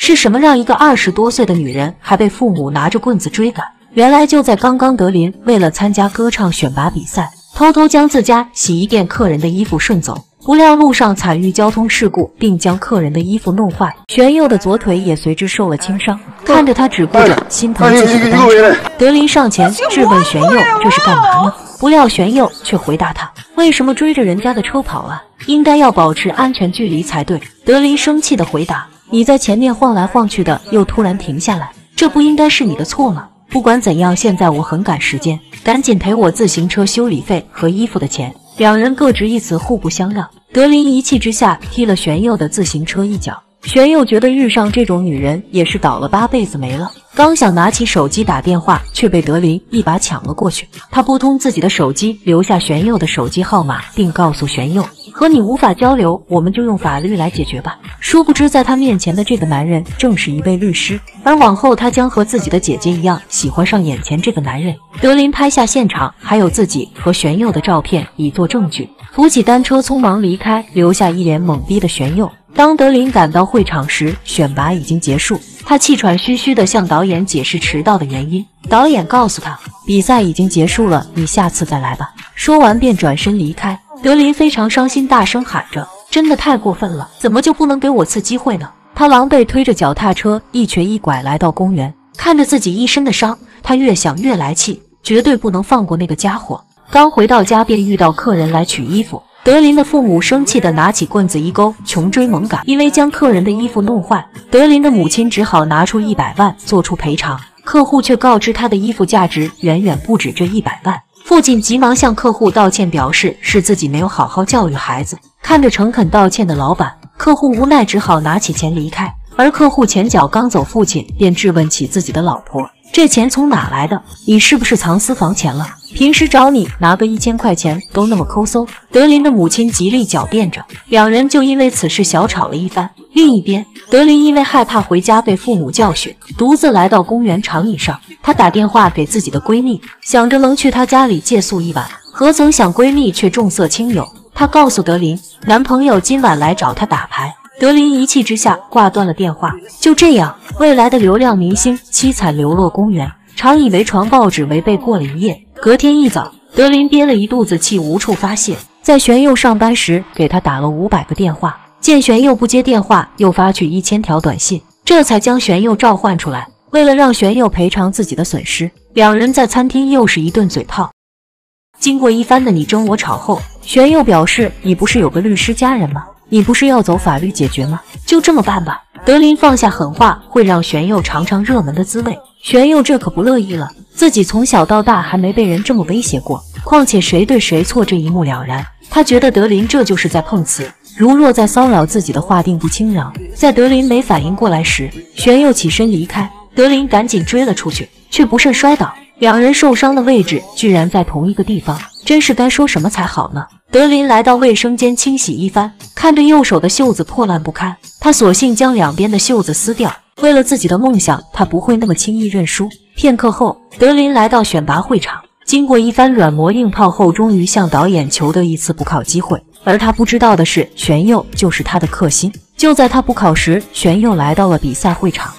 是什么让一个20多岁的女人还被父母拿着棍子追赶？原来就在刚刚，德林为了参加歌唱选拔比赛，偷偷将自家洗衣店客人的衣服顺走，不料路上惨遇交通事故，并将客人的衣服弄坏，玄佑的左腿也随之受了轻伤。看着他只顾着心疼自己的单车，德林上前质问玄佑这是干嘛呢？不料玄佑却回答他：为什么追着人家的车跑啊？应该要保持安全距离才对。德林生气地回答：你在前面晃来晃去的，又突然停下来，这不应该是你的错吗？不管怎样，现在我很赶时间，赶紧赔我自行车修理费和衣服的钱。两人各执一词，互不相让。德林一气之下踢了玄佑的自行车一脚。玄佑觉得遇上这种女人也是倒了8辈子霉了，刚想拿起手机打电话，却被德林一把抢了过去。他拨通自己的手机，留下玄佑的手机号码，并告诉玄佑：和你无法交流，我们就用法律来解决吧。殊不知在他面前的这个男人正是一位律师，而往后他将和自己的姐姐一样喜欢上眼前这个男人。德林拍下现场还有自己和玄佑的照片以作证据，扶起单车匆忙离开，留下一脸懵逼的玄佑。当德林赶到会场时，选拔已经结束，他气喘吁吁地向导演解释迟到的原因。导演告诉他，比赛已经结束了，你下次再来吧。说完便转身离开。德林非常伤心，大声喊着：真的太过分了，怎么就不能给我次机会呢？他狼狈推着脚踏车一瘸一拐来到公园，看着自己一身的伤，他越想越来气，绝对不能放过那个家伙。刚回到家便遇到客人来取衣服，德林的父母生气地拿起棍子一勾，穷追猛赶，因为将客人的衣服弄坏，德林的母亲只好拿出100万做出赔偿，客户却告知他的衣服价值远远不止这100万。父亲急忙向客户道歉，表示是自己没有好好教育孩子。看着诚恳道歉的老板，客户无奈只好拿起钱离开。而客户前脚刚走，父亲便质问起自己的老婆：这钱从哪来的？你是不是藏私房钱了？平时找你拿个1000块钱都那么抠搜。德林的母亲极力狡辩着，两人就因为此事小吵了一番。另一边，德林因为害怕回家被父母教训，独自来到公园长椅上。她打电话给自己的闺蜜，想着能去她家里借宿一晚，何曾想闺蜜却重色轻友。她告诉德林，男朋友今晚来找她打牌。德林一气之下挂断了电话。就这样，未来的流量明星凄惨流落公园。常以为传报纸违背过了一夜，隔天一早，德林憋了一肚子气无处发泄，在玄佑上班时给他打了500个电话，见玄佑不接电话，又发去1000条短信，这才将玄佑召唤出来。为了让玄佑赔偿自己的损失，两人在餐厅又是一顿嘴炮。经过一番的你争我吵后，玄佑表示：你不是有个律师家人吗？你不是要走法律解决吗？就这么办吧。德林放下狠话，会让玄佑尝尝热门的滋味。玄佑这可不乐意了，自己从小到大还没被人这么威胁过，况且谁对谁错这一目了然。他觉得德林这就是在碰瓷，如若再骚扰自己的话，定不轻饶。在德林没反应过来时，玄佑起身离开，德林赶紧追了出去，却不慎摔倒，两人受伤的位置居然在同一个地方，真是该说什么才好呢？德林来到卫生间清洗一番，看着右手的袖子破烂不堪，他索性将两边的袖子撕掉。为了自己的梦想，他不会那么轻易认输。片刻后，德林来到选拔会场，经过一番软磨硬泡后，终于向导演求得一次补考机会。而他不知道的是，玄佑就是他的克星。就在他补考时，玄佑来到了比赛会场。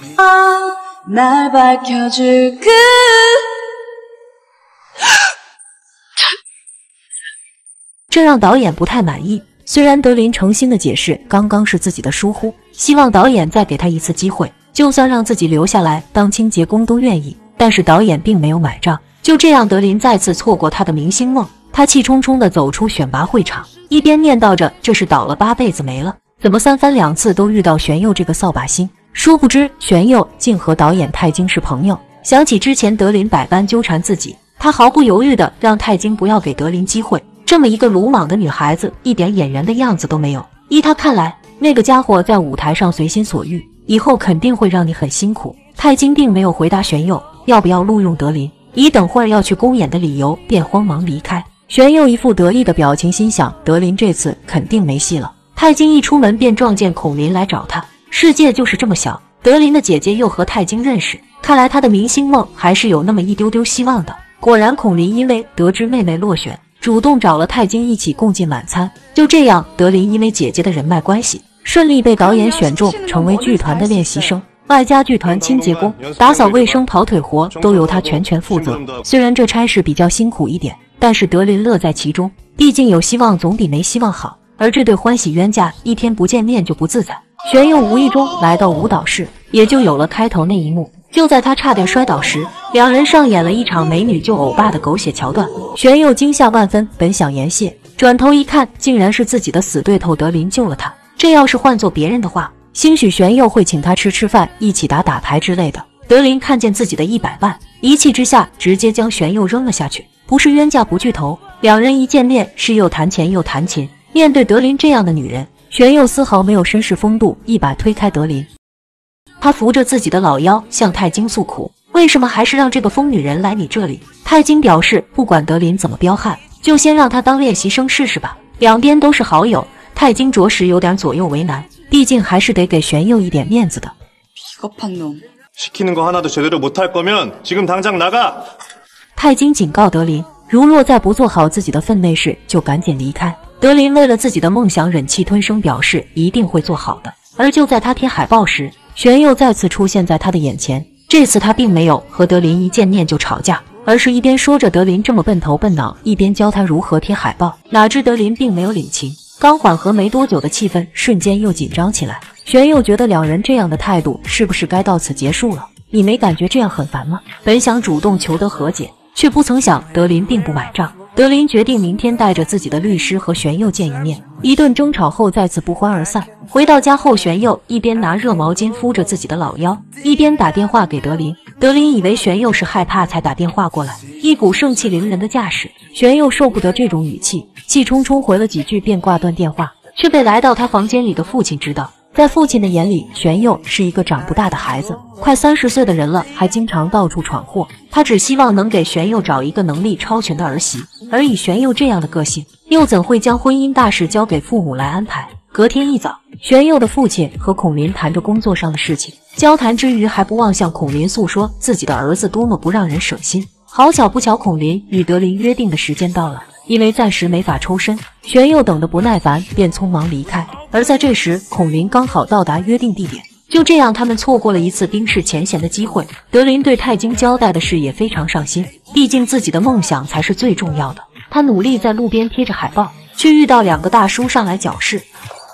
这让导演不太满意。虽然德林诚心的解释刚刚是自己的疏忽，希望导演再给他一次机会，就算让自己留下来当清洁工都愿意，但是导演并没有买账。就这样，德林再次错过他的明星梦。他气冲冲地走出选拔会场，一边念叨着这是倒了8辈子霉了，怎么3番2次都遇到玄佑这个扫把星。殊不知玄佑竟和导演泰晶是朋友。想起之前德林百般纠缠自己，他毫不犹豫地让泰晶不要给德林机会。这么一个鲁莽的女孩子，一点演员的样子都没有。依他看来，那个家伙在舞台上随心所欲，以后肯定会让你很辛苦。泰晶并没有回答玄佑要不要录用德林，以等会儿要去公演的理由，便慌忙离开。玄佑一副得意的表情，心想德林这次肯定没戏了。泰晶一出门便撞见孔林来找他，世界就是这么小，德林的姐姐又和泰晶认识，看来他的明星梦还是有那么一丢丢希望的。果然，孔林因为得知妹妹落选，主动找了泰晶一起共进晚餐。就这样，德林因为姐姐的人脉关系，顺利被导演选中成为剧团的练习生。 外加剧团清洁工、打扫卫生、跑腿活都由他全权负责。虽然这差事比较辛苦一点，但是德林乐在其中，毕竟有希望总比没希望好。而这对欢喜冤家一天不见面就不自在。玄佑无意中来到舞蹈室，也就有了开头那一幕。就在他差点摔倒时，两人上演了一场美女救欧巴的狗血桥段。玄佑惊吓万分，本想言谢，转头一看，竟然是自己的死对头德林救了他。这要是换做别人的话，兴许玄佑会请他吃饭，一起打牌之类的。德林看见自己的100万，一气之下直接将玄佑扔了下去。不是冤家不聚头，两人一见面是又谈钱又弹琴。面对德林这样的女人，玄佑丝毫没有绅士风度，一把推开德林。他扶着自己的老腰向泰晶诉苦，为什么还是让这个疯女人来你这里？泰晶表示不管德林怎么彪悍，就先让他当练习生试试吧。两边都是好友，泰晶着实有点左右为难，毕竟还是得给玄佑一点面子的。泰晶警告德林，如若再不做好自己的分内事，就赶紧离开。德林为了自己的梦想忍气吞声，表示一定会做好的。而就在他贴海报时，玄佑再次出现在他的眼前。这次他并没有和德林一见面就吵架，而是一边说着德林这么笨头笨脑，一边教他如何贴海报。哪知德林并没有领情，刚缓和没多久的气氛瞬间又紧张起来。玄佑觉得两人这样的态度是不是该到此结束了？你没感觉这样很烦吗？本想主动求得和解，却不曾想德林并不买账。德林决定明天带着自己的律师和玄佑见一面。一顿争吵后再次不欢而散。回到家后，玄佑一边拿热毛巾敷着自己的老腰，一边打电话给德林。德林以为玄佑是害怕才打电话过来，一股盛气凌人的架势。玄佑受不得这种语气，气冲冲回了几句便挂断电话，却被来到他房间里的父亲知道。在父亲的眼里，玄佑是一个长不大的孩子，快30岁的人了，还经常到处闯祸。他只希望能给玄佑找一个能力超群的儿媳，而以玄佑这样的个性，又怎会将婚姻大事交给父母来安排？隔天一早，玄佑的父亲和孔林谈着工作上的事情，交谈之余还不忘向孔林诉说自己的儿子多么不让人省心。好巧不巧，孔林与德林约定的时间到了，因为暂时没法抽身，玄佑等得不耐烦，便匆忙离开。而在这时，孔林刚好到达约定地点，就这样他们错过了一次冰释前嫌的机会。德林对泰晶交代的事也非常上心，毕竟自己的梦想才是最重要的。他努力在路边贴着海报，却遇到2个大叔上来搅事。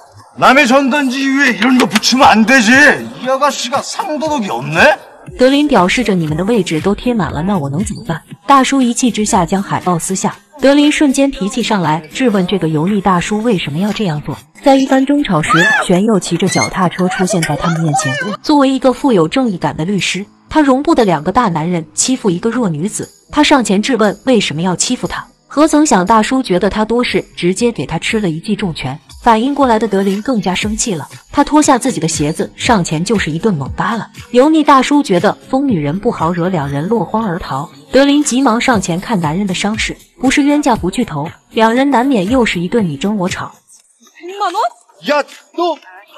남의 전단지 위에 이런 거 붙이면 안 되지. 이 아가씨가 상도덕이 없네. 德林表示着你们的位置都贴满了，那我能怎么办？大叔一气之下将海报撕下。德林瞬间脾气上来，质问这个油腻大叔为什么要这样做。在一番争吵时，玄佑骑着脚踏车出现在他们面前。作为一个富有正义感的律师，他容不得2个大男人欺负一个弱女子。他上前质问为什么要欺负她，何曾想大叔觉得他多事，直接给他吃了一记重拳。反应过来的德林更加生气了，他脱下自己的鞋子，上前就是一顿猛扒拉。油腻大叔觉得疯女人不好惹，2人落荒而逃。德林急忙上前看男人的伤势，不是冤家不聚头，2人难免又是一顿你争我吵。 야, 너...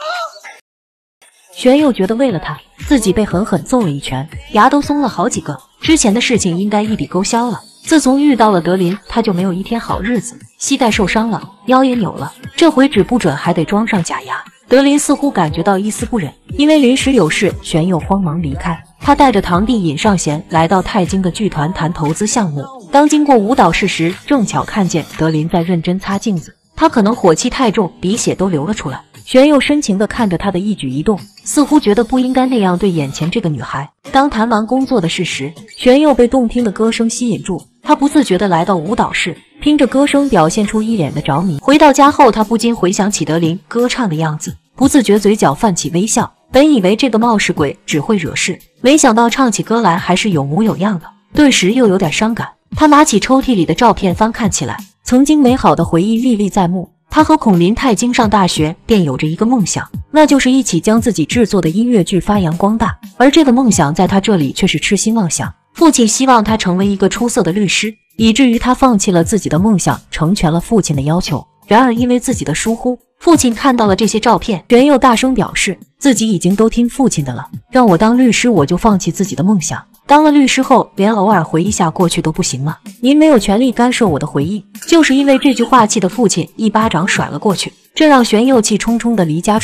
玄佑觉得为了他，自己被狠狠揍了一拳，牙都松了好几个。之前的事情应该一笔勾销了。自从遇到了德林，他就没有一天好日子，膝盖受伤了，腰也扭了，这回指不准还得装上假牙。德林似乎感觉到一丝不忍，因为临时有事，玄佑慌忙离开。他带着堂弟尹尚贤来到泰晶的剧团谈投资项目。当经过舞蹈室时，正巧看见德林在认真擦镜子，他可能火气太重，鼻血都流了出来。玄佑深情地看着他的一举一动，似乎觉得不应该那样对眼前这个女孩。当谈完工作的事时，玄佑被动听的歌声吸引住，他不自觉地来到舞蹈室，听着歌声表现出一脸的着迷。回到家后，他不禁回想起德林歌唱的样子，不自觉嘴角泛起微笑。本以为这个冒失鬼只会惹事，没想到唱起歌来还是有模有样的，顿时又有点伤感。他拿起抽屉里的照片翻看起来，曾经美好的回忆历历在目。他和孔林泰晶上大学便有着一个梦想，那就是一起将自己制作的音乐剧发扬光大，而这个梦想在他这里却是痴心妄想。父亲希望他成为一个出色的律师，以至于他放弃了自己的梦想，成全了父亲的要求。然而因为自己的疏忽，父亲看到了这些照片，玄佑大声表示自己已经都听父亲的了，让我当律师我就放弃自己的梦想。当了律师后，连偶尔回忆下过去都不行吗？您没有权利干涉我的回忆。就是因为这句话，气的父亲一巴掌甩了过去，这让玄佑气冲冲地离家出走。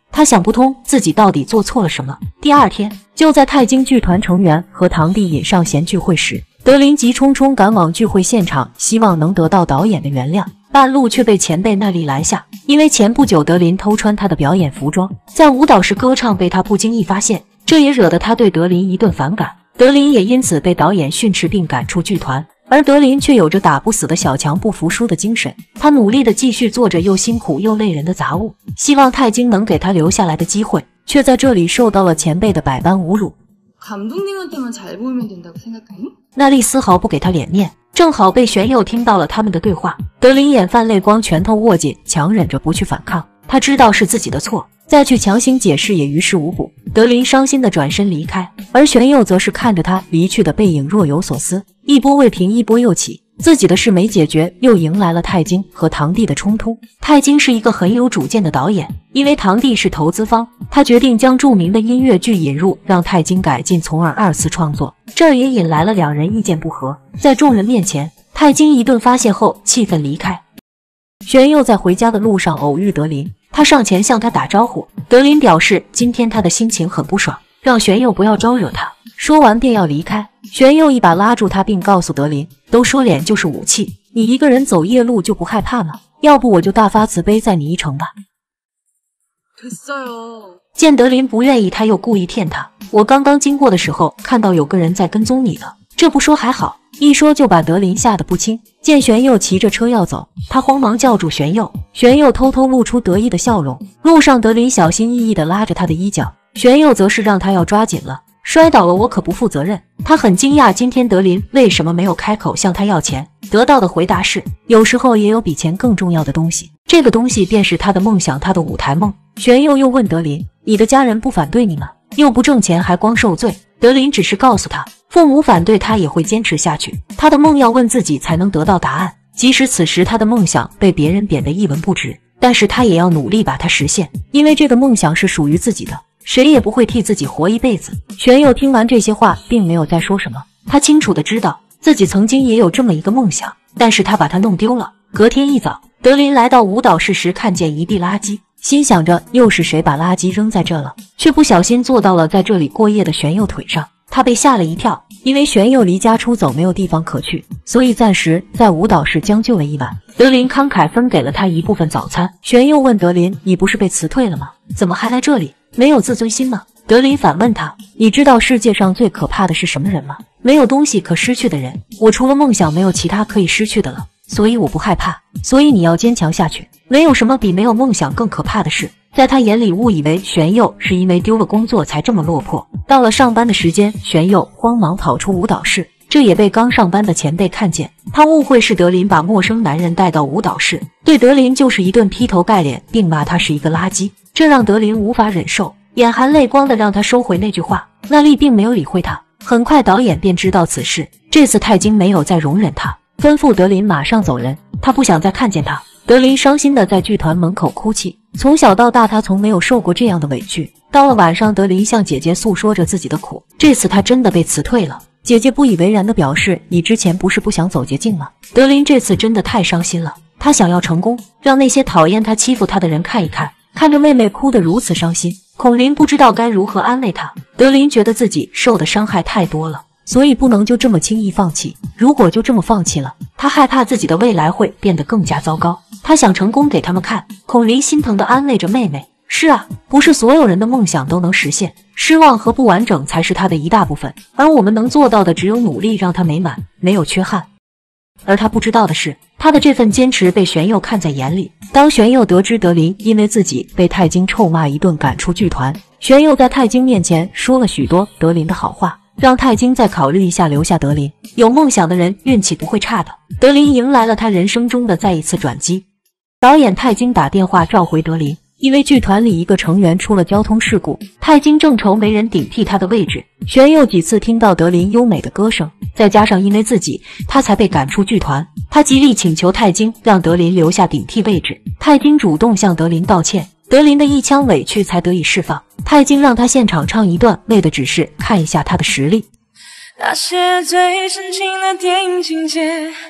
他想不通自己到底做错了什么。第二天，就在泰京剧团成员和堂弟尹尚贤聚会时，德林急匆匆赶往聚会现场，希望能得到导演的原谅。半路却被前辈那丽拦下，因为前不久德林偷穿他的表演服装，在舞蹈室歌唱被他不经意发现，这也惹得他对德林一顿反感。德林也因此被导演训斥并赶出剧团。而德林却有着打不死的小强不服输的精神，他努力地继续做着又辛苦又累人的杂物，希望泰京能给他留下来的机会，却在这里受到了前辈的百般侮辱。那丽丝毫不给他脸面，正好被玄佑听到了他们的对话。德林眼泛泪光，拳头握紧，强忍着不去反抗。他知道是自己的错，再去强行解释也于事无补。德林伤心地转身离开，而玄佑则是看着他离去的背影若有所思。一波未平，一波又起，自己的事没解决，又迎来了泰京和堂弟的冲突。泰京是一个很有主见的导演，因为堂弟是投资方，他决定将著名的音乐剧引入，让泰京改进，从而二次创作。这儿也引来了两人意见不合，在众人面前，泰京一顿发泄后气愤离开。玄佑在回家的路上偶遇德林，他上前向他打招呼。德林表示今天他的心情很不爽，让玄佑不要招惹他。说完便要离开，玄佑一把拉住他，并告诉德林，都说脸就是武器，你一个人走夜路就不害怕吗？要不我就大发慈悲载你一程吧。见德林不愿意，他又故意骗他，我刚刚经过的时候看到有个人在跟踪你的，这不说还好，一说就把德林吓得不轻。见玄佑骑着车要走，他慌忙叫住玄佑，玄佑偷偷露出得意的笑容。路上德林小心翼翼地拉着他的衣角，玄佑则是让他要抓紧了，摔倒了我可不负责任。他很惊讶今天德林为什么没有开口向他要钱，得到的回答是有时候也有比钱更重要的东西，这个东西便是他的梦想，他的舞台梦。玄佑又问德林，你的家人不反对你吗？又不挣钱还光受罪。德林只是告诉他，父母反对他也会坚持下去，他的梦要问自己才能得到答案，即使此时他的梦想被别人贬得一文不值，但是他也要努力把它实现，因为这个梦想是属于自己的，谁也不会替自己活一辈子。玄佑听完这些话并没有再说什么，他清楚地知道自己曾经也有这么一个梦想，但是他把它弄丢了。隔天一早，德林来到舞蹈室时看见一地垃圾，心想着又是谁把垃圾扔在这了，却不小心坐到了在这里过夜的玄佑腿上。他被吓了一跳，因为玄佑离家出走没有地方可去，所以暂时在舞蹈室将就了一晚。德林慷慨分给了他一部分早餐。玄佑问德林，你不是被辞退了吗？怎么还来这里？没有自尊心吗？德林反问他，你知道世界上最可怕的是什么人吗？没有东西可失去的人。我除了梦想没有其他可以失去的了，所以我不害怕，所以你要坚强下去，没有什么比没有梦想更可怕的事。在他眼里误以为玄佑是因为丢了工作才这么落魄。到了上班的时间，玄佑慌忙跑出舞蹈室，这也被刚上班的前辈看见，他误会是德林把陌生男人带到舞蹈室，对德林就是一顿劈头盖脸，并骂他是一个垃圾，这让德林无法忍受，眼含泪光的让他收回那句话。那丽并没有理会他，很快导演便知道此事，这次泰京没有再容忍他，吩咐德林马上走人，他不想再看见他。德林伤心的在剧团门口哭泣，从小到大他从没有受过这样的委屈。到了晚上，德林向姐姐诉说着自己的苦，这次他真的被辞退了。姐姐不以为然的表示，你之前不是不想走捷径吗？德林这次真的太伤心了，他想要成功，让那些讨厌他欺负他的人看一看。看着妹妹哭得如此伤心，孔林不知道该如何安慰她。德林觉得自己受的伤害太多了，所以不能就这么轻易放弃。如果就这么放弃了，他害怕自己的未来会变得更加糟糕。他想成功给他们看。孔林心疼地安慰着妹妹，是啊，不是所有人的梦想都能实现，失望和不完整才是他的一大部分，而我们能做到的只有努力让它美满，没有缺憾。而他不知道的是，他的这份坚持被玄佑看在眼里。当玄佑得知德林因为自己被泰京臭骂一顿赶出剧团，玄佑在泰京面前说了许多德林的好话，让泰京再考虑一下留下德林。有梦想的人运气不会差的。德林迎来了他人生中的再一次转机。导演泰京打电话召回德林，因为剧团里一个成员出了交通事故，泰京正愁没人顶替他的位置。玄佑几次听到德林优美的歌声，再加上因为自己，他才被赶出剧团。他极力请求泰京让德林留下顶替位置，泰京主动向德林道歉，德林的一腔委屈才得以释放。泰京让他现场唱一段，为的只是看一下他的实力。 那些最深情的电影情节，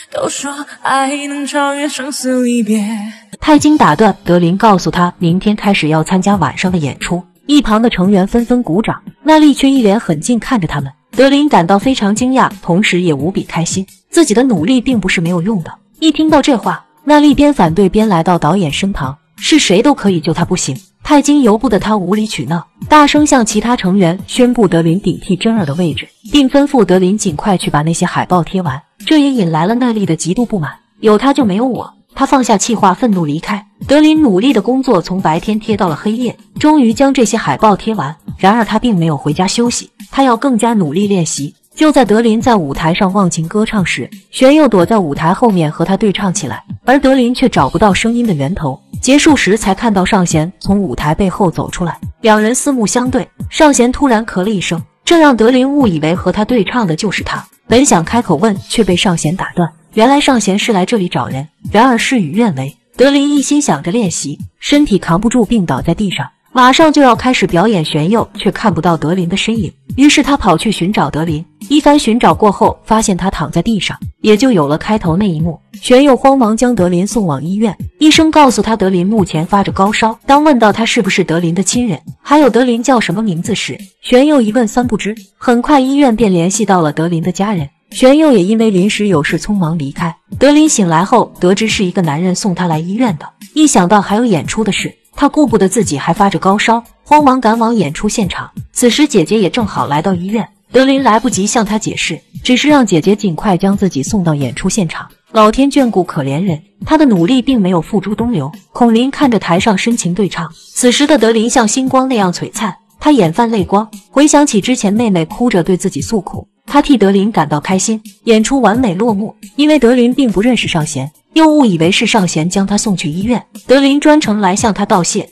都说爱能超越生死离别。 泰晶打断德林，告诉他明天开始要参加晚上的演出。一旁的成员纷纷鼓掌，娜丽却一脸狠劲看着他们。德林感到非常惊讶，同时也无比开心，自己的努力并不是没有用的。一听到这话，娜丽边反对边来到导演身旁，是谁都可以救他不行。泰晶由不得他无理取闹，大声向其他成员宣布德林顶替真儿的位置，并吩咐德林尽快去把那些海报贴完。这也引来了娜丽的极度不满，有他就没有我。他放下气话，愤怒离开。德林努力的工作从白天贴到了黑夜，终于将这些海报贴完。然而他并没有回家休息，他要更加努力练习。就在德林在舞台上忘情歌唱时，玄佑躲在舞台后面和他对唱起来，而德林却找不到声音的源头。结束时才看到尚贤从舞台背后走出来，两人四目相对，尚贤突然咳了一声，这让德林误以为和他对唱的就是他。本想开口问，却被尚贤打断。原来尚贤是来这里找人，然而事与愿违。德林一心想着练习，身体扛不住，病倒在地上。马上就要开始表演，玄佑却看不到德林的身影，于是他跑去寻找德林。一番寻找过后，发现他躺在地上，也就有了开头那一幕。玄佑慌忙将德林送往医院，医生告诉他德林目前发着高烧。当问到他是不是德林的亲人，还有德林叫什么名字时，玄佑一问三不知。很快医院便联系到了德林的家人，玄佑也因为临时有事匆忙离开。德林醒来后得知是一个男人送他来医院的，一想到还有演出的事，他顾不得自己还发着高烧，慌忙赶往演出现场。此时姐姐也正好来到医院，德林来不及向她解释，只是让姐姐尽快将自己送到演出现场。老天眷顾可怜人，他的努力并没有付诸东流。孔林看着台上深情对唱，此时的德林像星光那样璀璨，他眼泛泪光，回想起之前妹妹哭着对自己诉苦，他替德林感到开心。演出完美落幕，因为德林并不认识尚贤，又误以为是尚贤将他送去医院，德林专程来向他道谢。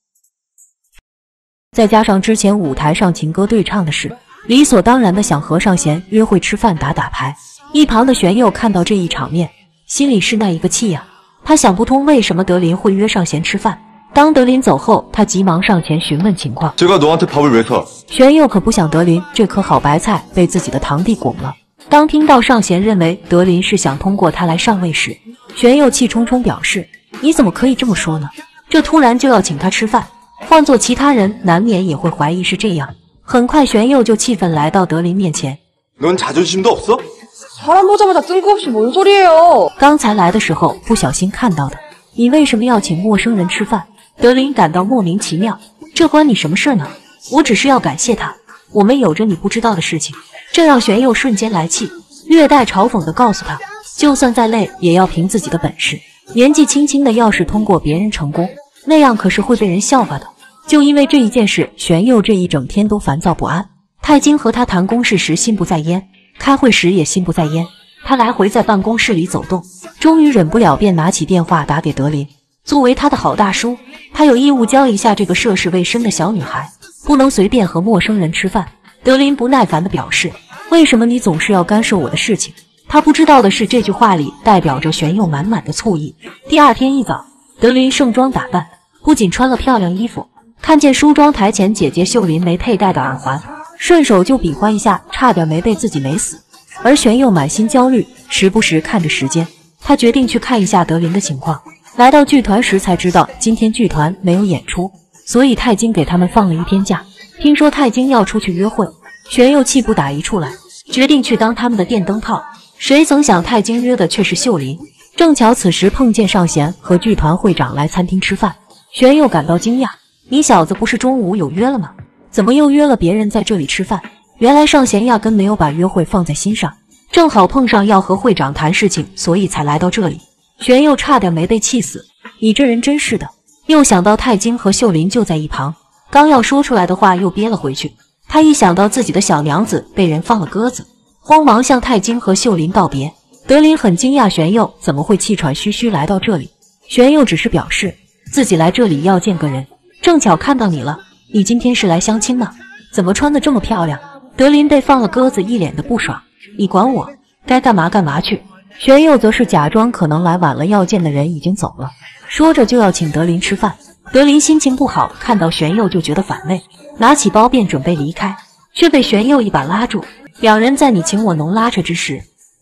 再加上之前舞台上情歌对唱的事，理所当然的想和尚贤约会吃饭打牌。一旁的玄佑看到这一场面，心里是那一个气呀！他想不通为什么德林会约尚贤吃饭。当德林走后，他急忙上前询问情况。玄佑可不想德林这颗好白菜被自己的堂弟拱了。当听到尚贤认为德林是想通过他来上位时，玄佑气冲冲表示：“你怎么可以这么说呢？这突然就要请他吃饭，换做其他人难免也会怀疑是这样。”很快，玄佑就气愤来到德林面前。 넌 자존심도 없어? 사람 보자마자 뜬금없이 뭔 소리예요? 刚才来的时候不小心看到的，你为什么要请陌生人吃饭？德林感到莫名其妙，这关你什么事呢？我只是要感谢他，我们有着你不知道的事情。这让玄佑瞬间来气，略带嘲讽地告诉他，就算再累也要凭自己的本事。年纪轻轻的要是通过别人成功，那样可是会被人笑话的。就因为这一件事，玄佑这一整天都烦躁不安。泰晶和他谈公事时心不在焉，开会时也心不在焉，他来回在办公室里走动，终于忍不了，便拿起电话打给德林。作为他的好大叔，他有义务教一下这个涉世未深的小女孩，不能随便和陌生人吃饭。德林不耐烦地表示：“为什么你总是要干涉我的事情？”他不知道的是，这句话里代表着玄佑满满的醋意。第二天一早，德林盛装打扮，不仅穿了漂亮衣服，看见梳妆台前姐姐秀林没佩戴的耳环，顺手就比划一下，差点没被自己美死。而玄佑满心焦虑，时不时看着时间，他决定去看一下德林的情况。来到剧团时才知道今天剧团没有演出，所以泰晶给他们放了一天假。听说泰晶要出去约会，玄佑气不打一处来，决定去当他们的电灯泡。谁曾想泰晶约的却是秀林，正巧此时碰见尚贤和剧团会长来餐厅吃饭。玄佑感到惊讶，你小子不是中午有约了吗？怎么又约了别人在这里吃饭？原来尚贤压根没有把约会放在心上，正好碰上要和会长谈事情，所以才来到这里。玄佑差点没被气死，你这人真是的。又想到泰晶和秀林就在一旁，刚要说出来的话又憋了回去。他一想到自己的小娘子被人放了鸽子，慌忙向泰晶和秀林道别。德林很惊讶玄佑怎么会气喘吁吁来到这里，玄佑只是表示自己来这里要见个人，正巧看到你了，你今天是来相亲吗？怎么穿得这么漂亮？德林被放了鸽子，一脸的不爽，你管我，该干嘛干嘛去。玄佑则是假装可能来晚了，要见的人已经走了，说着就要请德林吃饭。德林心情不好，看到玄佑就觉得反胃，拿起包便准备离开，却被玄佑一把拉住。两人在你情我浓拉扯之时，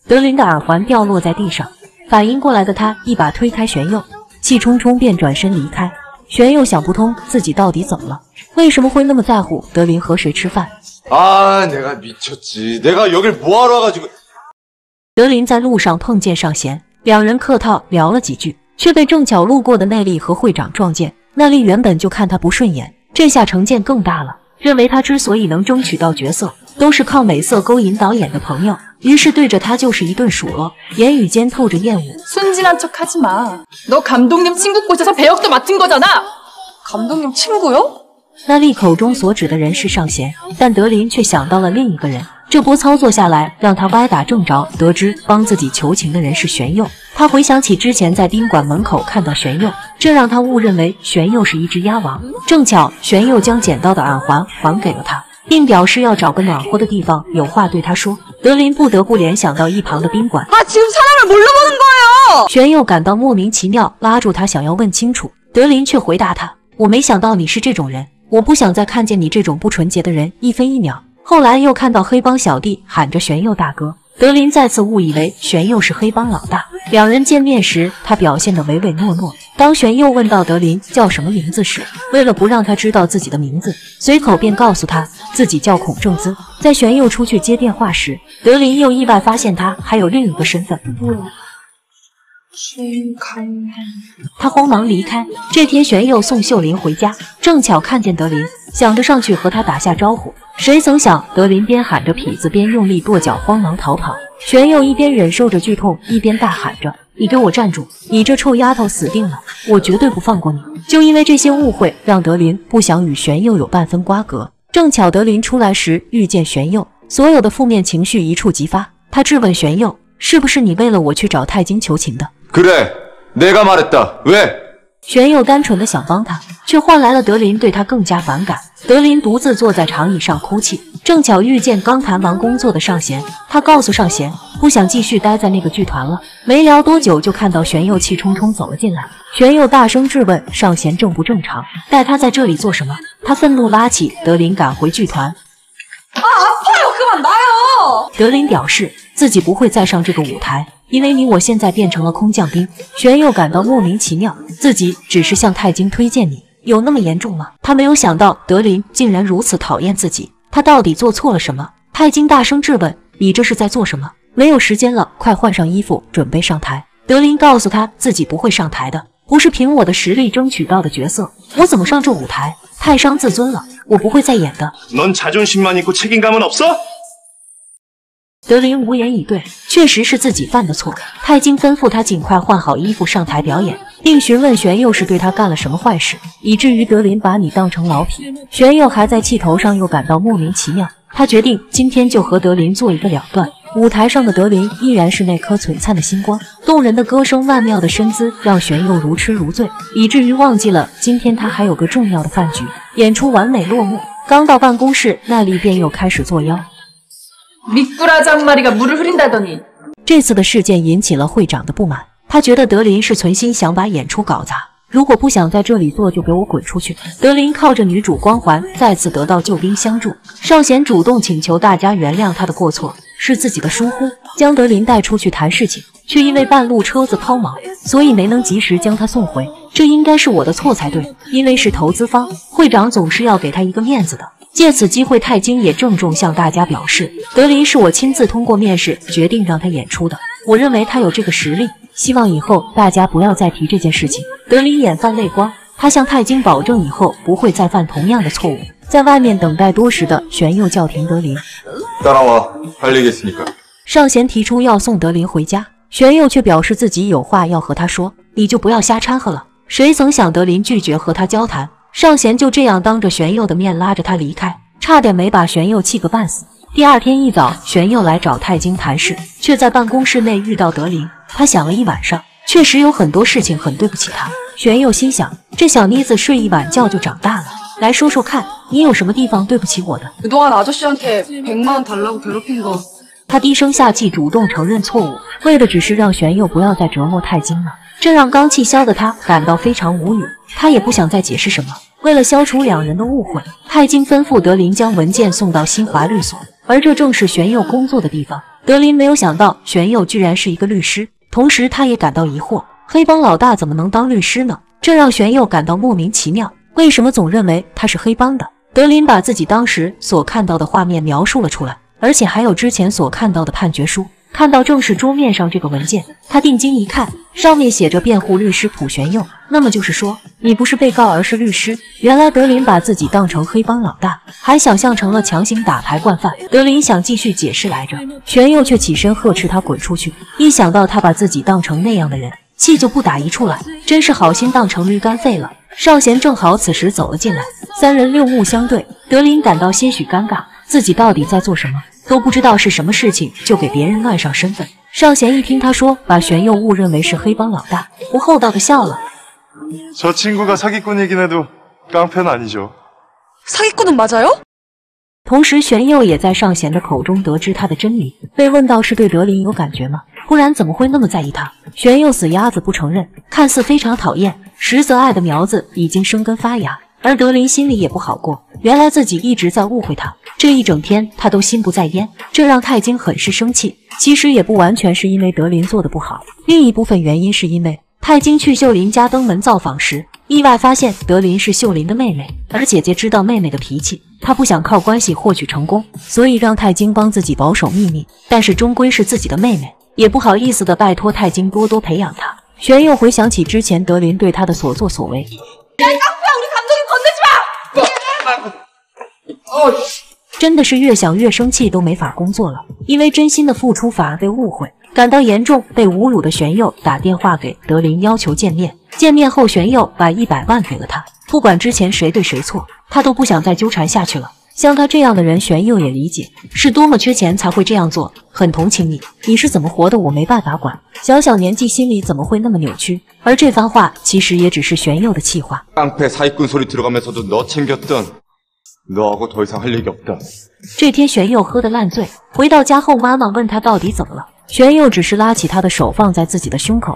德林的耳环掉落在地上，反应过来的他一把推开玄佑，气冲冲便转身离开。玄佑想不通自己到底怎么了，为什么会那么在乎德林和谁吃饭。 내가 미쳤지. 내가 여길 뭐하러 와가지고. 德林在路上碰见尚贤，两人客套聊了几句，却被正巧路过的奈丽和会长撞见。奈丽原本就看他不顺眼，这下成见更大了，认为他之所以能争取到角色，都是靠美色勾引导演的朋友，于是对着他就是一顿数落，言语间透着厌恶。 순진한 척 하지 마. 너 감독님 친구 꼬셔서 배역도 맡은 거잖아. 감독님 친구요? 奈丽口中所指的人是尚贤，但德林却想到了另一个人。这波操作下来，让他歪打正着，得知帮自己求情的人是玄佑。他回想起之前在宾馆门口看到玄佑，这让他误认为玄佑是一只鸭王。正巧玄佑将捡到的耳环还给了他，并表示要找个暖和的地方，有话对他说。德林不得不联想到一旁的宾馆。 지금 사람을 뭘로 보는 거예요? 玄佑感到莫名其妙，拉住他想要问清楚。德林却回答他：“我没想到你是这种人，我不想再看见你这种不纯洁的人一分一秒。”后来又看到黑帮小弟喊着玄佑大哥，德林再次误以为玄佑是黑帮老大。两人见面时，他表现得唯唯诺诺。当玄佑问到德林叫什么名字时，为了不让他知道自己的名字，随口便告诉他自己叫孔正资。在玄佑出去接电话时，德林又意外发现他还有另一个身份。他慌忙离开。这天，玄佑送秀林回家，正巧看见德林，想着上去和他打下招呼。谁曾想，德林边喊着痞子边用力跺脚，慌忙逃跑。玄佑一边忍受着剧痛，一边大喊着：“你给我站住！你这臭丫头死定了！我绝对不放过你！”就因为这些误会，让德林不想与玄佑有半分瓜葛。正巧德林出来时遇见玄佑，所有的负面情绪一触即发。他质问玄佑：“是不是你为了我去找太京求情的？” 그래, 내가 말했다. 왜? 玄佑单纯的想帮他，却换来了德林对他更加反感。德林独自坐在长椅上哭泣，正巧遇见刚谈完工作的尚贤。他告诉尚贤，不想继续待在那个剧团了。没聊多久，就看到玄佑气冲冲走了进来。玄佑大声质问尚贤正不正常，带他在这里做什么？他愤怒拉起德林赶回剧团。 아파요. 그만 놔요. 德林表示自己不会再上这个舞台，因为你我现在变成了空降兵。玄佑感到莫名其妙，自己只是向太京推荐你，有那么严重吗？他没有想到德林竟然如此讨厌自己，他到底做错了什么？太京大声质问：“你这是在做什么？没有时间了，快换上衣服，准备上台。”德林告诉他自己不会上台的，不是凭我的实力争取到的角色，我怎么上这舞台？太伤自尊了，我不会再演的。 넌 자존심만 있고 책임감은 없어? 德林无言以对，确实是自己犯的错。太京吩咐他尽快换好衣服上台表演，并询问玄佑是对他干了什么坏事，以至于德林把你当成老痞。玄佑还在气头上，又感到莫名其妙。他决定今天就和德林做一个了断。舞台上的德林依然是那颗璀璨的星光，动人的歌声，曼妙的身姿，让玄佑如痴如醉，以至于忘记了今天他还有个重要的饭局。演出完美落幕，刚到办公室，奈丽便又开始作妖。 미꾸라지 한 마리가 물을 흐린다더니 这次的事件引起了会长的不满，他觉得德林是存心想把演出搞砸，如果不想在这里做，就给我滚出去。德林靠着女主光环再次得到救兵相助，尚贤主动请求大家原谅他的过错，是自己的疏忽，将德林带出去谈事情，却因为半路车子抛锚，所以没能及时将他送回。这应该是我的错才对，因为是投资方，会长总是要给他一个面子的。 借此机会，太京也郑重向大家表示，德林是我亲自通过面试决定让他演出的。我认为他有这个实力，希望以后大家不要再提这件事情。德林眼泛泪光，他向太京保证以后不会再犯同样的错误。在外面等待多时的玄佑叫停德林， 따라와, 할 얘기 있으니까. 尚贤提出要送德林回家，玄佑却表示自己有话要和他说，你就不要瞎掺和了。谁曾想德林拒绝和他交谈。 尚贤就这样当着玄佑的面拉着他离开，差点没把玄佑气个半死。第二天一早，玄佑来找太京谈事，却在办公室内遇到德林。他想了一晚上，确实有很多事情很对不起他。玄佑心想，这小妮子睡一晚觉就长大了，来说说看，你有什么地方对不起我的？ 그동안 아저씨한테 100만 원 달라고 괴롭힌 거. 他低声下气，主动承认错误，为的只是让玄佑不要再折磨太京了。这让刚气消的他感到非常无语，他也不想再解释什么。为了消除两人的误会，太京吩咐德林将文件送到新华律所，而这正是玄佑工作的地方。 德林没有想到玄佑居然是一个律师，同时他也感到疑惑，黑帮老大怎么能当律师呢？这让玄佑感到莫名其妙，为什么总认为他是黑帮的？德林把自己当时所看到的画面描述了出来，而且还有之前所看到的判决书。看到正式桌面上这个文件，他定睛一看，上面写着辩护律师朴玄佑，那么就是说你不是被告而是律师。原来德林把自己当成黑帮老大，还想象成了强行打牌惯犯。德林想继续解释来着，玄佑却起身呵斥他滚出去。一想到他把自己当成那样的人，气就不打一处来，真是好心当成驴肝肺了。少贤正好此时走了进来，三人六目相对，德林感到些许尴尬，自己到底在做什么？都不知道是什么事情，就给别人乱上身份。少贤一听他说把玄佑误认为是黑帮老大，不厚道的笑了。 저 친구가 사기꾼이긴 해도 깡패는 아니죠. 사기꾼은 맞아요? 同时玄佑也在少贤的口中得知他的真理，被问到是对德林有感觉吗？不然怎么会那么在意他？玄佑死鸭子不承认，看似非常讨厌，实则爱的苗子已经生根发芽。而德林心里也不好过，原来自己一直在误会他，这一整天他都心不在焉，这让太京很是生气。其实也不完全是因为德林做的不好，另一部分原因是因为太京去秀林家登门造访时，意外发现德林是秀林的妹妹，而姐姐知道妹妹的脾气，她不想靠关系获取成功，所以让太京帮自己保守秘密，但是终归是自己的妹妹，也不好意思的拜托太京多多培养她。玄佑回想起之前德林对他的所作所为，真的是越想越生气，都没法工作了。因为真心的付出反而被误会，感到严重被侮辱的玄佑打电话给德林要求见面。见面后，玄佑把100万给了他，不管之前谁对谁错，他都不想再纠缠下去了。像他这样的人，玄佑也理解，是多么缺钱才会这样做，很同情你，你是怎么活的我没办法管，小小年纪心里怎么会那么扭曲？而这番话其实也只是玄佑的气话。 깡패 사기꾼 소리 들어가면서도 너 챙겼던 너하고 더 이상 할 얘기 없다. 这天玄佑喝得烂醉，回到家后妈妈问他到底怎么了，玄佑只是拉起他的手放在自己的胸口。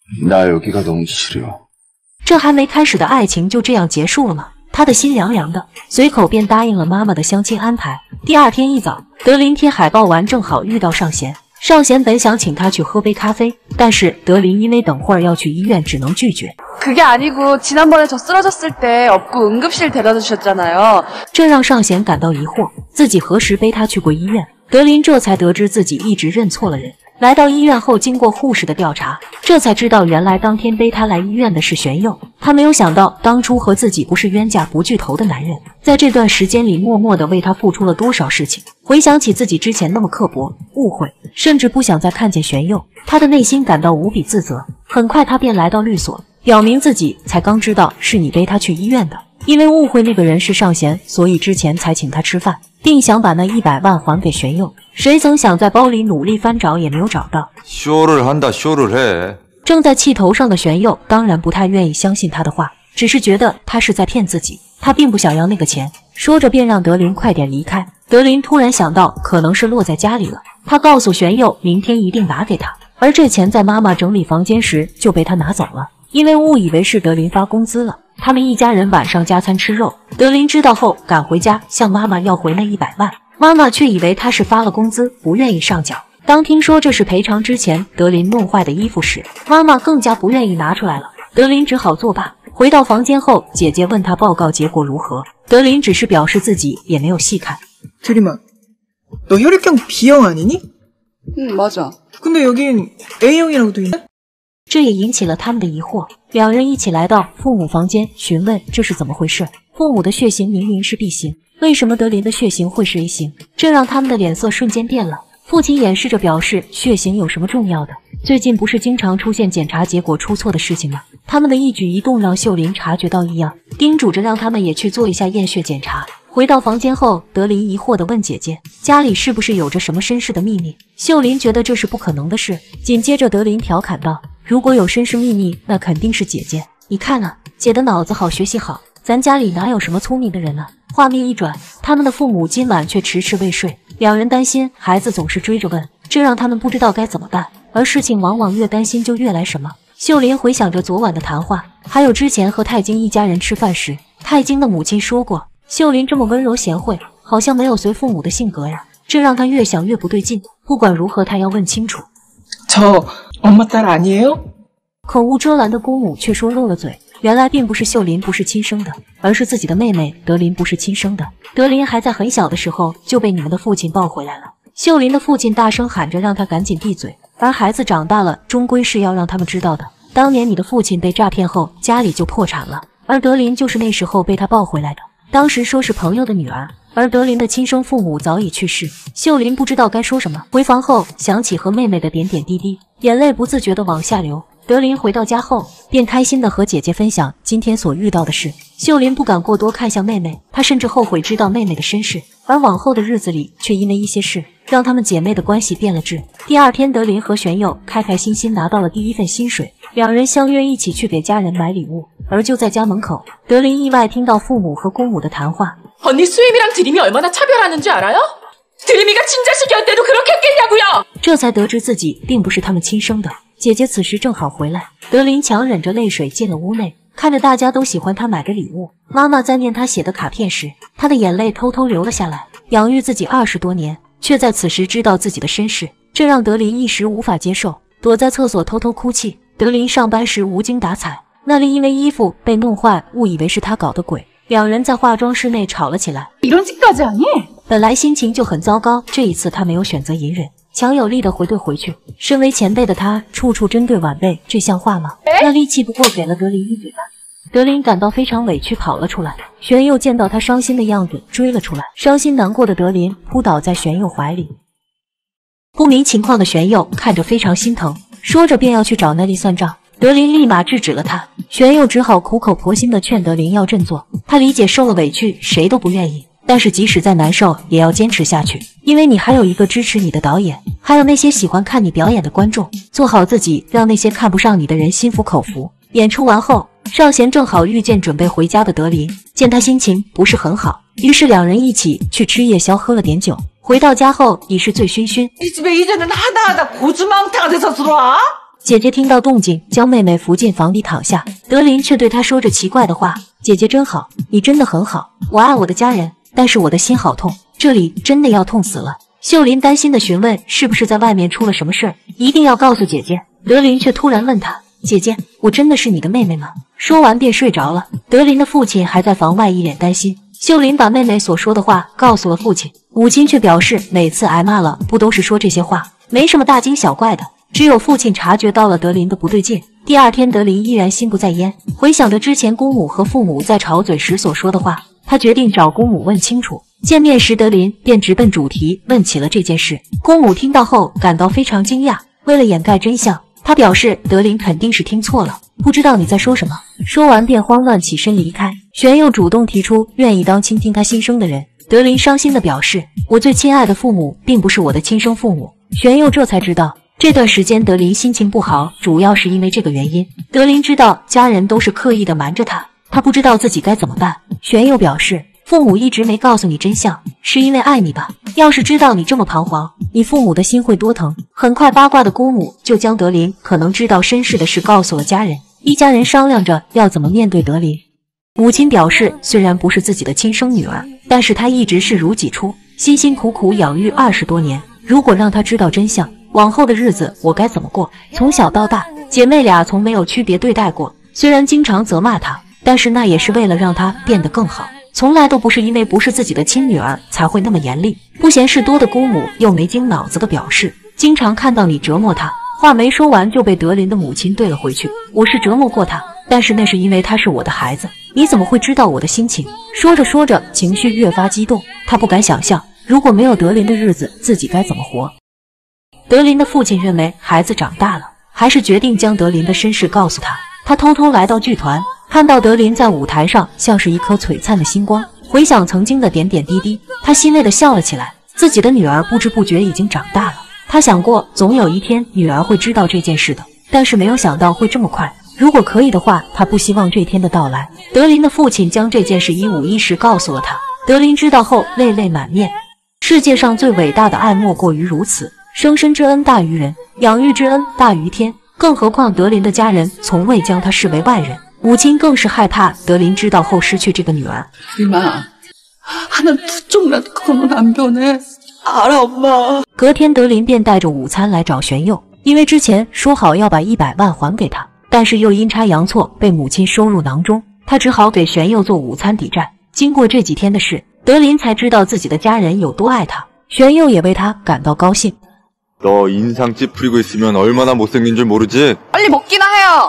나 여기가 너무 시려. 这还没开始的爱情就这样结束了吗？他的心凉凉的，随口便答应了妈妈的相亲安排。第二天一早，德林贴海报完，正好遇到尚贤。尚贤本想请他去喝杯咖啡，但是德林因为等会儿要去医院，只能拒绝。 그게 아니고 지난번에 저 쓰러졌을 때 업구 응급실 데려다 주셨잖아요. 这让尚贤感到疑惑，自己何时背他去过医院？德林这才得知自己一直认错了人。来到医院后，经过护士的调查，这才知道原来当天背他来医院的是玄佑。他没有想到，当初和自己不是冤家不聚头的男人，在这段时间里默默地为他付出了多少事情。回想起自己之前那么刻薄、误会，甚至不想再看见玄佑，他的内心感到无比自责。很快，他便来到律所，表明自己才刚知道是你背他去医院的。 因为误会那个人是尚贤，所以之前才请他吃饭，并想把那100万还给玄佑。谁曾想在包里努力翻找也没有找到。 쇼를 한다, 쇼를 해. 正在气头上的玄佑当然不太愿意相信他的话，只是觉得他是在骗自己，他并不想要那个钱。说着便让德林快点离开。德林突然想到，可能是落在家里了，他告诉玄佑明天一定拿给他。而这钱在妈妈整理房间时就被他拿走了，因为误以为是德林发工资了。 他们一家人晚上加餐吃肉，德林知道后赶回家向妈妈要回那100万，妈妈却以为他是发了工资，不愿意上缴。当听说这是赔偿之前德林弄坏的衣服时，妈妈更加不愿意拿出来了。德林只好作罢。回到房间后，姐姐问他报告结果如何，德林只是表示自己也没有细看。 드림아, 너 혈액형 B형 아니니? 응, 맞아. 근데 여긴 A형이라고 돼 있네? 这也引起了他们的疑惑，两人一起来到父母房间询问这是怎么回事。父母的血型明明是 B 型，为什么德林的血型会是 A 型？这让他们的脸色瞬间变了。父亲掩饰着表示血型有什么重要的？最近不是经常出现检查结果出错的事情吗？他们的一举一动让秀林察觉到异样，叮嘱着让他们也去做一下验血检查。回到房间后，德林疑惑地问姐姐：“家里是不是有着什么身世的秘密？”秀林觉得这是不可能的事。紧接着，德林调侃道：“如果有身世秘密，那肯定是姐姐。你看啊，姐的脑子好，学习好，咱家里哪有什么聪明的人啊？”画面一转，他们的父母今晚却迟迟未睡，两人担心孩子总是追着问，这让他们不知道该怎么办。而事情往往越担心就越来什么。秀林回想着昨晚的谈话，还有之前和泰京一家人吃饭时，泰京的母亲说过，秀林这么温柔贤惠，好像没有随父母的性格呀。 这让他越想越不对劲。不管如何，他要问清楚。 저 엄마 딸 아니에요? 口无遮拦的姑母却说漏了嘴，原来并不是秀林不是亲生的，而是自己的妹妹德林不是亲生的。德林还在很小的时候就被你们的父亲抱回来了。秀林的父亲大声喊着让他赶紧闭嘴，而孩子长大了，终归是要让他们知道的。当年你的父亲被诈骗后，家里就破产了，而德林就是那时候被他抱回来的。当时说是朋友的女儿，而德林的亲生父母早已去世。秀林不知道该说什么，回房后想起和妹妹的点点滴滴，眼泪不自觉地往下流。德林回到家后，便开心地和姐姐分享今天所遇到的事。秀林不敢过多看向妹妹，她甚至后悔知道妹妹的身世，而往后的日子里，却因为一些事，让她们姐妹的关系变了质。第二天，德林和玄佑开开心心拿到了第一份薪水，两人相约一起去给家人买礼物。而就在家门口，德林意外听到父母和姑母的谈话。 언니 수임이랑 드림이 얼마나 차별하는 줄 알아요? 드림이가 친자식이었대도 그렇게 했겠냐고요! 这才得知自己并不是他们亲生的。姐姐此时正好回来，德林强忍着泪水进了屋内，看着大家都喜欢他买的礼物，妈妈在念他写的卡片时，他的眼泪偷偷流了下来。养育自己20多年，却在此时知道自己的身世，这让德林一时无法接受，躲在厕所偷偷哭泣。德林上班时无精打采，那里因为衣服被弄坏，误以为是他搞的鬼。 两人在化妆室内吵了起来。 이런 짓까지 하니? 本来心情就很糟糕，这一次他没有选择隐忍，强有力的回怼回去。身为前辈的他，处处针对晚辈，这像话吗？那力气不过给了德林一嘴巴。德林感到非常委屈，跑了出来。玄佑见到他伤心的样子，追了出来。伤心难过的德林扑倒在玄佑怀里。不明情况的玄佑看着非常心疼，说着便要去找那丽算账。 德林立马制止了他，玄佑只好苦口婆心地劝德林要振作。他理解受了委屈谁都不愿意，但是即使再难受也要坚持下去，因为你还有一个支持你的导演，还有那些喜欢看你表演的观众。做好自己，让那些看不上你的人心服口服。演出完后，少贤正好遇见准备回家的德林，见他心情不是很好，于是两人一起去吃夜宵，喝了点酒。回到家后已是醉醺醺。 이 집에 이제는 하다하다 고주망태가 돼서 들어와? 姐姐听到动静，将妹妹扶进房里躺下。德林却对她说着奇怪的话：“姐姐真好，你真的很好，我爱我的家人，但是我的心好痛，这里真的要痛死了。”秀林担心地询问：“是不是在外面出了什么事儿？一定要告诉姐姐。”德林却突然问他：“姐姐，我真的是你的妹妹吗？”说完便睡着了。德林的父亲还在房外一脸担心。秀林把妹妹所说的话告诉了父亲，母亲却表示每次挨骂了，不都是说这些话，没什么大惊小怪的。 只有父亲察觉到了德林的不对劲。第二天，德林依然心不在焉，回想着之前姑母和父母在吵嘴时所说的话，他决定找姑母问清楚。见面时，德林便直奔主题问起了这件事。姑母听到后感到非常惊讶，为了掩盖真相，她表示德林肯定是听错了，不知道你在说什么。说完便慌乱起身离开。玄佑主动提出愿意当倾听他心声的人，德林伤心地表示：“我最亲爱的父母并不是我的亲生父母。”玄佑这才知道。 这段时间，德林心情不好，主要是因为这个原因。德林知道家人都是刻意的瞒着他，他不知道自己该怎么办。玄佑表示，父母一直没告诉你真相，是因为爱你吧？要是知道你这么彷徨，你父母的心会多疼。很快，八卦的姑母就将德林可能知道身世的事告诉了家人，一家人商量着要怎么面对德林。母亲表示，虽然不是自己的亲生女儿，但是她一直视如己出，辛辛苦苦养育20多年，如果让她知道真相， 往后的日子我该怎么过？从小到大，姐妹俩从没有区别对待过。虽然经常责骂她，但是那也是为了让她变得更好，从来都不是因为不是自己的亲女儿才会那么严厉。不嫌事多的姑母又没经脑子的表示，经常看到你折磨她。话没说完就被德林的母亲怼了回去：“我是折磨过她，但是那是因为她是我的孩子，你怎么会知道我的心情？”说着说着，情绪越发激动，她不敢想象如果没有德林的日子，自己该怎么活。 德林的父亲认为孩子长大了，还是决定将德林的身世告诉他。他偷偷来到剧团，看到德林在舞台上像是一颗璀璨的星光。回想曾经的点点滴滴，他欣慰地笑了起来。自己的女儿不知不觉已经长大了，他想过总有一天女儿会知道这件事的，但是没有想到会这么快。如果可以的话，他不希望这天的到来。德林的父亲将这件事一五一十告诉了他。德林知道后泪泪满面。世界上最伟大的爱莫过于如此。 生身之恩大于人，养育之恩大于天。更何况德林的家人从未将他视为外人，母亲更是害怕德林知道后失去这个女儿。 이마, 하나 두 쪽이라도 그러면 안 변해. 알아, 엄마. 隔天，德林便带着午餐来找玄佑，因为之前说好要把100万还给他，但是又阴差阳错被母亲收入囊中，他只好给玄佑做午餐抵债。经过这几天的事，德林才知道自己的家人有多爱他，玄佑也为他感到高兴。 너 인상 찌푸리고 있으면 얼마나 못생긴 줄 모르지? 빨리 먹기나 해요.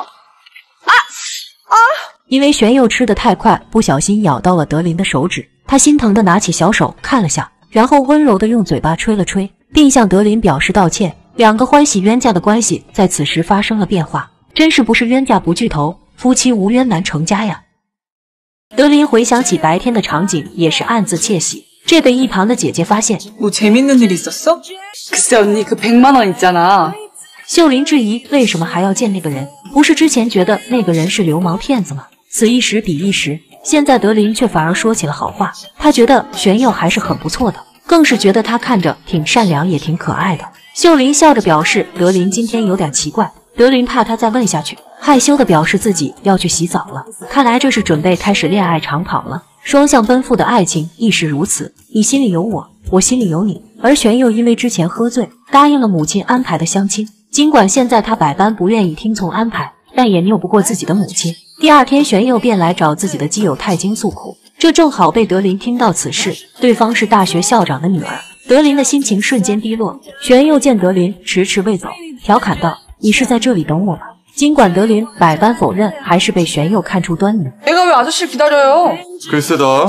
因为玄佑吃得太快，不小心咬到了德林的手指，他心疼地拿起小手看了下，然后温柔地用嘴巴吹了吹，并向德林表示道歉。两个欢喜冤家的关系在此时发生了变化，真是不是冤家不聚头，夫妻无冤难成家呀。德林回想起白天的场景，也是暗自窃喜。这被一旁的姐姐发现， 뭐 재밌는 일 있었어? 글쎄, 언니, 그 100만 원 있잖아. 秀林质疑为什么还要见那个人，不是之前觉得那个人是流氓骗子吗？此一时彼一时，现在德林却反而说起了好话，他觉得玄佑还是很不错的，更是觉得他看着挺善良也挺可爱的。秀林笑着表示德林今天有点奇怪，德林怕他再问下去，害羞地表示自己要去洗澡了，看来这是准备开始恋爱长跑了。双向奔赴的爱情亦是如此，你心里有我，我心里有你。而玄佑因为之前喝醉，答应了母亲安排的相亲，尽管现在他百般不愿意听从安排，但也拗不过自己的母亲。第二天，玄佑便来找自己的基友泰京诉苦，这正好被德林听到此事，对方是大学校长的女儿，德林的心情瞬间低落。玄佑见德林迟迟未走，调侃道：“你是在这里等我吧？”尽管德林百般否认，还是被玄佑看出端倪。 내가 왜 아저씨를 기다려요? 글쎄다.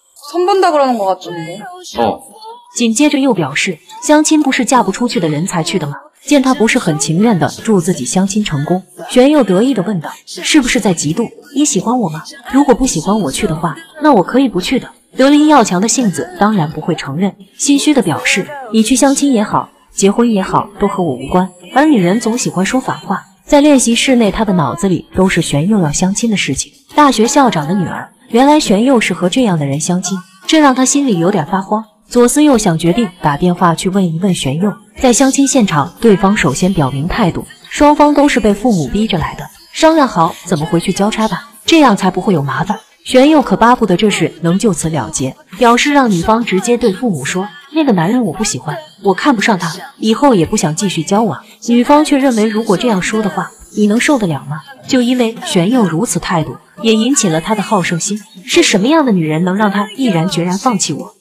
선 본다 그러는 것 같던데. 紧接着又表示，相亲不是嫁不出去的人才去的吗？见他不是很情愿的祝自己相亲成功，玄佑得意的问道：“是不是在嫉妒？你喜欢我吗？如果不喜欢我去的话，那我可以不去的。”德林要强的性子当然不会承认，心虚的表示：“你去相亲也好，结婚也好，都和我无关。”而女人总喜欢说反话。在练习室内，他的脑子里都是玄佑要相亲的事情。大学校长的女儿，原来玄佑是和这样的人相亲，这让他心里有点发慌。左思右想，决定打电话去问一问玄佑。在相亲现场，对方首先表明态度，双方都是被父母逼着来的，商量好怎么回去交差吧，这样才不会有麻烦。玄佑可巴不得这事能就此了结，表示让女方直接对父母说，那个男人我不喜欢，我看不上他，以后也不想继续交往。女方却认为，如果这样说的话，你能受得了吗？就因为玄佑如此态度，也引起了他的好胜心。是什么样的女人能让他毅然决然放弃我？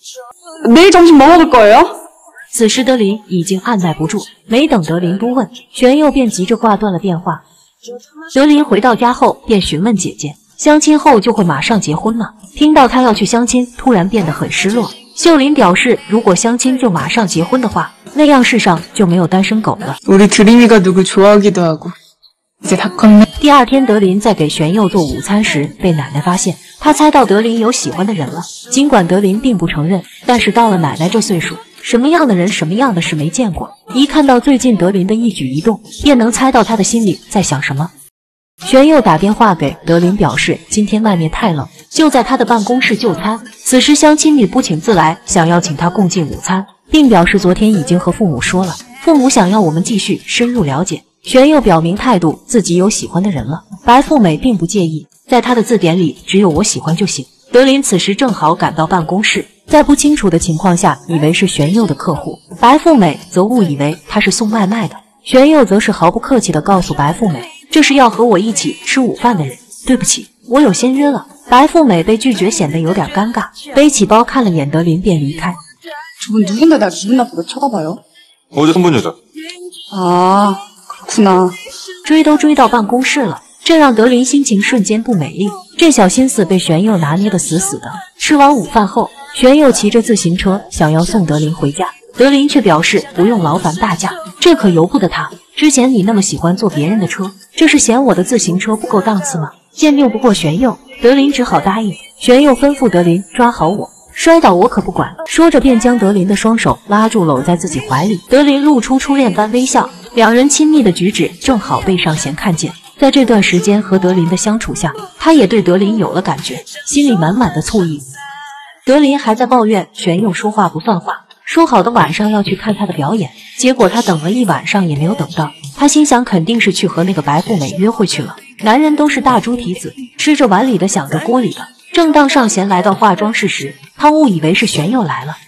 내일 점심 뭐 먹을 거예요? 此时德林已经按耐不住，没等德林多问，玄佑便急着挂断了电话。德林回到家后便询问姐姐，相亲后就会马上结婚吗？听到他要去相親，突然变得很失落。秀林表示，如果相亲就马上结婚的话，那样世上就没有单身狗了。 우리 드림이가 누굴 좋아하기도 하고 이제 다 컸네. 第二天，德林在给玄佑做午餐时被奶奶发现，他猜到德林有喜欢的人了。尽管德林并不承认，但是到了奶奶这岁数，什么样的人，什么样的事没见过，一看到最近德林的一举一动，便能猜到他的心里在想什么。玄佑打电话给德林，表示今天外面太冷，就在他的办公室就餐。此时相亲女不请自来，想要请他共进午餐，并表示昨天已经和父母说了，父母想要我们继续深入了解。玄佑表明态度，自己有喜欢的人了。白富美并不介意，在他的字典里只有我喜欢就行。德林此时正好赶到办公室，在不清楚的情况下，以为是玄佑的客户，白富美则误以为他是送外卖的。玄佑则是毫不客气地告诉白富美，这是要和我一起吃午饭的人，对不起，我有先约了。白富美被拒绝显得有点尴尬，背起包看了眼德林便离开。 저분 누군데 나 기분 나쁘게 쳐다봐요? 어제 선본 여자. 아, 그렇구나. 追都追到办公室了，这让德林心情瞬间不美丽。这小心思被玄佑拿捏得死死的。吃完午饭后，玄佑骑着自行车想要送德林回家，德林却表示不用劳烦大驾，这可由不得他。之前你那么喜欢坐别人的车，这是嫌我的自行车不够档次吗？见拗不过玄佑，德林只好答应。玄佑吩咐德林抓好我。 摔倒我可不管，说着便将德林的双手拉住，搂在自己怀里。德林露出初恋般微笑，两人亲密的举止正好被尚贤看见。在这段时间和德林的相处下，他也对德林有了感觉，心里满满的醋意。德林还在抱怨玄佑说话不算话，说好的晚上要去看他的表演，结果他等了一晚上也没有等到。他心想肯定是去和那个白富美约会去了。男人都是大猪蹄子，吃着碗里的想着锅里的。 正当尚贤来到化妆室时，他误以为是玄佑来了，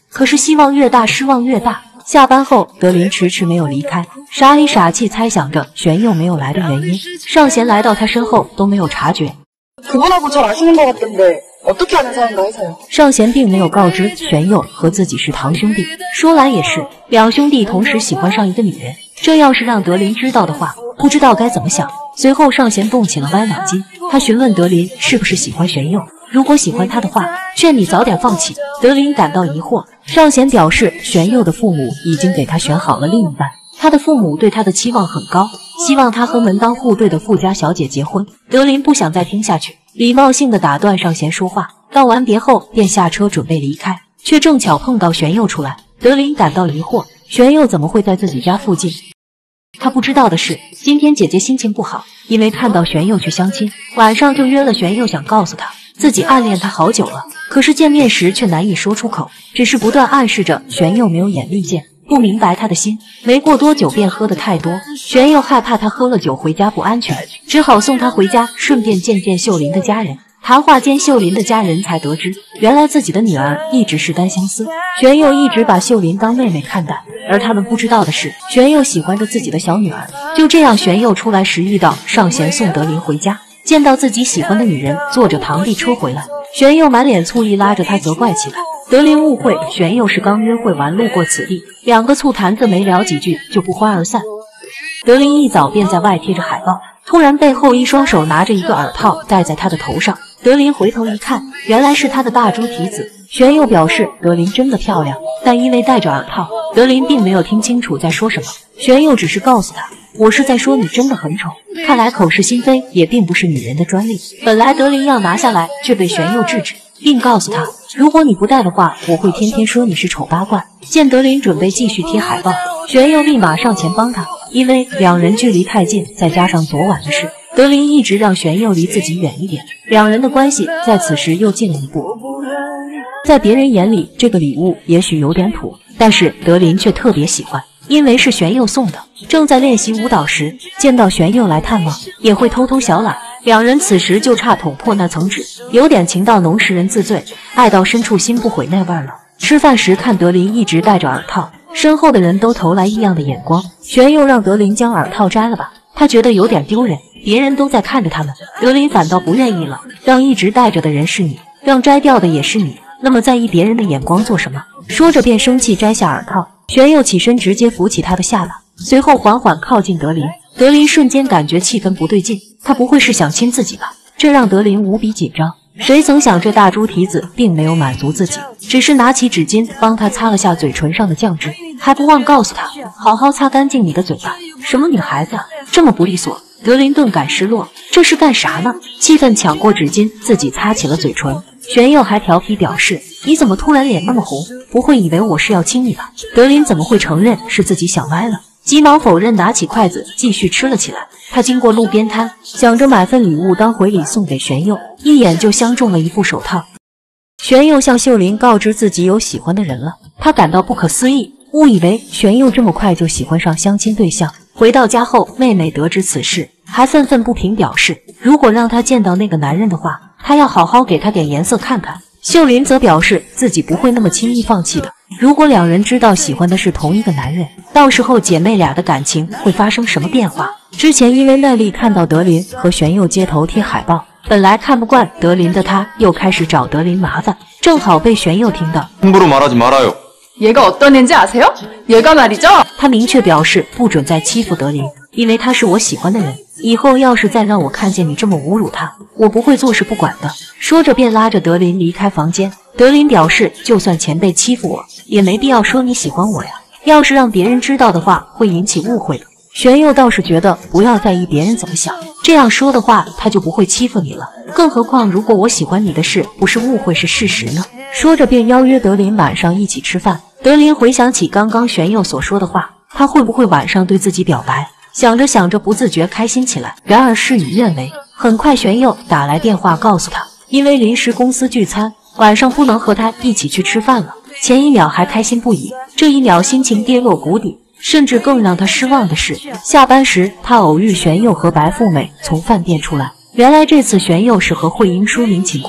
可是希望越大，失望越大。下班后，德林迟迟没有离开，傻里傻气猜想着玄佑没有来的原因。尚贤来到他身后都没有察觉。 그분하고 잘 아시는 것 같던데 어떻게 아는 사이인가 해서요. 尚贤并没有告知玄佑和自己是堂兄弟。说来也是，两兄弟同时喜欢上一个女人，这要是让德林知道的话，不知道该怎么想。随后尚贤动起了歪脑筋，他询问德林是不是喜欢玄佑，如果喜欢他的话，劝你早点放弃。德林感到疑惑，尚贤表示玄佑的父母已经给他选好了另一半。 他的父母对他的期望很高，希望他和门当户对的富家小姐结婚。德林不想再听下去，礼貌性的打断尚贤说话，道完别后便下车准备离开，却正巧碰到玄佑出来。德林感到疑惑，玄佑怎么会在自己家附近？他不知道的是，今天姐姐心情不好，因为看到玄佑去相亲，晚上就约了玄佑，想告诉他自己暗恋他好久了，可是见面时却难以说出口，只是不断暗示着玄佑没有眼力见。 不明白他的心，没过多久便喝得太多。玄佑害怕他喝了酒回家不安全，只好送他回家，顺便见见秀林的家人。谈话间，秀林的家人才得知，原来自己的女儿一直是单相思。玄佑一直把秀林当妹妹看待，而他们不知道的是，玄佑喜欢着自己的小女儿。就这样，玄佑出来时遇到尚贤送德林回家，见到自己喜欢的女人坐着堂弟车回来，玄佑满脸醋意，拉着他责怪起来。 德林误会玄佑是刚约会完路过此地，两个醋坛子没聊几句就不欢而散。德林一早便在外贴着海报，突然背后一双手拿着一个耳套戴在他的头上。德林回头一看，原来是他的大猪蹄子。玄佑表示德林真的漂亮，但因为戴着耳套，德林并没有听清楚在说什么。玄佑只是告诉他：“我是在说你真的很丑。”看来口是心非也并不是女人的专利。本来德林要拿下来，却被玄佑制止。 并告诉他，如果你不戴的话，我会天天说你是丑八怪。见德林准备继续贴海报，玄佑立马上前帮他，因为两人距离太近，再加上昨晚的事，德林一直让玄佑离自己远一点，两人的关系在此时又近了一步。在别人眼里，这个礼物也许有点土，但是德林却特别喜欢，因为是玄佑送的。正在练习舞蹈时，见到玄佑来探望，也会偷偷小懒。 两人此时就差捅破那层纸，有点情到浓时人自醉，爱到深处心不悔那味儿了。吃饭时看德林一直戴着耳套，身后的人都投来异样的眼光。玄佑让德林将耳套摘了吧，他觉得有点丢人，别人都在看着他们，德林反倒不愿意了。让一直戴着的人是你，让摘掉的也是你，那么在意别人的眼光做什么？说着便生气摘下耳套。玄佑起身直接扶起他的下巴，随后缓缓靠近德林。 德林瞬间感觉气氛不对劲，他不会是想亲自己吧？这让德林无比紧张。谁曾想这大猪蹄子并没有满足自己，只是拿起纸巾帮他擦了下嘴唇上的酱汁，还不忘告诉他好好擦干净你的嘴巴。什么女孩子啊，这么不利索！德林顿感失落，这是干啥呢？气愤抢过纸巾自己擦起了嘴唇。玄佑还调皮表示：“你怎么突然脸那么红？不会以为我是要亲你吧？”德林怎么会承认是自己想歪了？ 急忙否认，拿起筷子继续吃了起来。他经过路边摊，想着买份礼物当回礼送给玄佑，一眼就相中了一副手套。玄佑向秀林告知自己有喜欢的人了，他感到不可思议，误以为玄佑这么快就喜欢上相亲对象。回到家后，妹妹得知此事，还愤愤不平，表示如果让他见到那个男人的话，他要好好给他点颜色看看。秀林则表示自己不会那么轻易放弃的。如果两人知道喜欢的是同一个男人，到时候姐妹俩的感情会发生什么变化？之前因为耐力看到德林和玄佑街头贴海报，本来看不惯德林的他，又开始找德林麻烦，正好被玄佑听到。 함부로 말하지 말아요. 얘가 어떤 애인지 아세요? 얘가 말이죠. 他明确表示不准再欺负德林，因为他是我喜欢的人。以后要是再让我看见你这么侮辱他，我不会坐视不管的。说着便拉着德林离开房间。德林表示，就算前辈欺负我，也没必要说你喜欢我呀。要是让别人知道的话，会引起误会的。玄佑倒是觉得不要在意别人怎么想，这样说的话，他就不会欺负你了。更何况，如果我喜欢你的事不是误会是事实呢？说着便邀约德林晚上一起吃饭。德林回想起刚刚玄佑所说的话，他会不会晚上对自己表白？想着想着，不自觉开心起来。然而事与愿违，很快玄佑打来电话告诉他，因为临时公司聚餐，晚上不能和他一起去吃饭了。前一秒还开心不已，这一秒心情跌落谷底。甚至更让他失望的是，下班时他偶遇玄佑和白富美从饭店出来。原来这次玄佑是和慧英说明情况的，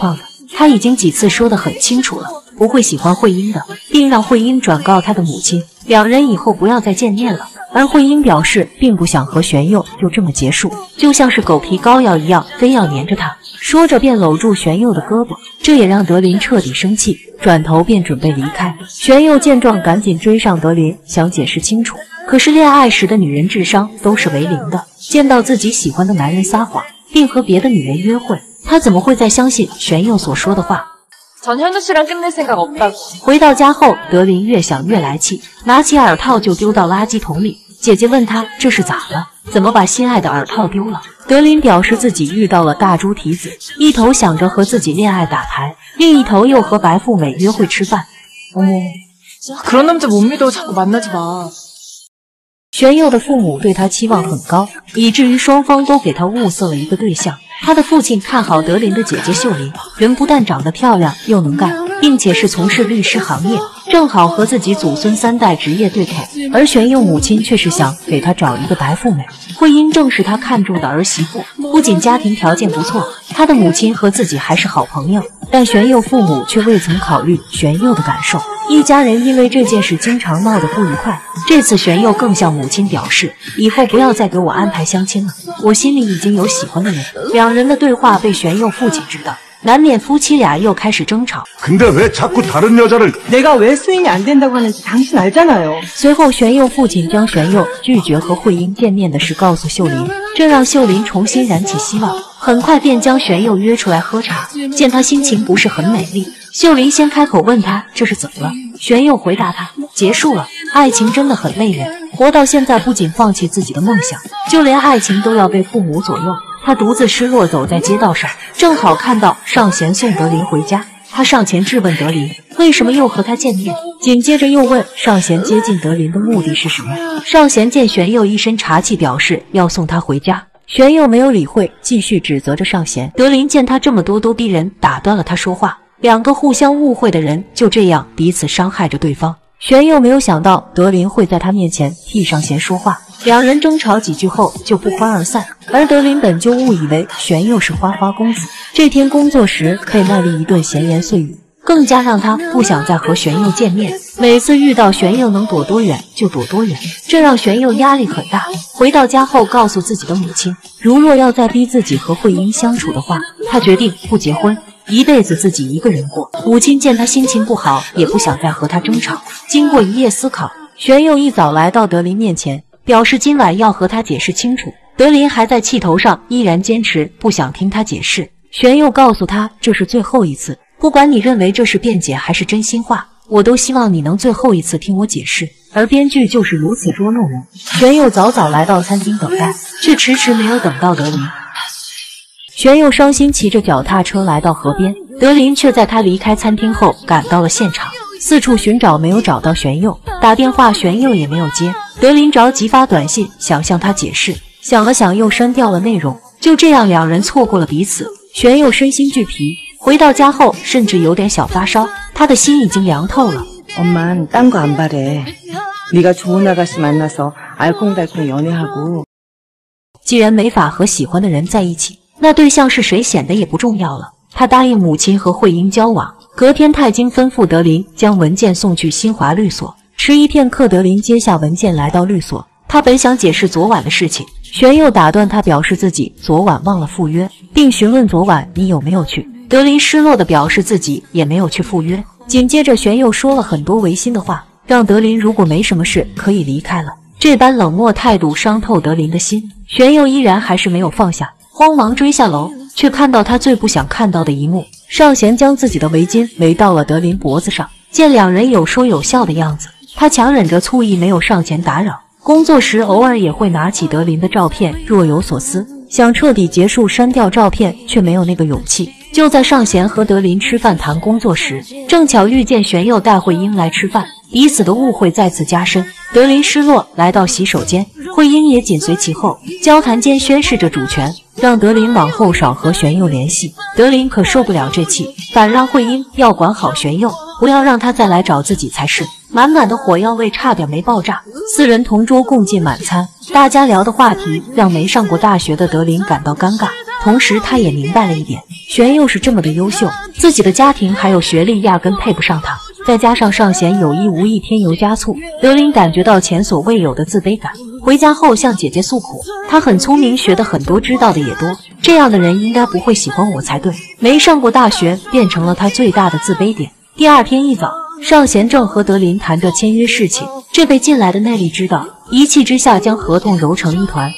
他已经几次说得很清楚了，不会喜欢慧英的，并让慧英转告他的母亲，两人以后不要再见面了。而慧英表示并不想和玄佑就这么结束，就像是狗皮膏药一样，非要黏着他。说着便搂住玄佑的胳膊，这也让德林彻底生气，转头便准备离开。玄佑见状赶紧追上德林，想解释清楚，可是恋爱时的女人智商都是为0的，见到自己喜欢的男人撒谎并和别的女人约会，她怎么会再相信玄佑所说的话？ 전 현우 씨랑 끝낼 생각 없다고. 回到家后，德林越想越来气，拿起耳套就丢到垃圾桶里。姐姐问他这是咋了，怎么把心爱的耳套丢了？德林表示自己遇到了大猪蹄子，一头想着和自己恋爱打牌，另一头又和白富美约会吃饭。 그런 남자 못 믿어. 자꾸 만나지 마. 玄佑的父母对他期望很高，以至于双方都给他物色了一个对象。他的父亲看好德林的姐姐秀林，人不但长得漂亮，又能干，并且是从事律师行业，正好和自己祖孙3代职业对口。而玄佑母亲却是想给他找一个白富美，慧英正是他看中的儿媳妇，不仅家庭条件不错，他的母亲和自己还是好朋友。但玄佑父母却未曾考虑玄佑的感受，一家人因为这件事经常闹得不愉快。这次玄佑更向母亲表示，以后不要再给我安排相亲了，我心里已经有喜欢的人。两人的对话被玄佑父亲知道，难免夫妻俩又开始争吵。 근데 왜 자꾸 다른 여자를 내가 왜 수인이 안 된다고 하는지 당신 알잖아요. 随后，玄佑父亲将玄佑拒绝和慧英见面的事告诉秀林，这让秀林重新燃起希望。很快便将玄佑约出来喝茶，见他心情不是很美丽，秀林先开口问他这是怎么了。玄佑回答他：结束了，爱情真的很累人，活到现在不仅放弃自己的梦想，就连爱情都要被父母左右。他独自失落走在街道上，正好看到尚贤送德林回家。 他上前质问德林为什么又和他见面，紧接着又问尚贤接近德林的目的是什么。尚贤见玄佑一身茶气，表示要送他回家。玄佑没有理会，继续指责着尚贤。德林见他这么咄咄逼人，打断了他说话。两个互相误会的人就这样彼此伤害着对方。玄佑没有想到德林会在他面前替尚贤说话，两人争吵几句后就不欢而散。而德林本就误以为玄佑是花花公子，这天工作时被麦丽一顿闲言碎语，更加让他不想再和玄佑见面。每次遇到玄佑能躲多远就躲多远，这让玄佑压力很大。回到家后，告诉自己的母亲，如若要再逼自己和慧英相处的话，他决定不结婚。 一辈子自己一个人过。母亲见他心情不好，也不想再和他争吵。经过一夜思考，玄佑一早来到德林面前，表示今晚要和他解释清楚。德林还在气头上，依然坚持不想听他解释。玄佑告诉他，这是最后一次，不管你认为这是辩解还是真心话，我都希望你能最后一次听我解释。而编剧就是如此捉弄人。玄佑早早来到餐厅等待，却迟迟没有等到德林。 玄佑伤心骑着脚踏车来到河边，德林却在他离开餐厅后赶到了现场，四处寻找没有找到玄佑，打电话玄佑也没有接。德林着急发短信想向他解释，想了想又删掉了内容。就这样，两人错过了彼此。玄佑身心俱疲，回到家后甚至有点小发烧，他的心已经凉透了。 엄만 딴 거 안 바래. 네가 좋은 아가씨 만나서 알콩달콩 연애하고. 既然没法和喜欢的人在一起。 那对象是谁显得也不重要了。他答应母亲和慧英交往。隔天，太京吩咐德林将文件送去新华律所。迟疑片刻，德林接下文件来到律所。他本想解释昨晚的事情，玄佑打断他，表示自己昨晚忘了赴约，并询问昨晚你有没有去。德林失落地表示自己也没有去赴约。紧接着，玄佑说了很多违心的话，让德林如果没什么事可以离开了。这般冷漠态度伤透德林的心，玄佑依然还是没有放下。 慌忙追下楼，却看到他最不想看到的一幕：尚贤将自己的围巾围到了德林脖子上。见两人有说有笑的样子，他强忍着醋意没有上前打扰。工作时偶尔也会拿起德林的照片，若有所思，想彻底结束删掉照片，却没有那个勇气。就在尚贤和德林吃饭谈工作时，正巧遇见玄佑带慧英来吃饭，彼此的误会再次加深。德林失落来到洗手间，慧英也紧随其后，交谈间宣示着主权。 让德林往后少和玄佑联系，德林可受不了这气，反让慧英要管好玄佑，不要让他再来找自己才是。满满的火药味差点没爆炸。四人同桌共进晚餐，大家聊的话题让没上过大学的德林感到尴尬。 同时他也明白了一点，玄佑是这么的优秀，自己的家庭还有学历压根配不上他，再加上尚贤有意无意添油加醋，德林感觉到前所未有的自卑感。回家后向姐姐诉苦，他很聪明，学的很多，知道的也多，这样的人应该不会喜欢我才对。没上过大学变成了他最大的自卑点。第二天一早，尚贤正和德林谈着签约事情，这被进来的内力知道，一气之下将合同揉成一团。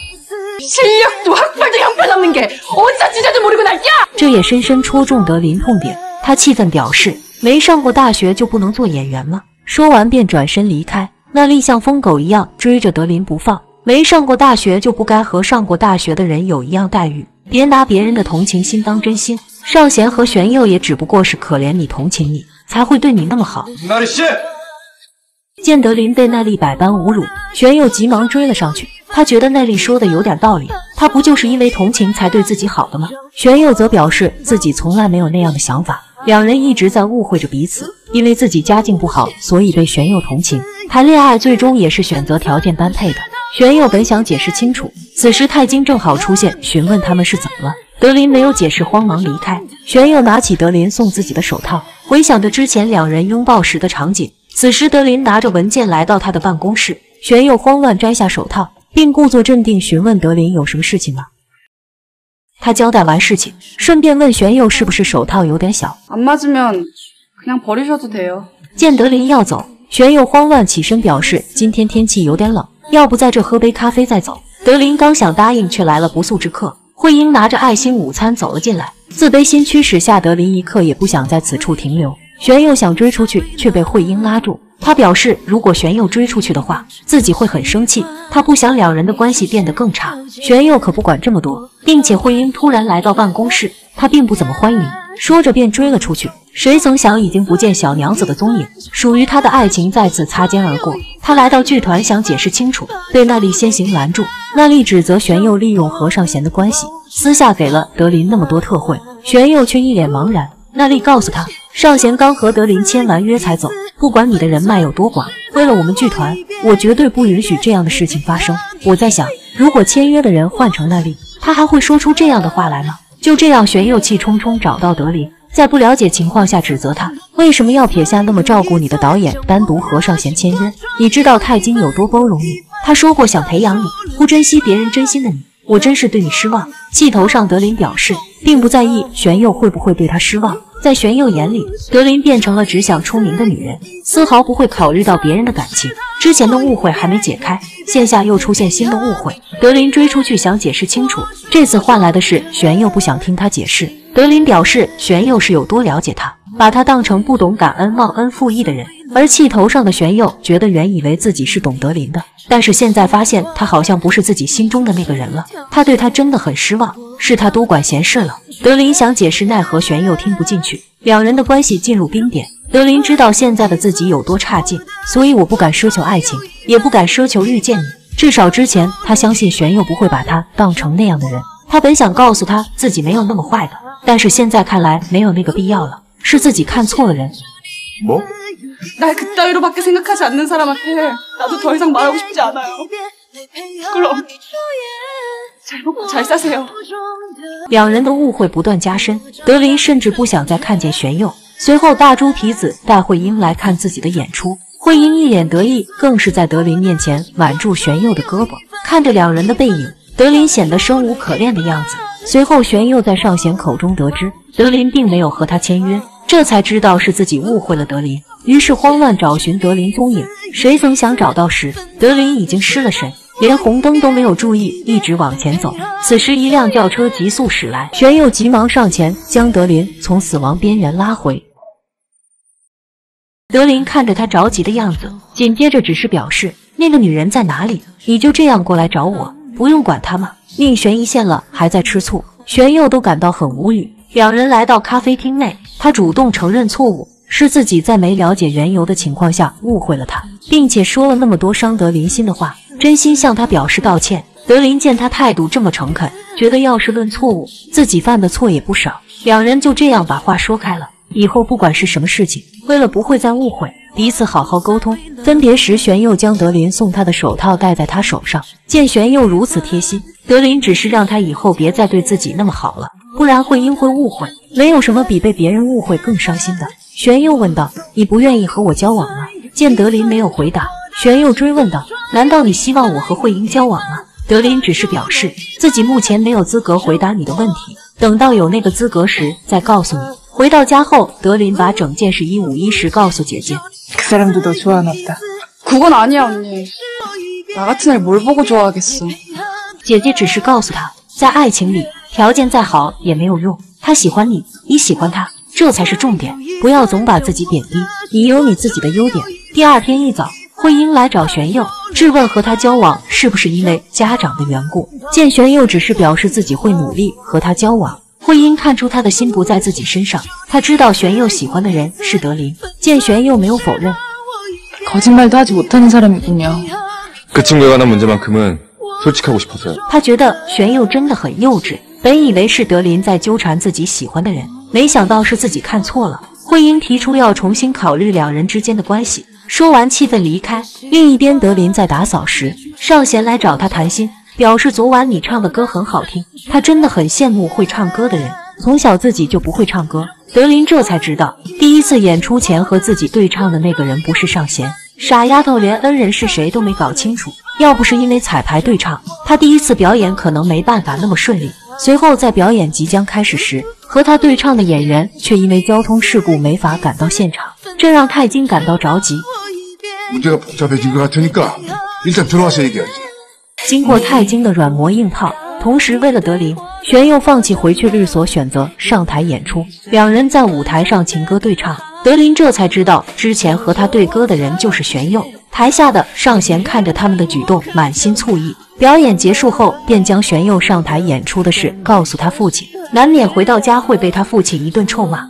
这也深深戳中德林痛点，他气愤表示：没上过大学就不能做演员吗？说完便转身离开。那丽像疯狗一样追着德林不放，没上过大学就不该和上过大学的人有一样待遇，别拿别人的同情心当真心。尚贤和玄佑也只不过是可怜你同情你，才会对你那么好。见德林被奈丽百般侮辱，玄佑急忙追了上去。他觉得奈丽说的有点道理，他不就是因为同情才对自己好的吗？玄佑则表示自己从来没有那样的想法，两人一直在误会着彼此。因为自己家境不好，所以被玄佑同情，谈恋爱最终也是选择条件般配的。玄佑本想解释清楚，此时太金正好出现，询问他们是怎么了。德林没有解释，慌忙离开。玄佑拿起德林送自己的手套，回想着之前两人拥抱时的场景。此时德林拿着文件来到他的办公室，玄佑慌乱摘下手套，并故作镇定询问德林有什么事情吗？他交代完事情，顺便问玄佑是不是手套有点小。见德林要走，玄佑慌乱起身表示今天天气有点冷，要不在这喝杯咖啡再走。德林刚想答应，却来了不速之客。慧英拿着爱心午餐走了进来，自卑心驱使下，德林一刻也不想在此处停留。玄佑想追出去，却被慧英拉住。他表示如果玄佑追出去的话，自己会很生气，他不想两人的关系变得更差。玄佑可不管这么多，并且慧英突然来到办公室，他并不怎么欢迎，说着便追了出去。谁曾想已经不见小娘子的踪影，属于他的爱情再次擦肩而过。他来到剧团想解释清楚，被那丽先行拦住。那丽指责玄佑利用和尚贤的关系，私下给了德林那么多特惠，玄佑却一脸茫然。那丽告诉他，尚贤刚和德林签完约才走，不管你的人脉有多广，为了我们剧团，我绝对不允许这样的事情发生。我在想，如果签约的人换成那丽，他还会说出这样的话来吗？就这样，玄佑气冲冲找到德林，在不了解情况下指责他为什么要撇下那么照顾你的导演，单独和尚贤签约。你知道太金有多包容你，他说过想培养你，不珍惜别人真心的你，我真是对你失望。气头上，德林表示并不在意玄佑会不会对他失望。在玄佑眼里，德林变成了只想出名的女人，丝毫不会考虑到别人的感情。之前的误会还没解开，线下又出现新的误会。德林追出去想解释清楚，这次换来的是玄佑不想听他解释。德林表示玄佑是有多了解他，把他当成不懂感恩忘恩负义的人。而气头上的玄佑觉得原以为自己是懂德林的，但是现在发现他好像不是自己心中的那个人了。他对他真的很失望，是他多管闲事了。德林想解释，奈何玄佑听不进去，两人的关系进入冰点。德林知道现在的自己有多差劲，所以我不敢奢求爱情，也不敢奢求遇见你。至少之前他相信玄佑不会把他当成那样的人。他本想告诉他自己没有那么坏的，但是现在看来没有那个必要了，是自己看错了人。 날 그따위로밖에 생각하지 않는 사람한테 나도 더 이상 말하고 싶지 않아요. 그럼 잘 먹고 잘 사세요. 两人的误会不断加深，德林甚至不想再看见玄佑。随后大猪蹄子带慧英来看自己的演出，慧英一脸得意，更是在德林面前挽住玄佑的胳膊。看着两人的背影，德林显得生无可恋的样子。随后玄佑在尚贤口中得知德林并没有和他签约，这才知道是自己误会了德林，于是慌乱找寻德林踪影。谁曾想找到时，德林已经失了神，连红灯都没有注意，一直往前走。此时一辆轿车急速驶来，玄佑急忙上前将德林从死亡边缘拉回。德林看着他着急的样子，紧接着只是表示那个女人在哪里？你就这样过来找我，不用管她吗？命悬一线了还在吃醋，玄佑都感到很无语。两人来到咖啡厅内，他主动承认错误，是自己在没了解缘由的情况下误会了他，并且说了那么多伤得林心的话，真心向他表示道歉。德林见他态度这么诚恳，觉得要是论错误，自己犯的错也不少，两人就这样把话说开了。以后不管是什么事情，为了不会再误会， 彼此好好沟通。分别时，玄佑将德林送他的手套戴在他手上。见玄佑如此贴心，德林只是让他以后别再对自己那么好了，不然慧英会误会。没有什么比被别人误会更伤心的。玄佑问道：“你不愿意和我交往吗？”见德林没有回答，玄佑追问道：“难道你希望我和慧英交往吗？”德林只是表示自己目前没有资格回答你的问题，等到有那个资格时再告诉你。回到家后，德林把整件事一五一十告诉姐姐。 그 사람도 너 좋아하나 보다. 그건 아니야, 언니. 나 같은 애 뭘 보고 좋아하겠어. 姐姐只是告诉他，在爱情里，条件再好也没有用，他喜欢你，你喜欢他，这才是重点。不要总把自己贬低，你有你自己的优点。第二天一早，慧英来找玄佑，质问和他交往是不是因为家长的缘故。见玄佑只是表示自己会努力和他交往，慧英看出他的心不在自己身上，她知道玄佑喜欢的人是德林。见玄佑没有否认， 거짓말도 하지 못하는 사람이군요. 그 친구에 관한 문제만큼은 솔직하고 싶어서요. 他觉得玄佑真的很幼稚，本以为是德林在纠缠自己喜欢的人，没想到是自己看错了。慧英提出要重新考虑两人之间的关系，说完气愤离开。另一边，德林在打扫时，尚贤来找他谈心，表示昨晚你唱的歌很好听，他真的很羡慕会唱歌的人，从小自己就不会唱歌。德林这才知道，第一次演出前和自己对唱的那个人不是尚贤。傻丫头连恩人是谁都没搞清楚，要不是因为彩排对唱，她第一次表演可能没办法那么顺利。随后在表演即将开始时，和她对唱的演员却因为交通事故没法赶到现场，这让泰晶感到着急。 문제가 복잡해진 것 같으니까 일단 들어와서 얘기하지. 经过泰晶的软磨硬泡，同时为了德林，玄佑放弃回去律所，选择上台演出。两人在舞台上情歌对唱，德林这才知道之前和他对歌的人就是玄佑。台下的尚贤看着他们的举动，满心醋意。表演结束后，便将玄佑上台演出的事告诉他父亲，难免回到家会被他父亲一顿臭骂。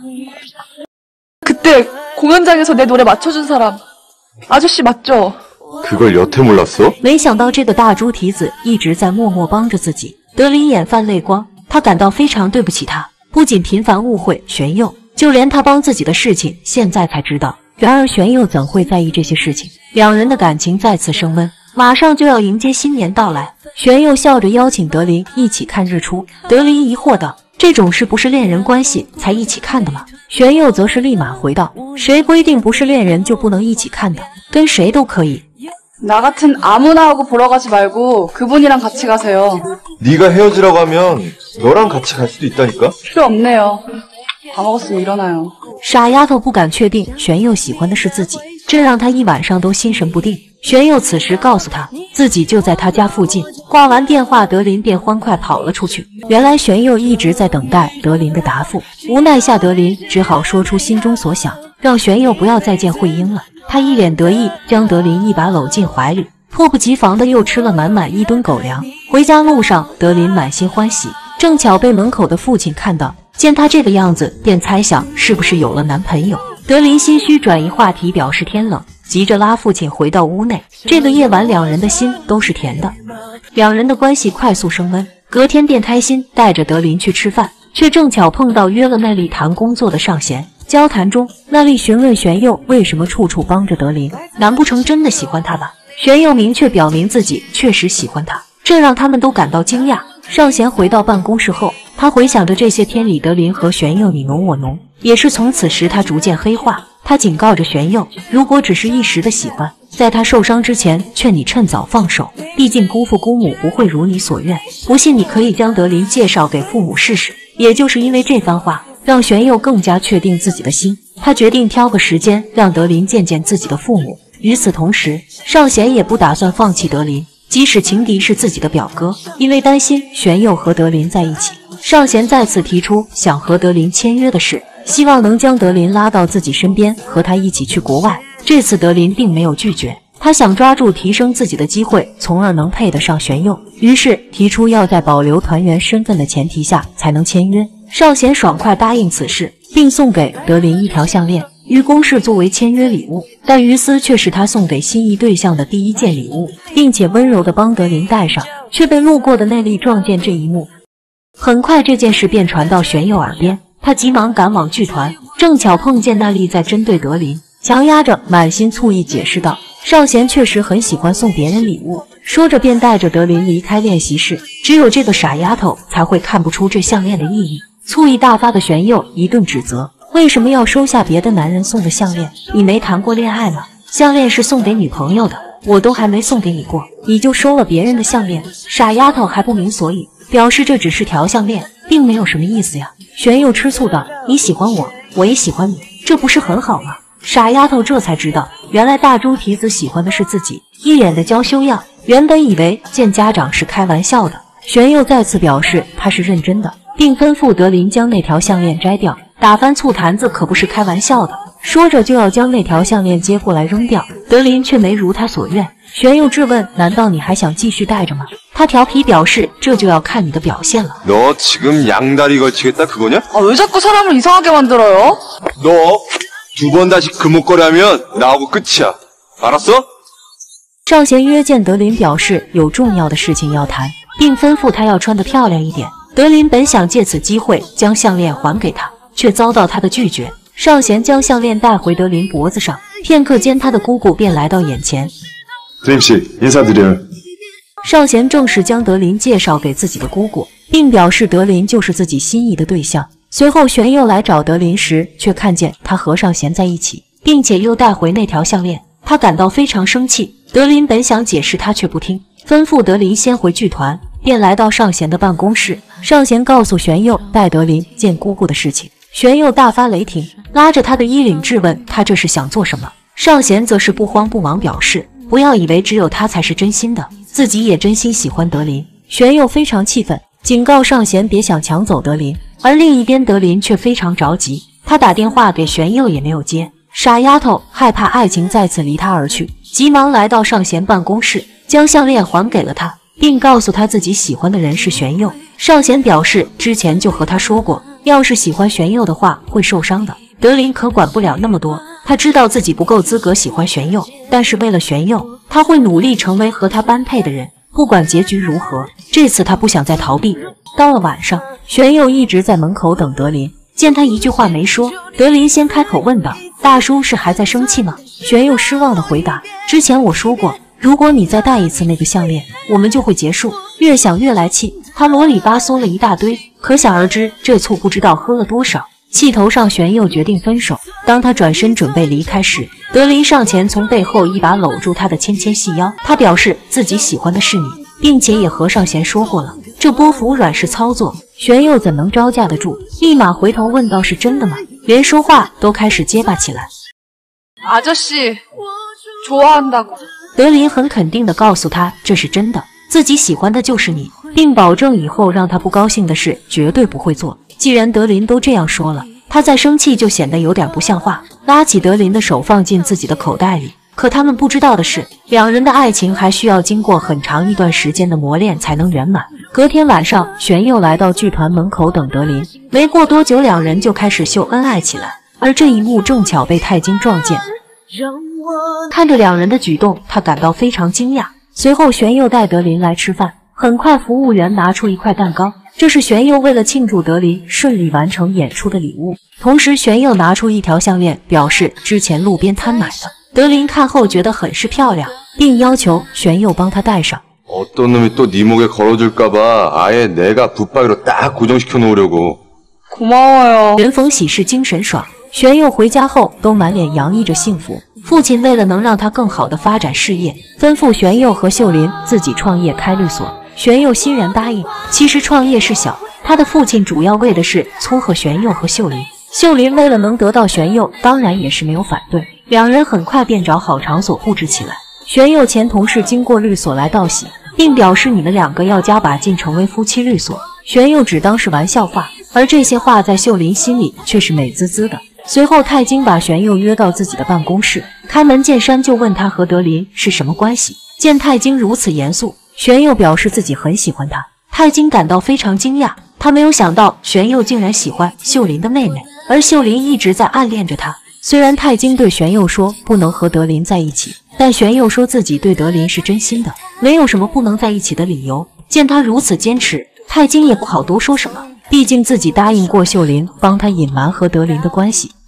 그때 공연장에서 내 노래 맞춰준 사람 아저씨 맞죠? 그걸 여태 몰랐어? 没想到这个大猪蹄子一直在默默帮着自己。德林眼泛泪光，他感到非常对不起他，不仅频繁误会玄佑，就连他帮自己的事情，现在才知道。然而玄佑怎会在意这些事情？两人的感情再次升温，马上就要迎接新年到来。玄佑笑着邀请德林一起看日出，德林疑惑道：“这种事不是恋人关系才一起看的吗？”玄佑则是立马回道：“谁规定不是恋人就不能一起看的？跟谁都可以。” 나 같은 아무나 하고 보러 가지 말고 그분이랑 같이 가세요. 네가 헤어지라고 하면 너랑 같이 갈 수도 있다니까? 필요 없네요. 다 먹었으면 일어나요. 傻丫头不敢确定玄佑喜欢的是自己，这让他一晚上都心神不定。玄佑此时告诉他，自己就在他家附近。挂完电话，德林便欢快跑了出去。原来玄佑一直在等待德林的答复，无奈下德林只好说出心中所想，让玄佑不要再见慧英了。他一脸得意，将德林一把搂进怀里，迫不及防的又吃了满满一吨狗粮。回家路上，德林满心欢喜，正巧被门口的父亲看到，见他这个样子，便猜想是不是有了男朋友。德林心虚转移话题，表示天冷，急着拉父亲回到屋内。这个夜晚，两人的心都是甜的，两人的关系快速升温。隔天便开心带着德林去吃饭，却正巧碰到约了奈丽谈工作的尚贤。交谈中，奈丽询问玄佑为什么处处帮着德林，难不成真的喜欢他吧？玄佑明确表明自己确实喜欢他，这让他们都感到惊讶。尚贤回到办公室后，他回想着这些天里德林和玄佑你侬我侬，也是从此时他逐渐黑化。他警告着玄佑，如果只是一时的喜欢，在他受伤之前，劝你趁早放手，毕竟姑父姑母不会如你所愿。不信你可以将德林介绍给父母试试。也就是因为这番话，让玄佑更加确定自己的心。他决定挑个时间让德林见见自己的父母。与此同时，尚贤也不打算放弃德林，即使情敌是自己的表哥，因为担心玄佑和德林在一起，尚贤再次提出想和德林签约的事，希望能将德林拉到自己身边，和他一起去国外。这次德林并没有拒绝，他想抓住提升自己的机会，从而能配得上玄佑，于是提出要在保留团员身份的前提下才能签约。尚贤爽快答应此事，并送给德林一条项链，于公是作为签约礼物，但于私却是他送给心仪对象的第一件礼物，并且温柔地帮德林戴上，却被路过的内力撞见这一幕。很快这件事便传到玄佑耳边，他急忙赶往剧团，正巧碰见奈丽在针对德林。 强压着满心醋意解释道：“尚贤确实很喜欢送别人礼物。”说着便带着德林离开练习室。只有这个傻丫头才会看不出这项链的意义。醋意大发的玄佑一顿指责：“为什么要收下别的男人送的项链？你没谈过恋爱吗？项链是送给女朋友的，我都还没送给你过，你就收了别人的项链？”傻丫头还不明所以，表示这只是条项链，并没有什么意思呀。玄佑吃醋道：“你喜欢我，我也喜欢你，这不是很好吗？”傻丫头这才知道，原来大猪蹄子喜欢的是自己，一脸的娇羞样。原本以为见家长是开玩笑的，玄佑再次表示他是认真的，并吩咐德林将那条项链摘掉。打翻醋坛子可不是开玩笑的，说着就要将那条项链接过来扔掉，德林却没如他所愿。玄佑质问：“难道你还想继续戴着吗？”他调皮表示：“这就要看你的表现了。” 너 지금 양다리 걸치겠다 그거냐? 아, 왜 자꾸 사람을 이상하게 만들어요? 너 두 번 다시 그 목걸이 하면 나하고 끝이야. 알았어? 尚贤约见德林，表示有重要的事情要谈，并吩咐他要穿得漂亮一点。德林本想借此机会将项链还给他，却遭到他的拒绝。尚贤将项链戴回德林脖子上，片刻间他的姑姑便来到眼前。 드림씨 인사드려요. 尚贤正式将德林介绍给自己的姑姑，并表示德林就是自己心仪的对象。随后玄佑来找德林时，却看见他和尚贤在一起，并且又带回那条项链，他感到非常生气。德林本想解释，他却不听，吩咐德林先回剧团，便来到尚贤的办公室。尚贤告诉玄佑带德林见姑姑的事情，玄佑大发雷霆，拉着他的衣领质问他这是想做什么。尚贤则是不慌不忙表示，不要以为只有他才是真心的，自己也真心喜欢德林。玄佑非常气愤，警告尚贤别想抢走德林。而另一边德林却非常着急，他打电话给玄佑也没有接。傻丫头害怕爱情再次离他而去，急忙来到尚贤办公室，将项链还给了他，并告诉他自己喜欢的人是玄佑。尚贤表示之前就和他说过，要是喜欢玄佑的话会受伤的。德林可管不了那么多，他知道自己不够资格喜欢玄佑，但是为了玄佑，他会努力成为和他般配的人，不管结局如何，这次他不想再逃避。到了晚上，玄佑一直在门口等德林，见他一句话没说，德林先开口问道：“大叔是还在生气吗？”玄佑失望地回答：“之前我说过，如果你再戴一次那个项链，我们就会结束。”越想越来气，他啰里吧嗦了一大堆，可想而知这醋不知道喝了多少。气头上，玄佑决定分手。当他转身准备离开时，德林上前从背后一把搂住他的纤纤细腰，他表示自己喜欢的是你，并且也和尚贤说过了，这波服软式操作，玄佑怎能招架得住？立马回头问道：“是真的吗？”连说话都开始结巴起来。 아저씨 좋아한다고。 德林很肯定地告诉他这是真的，自己喜欢的就是你，并保证以后让他不高兴的事绝对不会做。既然德林都这样说了，他再生气就显得有点不像话。拉起德林的手放进自己的口袋里。可他们不知道的是，两人的爱情还需要经过很长一段时间的磨练才能圆满。隔天晚上，玄佑来到剧团门口等德林，没过多久，两人就开始秀恩爱起来。而这一幕正巧被泰晶撞见，看着两人的举动，他感到非常惊讶。随后，玄佑带德林来吃饭，很快服务员拿出一块蛋糕，这是玄佑为了庆祝德林顺利完成演出的礼物。同时，玄佑拿出一条项链，表示之前路边摊买的。德林看后觉得很是漂亮，并要求玄佑帮他戴上。 어떤 놈이 또 네 목에 걸어줄까봐 아예 내가 붙박이로 딱 고정시켜 놓으려고. 고마워요. 人逢喜事精神爽，玄佑回家后都满脸洋溢着幸福。父亲为了能让他更好的发展事业，吩咐玄佑和秀林自己创业开律所。玄佑欣然答应。其实创业是小，他的父亲主要为的是撮合玄佑和秀林。秀林为了能得到玄佑，当然也是没有反对。两人很快便找好场所布置起来。玄佑前同事经过律所来道喜，并表示你们两个要加把劲，成为夫妻律所。玄佑只当是玩笑话，而这些话在秀林心里却是美滋滋的。随后，泰晶把玄佑约到自己的办公室，开门见山就问他和德林是什么关系。见泰晶如此严肃，玄佑表示自己很喜欢他。泰晶感到非常惊讶，他没有想到玄佑竟然喜欢秀林的妹妹，而秀林一直在暗恋着他。虽然泰晶对玄佑说不能和德林在一起，但玄佑说自己对德林是真心的，没有什么不能在一起的理由。见他如此坚持，泰晶也不好多说什么，毕竟自己答应过秀林帮他隐瞒和德林的关系。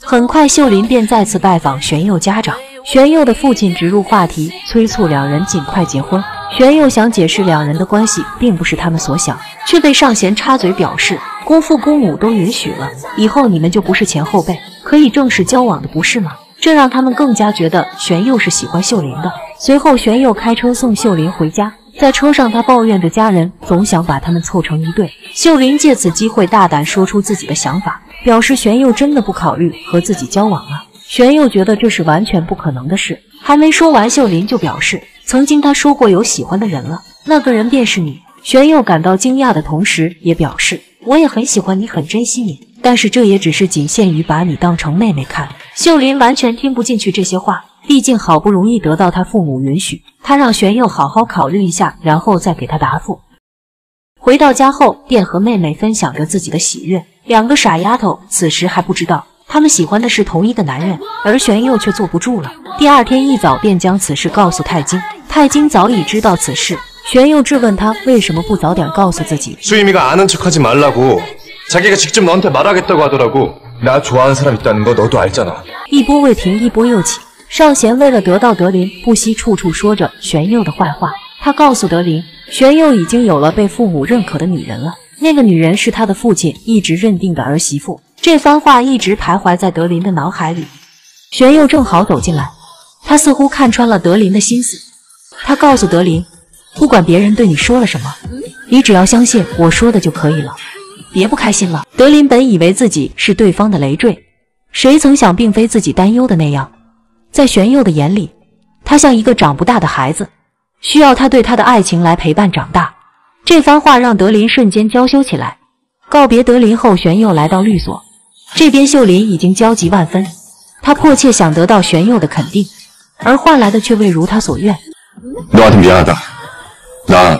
很快，秀林便再次拜访玄佑家长。玄佑的父亲植入话题，催促两人尽快结婚。玄佑想解释两人的关系并不是他们所想，却被尚贤插嘴表示，姑父姑母都允许了，以后你们就不是前后辈，可以正式交往的，不是吗？这让他们更加觉得玄佑是喜欢秀林的。随后，玄佑开车送秀林回家，在车上他抱怨着家人总想把他们凑成一对。秀林借此机会大胆说出自己的想法，表示玄佑真的不考虑和自己交往了。玄佑觉得这是完全不可能的事，还没说完，秀林就表示曾经他说过有喜欢的人了，那个人便是你。玄佑感到惊讶的同时，也表示我也很喜欢你，很珍惜你，但是这也只是仅限于把你当成妹妹看。秀林完全听不进去这些话，毕竟好不容易得到他父母允许，他让玄佑好好考虑一下，然后再给他答复。回到家后，便和妹妹分享着自己的喜悦。两个傻丫头此时还不知道，他们喜欢的是同一个男人，而玄佑却坐不住了。第二天一早便将此事告诉太金，太金早已知道此事。玄佑质问他为什么不早点告诉自己。 수임이가 아는 척하지 말라고. 자기가 직접 너한테 말하겠다고 하더라고. 나 좋아하는 사람 있다는 거 너도 알잖아. 一波未平，一波又起。尚贤为了得到德林，不惜处处说着玄佑的坏话。他告诉德林，玄佑已经有了被父母认可的女人了，那个女人是他的父亲一直认定的儿媳妇。这番话一直徘徊在德林的脑海里。玄佑正好走进来，他似乎看穿了德林的心思。他告诉德林，不管别人对你说了什么，你只要相信我说的就可以了，别不开心了。德林本以为自己是对方的累赘，谁曾想并非自己担忧的那样。在玄佑的眼里，他像一个长不大的孩子，需要他对他的爱情来陪伴长大。这番话让德林瞬间娇羞起来。告别德林后，玄佑来到律所，这边秀林已经焦急万分，他迫切想得到玄佑的肯定，而换来的却未如他所愿。 너한테 미안하다. 나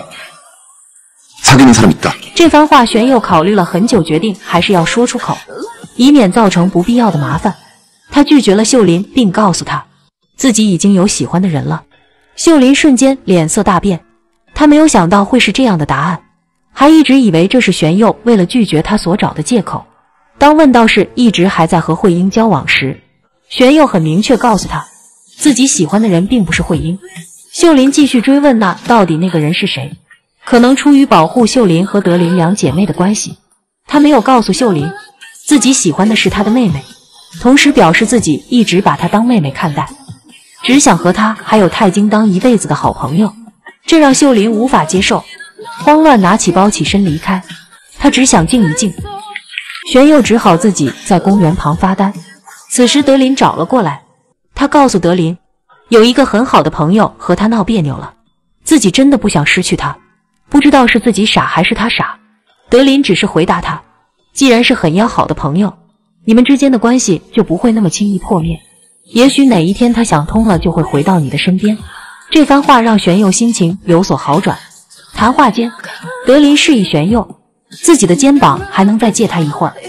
사귀는 사람 있다. 这番话玄佑考虑了很久，决定还是要说出口，以免造成不必要的麻烦。他拒绝了秀林，并告诉他自己已经有喜欢的人了。秀林瞬间脸色大变，他没有想到会是这样的答案，还一直以为这是玄佑为了拒绝他所找的借口。当问到是一直还在和慧英交往时，玄佑很明确告诉他，自己喜欢的人并不是慧英。秀林继续追问到底那个人是谁，可能出于保护秀林和德林两姐妹的关系，他没有告诉秀林自己喜欢的是她的妹妹，同时表示自己一直把她当妹妹看待，只想和她还有太金当一辈子的好朋友。这让秀林无法接受，慌乱拿起包起身离开。他只想静一静。玄佑只好自己在公园旁发呆。此时德林找了过来，他告诉德林，有一个很好的朋友和他闹别扭了，自己真的不想失去他，不知道是自己傻还是他傻。德林只是回答他，既然是很要好的朋友，你们之间的关系就不会那么轻易破灭，也许哪一天他想通了就会回到你的身边。这番话让玄佑心情有所好转。谈话间，德林示意玄佑自己的肩膀还能再借他一会儿。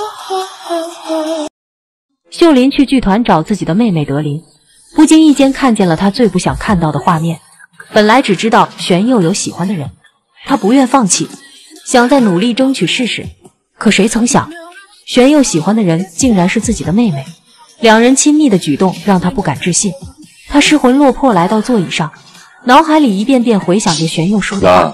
秀林去剧团找自己的妹妹德林，不经意间看见了他最不想看到的画面。本来只知道玄佑有喜欢的人，他不愿放弃，想再努力争取试试。可谁曾想，玄佑喜欢的人竟然是自己的妹妹。两人亲密的举动让他不敢置信。他失魂落魄来到座椅上，脑海里一遍遍回想着玄佑说的话，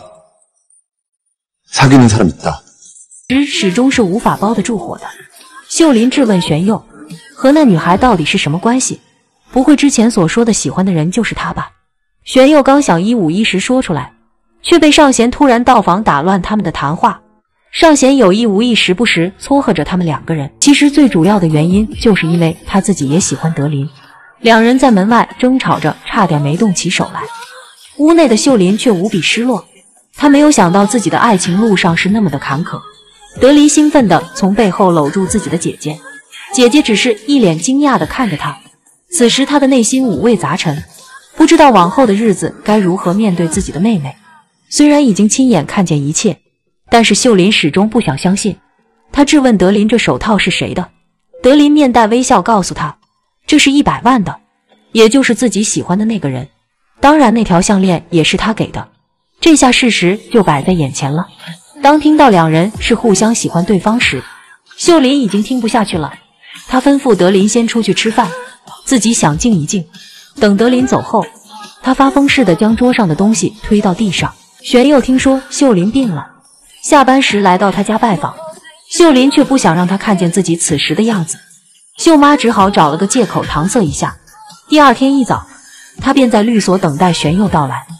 사귀는 사람 있다. 始终是无法包得住火的。秀林质问玄佑，和那女孩到底是什么关系？不会之前所说的喜欢的人就是他吧？玄佑刚想一五一十说出来，却被尚贤突然到访打乱他们的谈话。尚贤有意无意时不时撮合着他们两个人，其实最主要的原因就是因为他自己也喜欢德林。两人在门外争吵着，差点没动起手来。屋内的秀林却无比失落，他没有想到自己的爱情路上是那么的坎坷。德林兴奋地从背后搂住自己的姐姐，姐姐只是一脸惊讶地看着他。此时他的内心五味杂陈，不知道往后的日子该如何面对自己的妹妹。虽然已经亲眼看见一切，但是秀林始终不想相信。他质问德林这手套是谁的，德林面带微笑告诉他，这是100万的，也就是自己喜欢的那个人。当然那条项链也是他给的。这下事实就摆在眼前了。当听到两人是互相喜欢对方时，秀林已经听不下去了。 他吩咐德林先出去吃饭，自己想静一静。等德林走后，他发疯似的将桌上的东西推到地上。玄佑听说秀林病了，下班时来到他家拜访，秀林却不想让他看见自己此时的样子。秀妈只好找了个借口搪塞一下。第二天一早，他便在律所等待玄佑到来。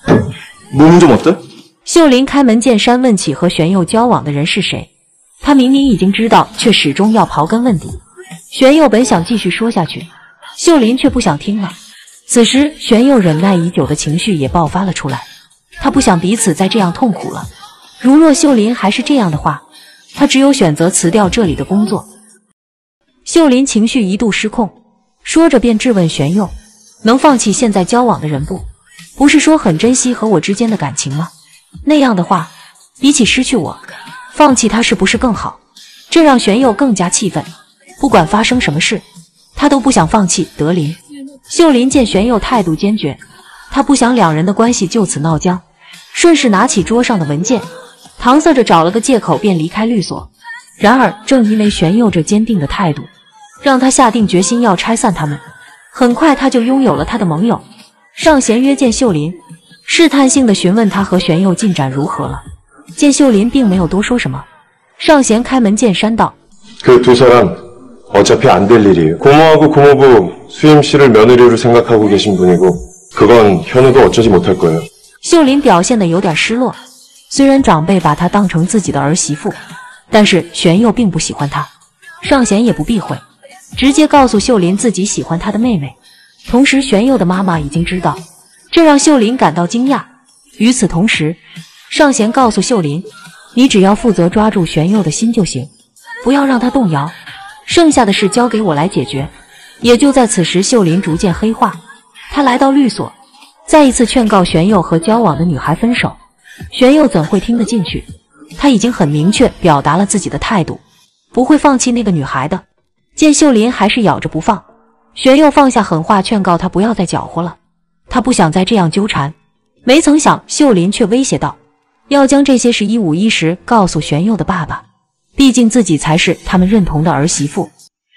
몸은 좀 어때? 秀林开门见山问起和玄佑交往的人是谁，他明明已经知道，却始终要刨根问底。玄佑本想继续说下去，秀林却不想听了。此时，玄佑忍耐已久的情绪也爆发了出来，他不想彼此再这样痛苦了。如若秀林还是这样的话，他只有选择辞掉这里的工作。秀林情绪一度失控，说着便质问玄佑：“能放弃现在交往的人不？不是说很珍惜和我之间的感情吗？那样的话，比起失去我，放弃他是不是更好？”这让玄佑更加气愤。不管发生什么事，他都不想放弃德林。秀林见玄佑态度坚决，他不想两人的关系就此闹僵，顺势拿起桌上的文件，搪塞着找了个借口便离开律所。然而，正因为玄佑这坚定的态度，让他下定决心要拆散他们。很快，他就拥有了他的盟友尚贤约见秀林，试探性地询问他和玄佑进展如何了。见秀林并没有多说什么，尚贤开门见山道：“ 그 두 사람 어차피 안 될 일이에요. 고모하고 고모부 수임 씨를 며느리로 생각하고 계신 분이고 그건 현우도 어쩌지 못할 거예요. 秀林表现得有点失落，虽然长辈把她当成自己的儿媳妇，但是玄佑并不喜欢她。尚贤也不避讳，直接告诉秀林自己喜欢她的妹妹。同时，玄佑的妈妈已经知道，这让秀林感到惊讶。与此同时，尚贤告诉秀林：“你只要负责抓住玄佑的心就行，不要让他动摇，剩下的事交给我来解决。”也就在此时，秀林逐渐黑化。他来到律所，再一次劝告玄佑和交往的女孩分手。玄佑怎会听得进去？他已经很明确表达了自己的态度，不会放弃那个女孩的。见秀林还是咬着不放，玄佑放下狠话劝告他不要再搅和了，他不想再这样纠缠。没曾想秀林却威胁道，要将这些事一五一十告诉玄佑的爸爸，毕竟自己才是他们认同的儿媳妇。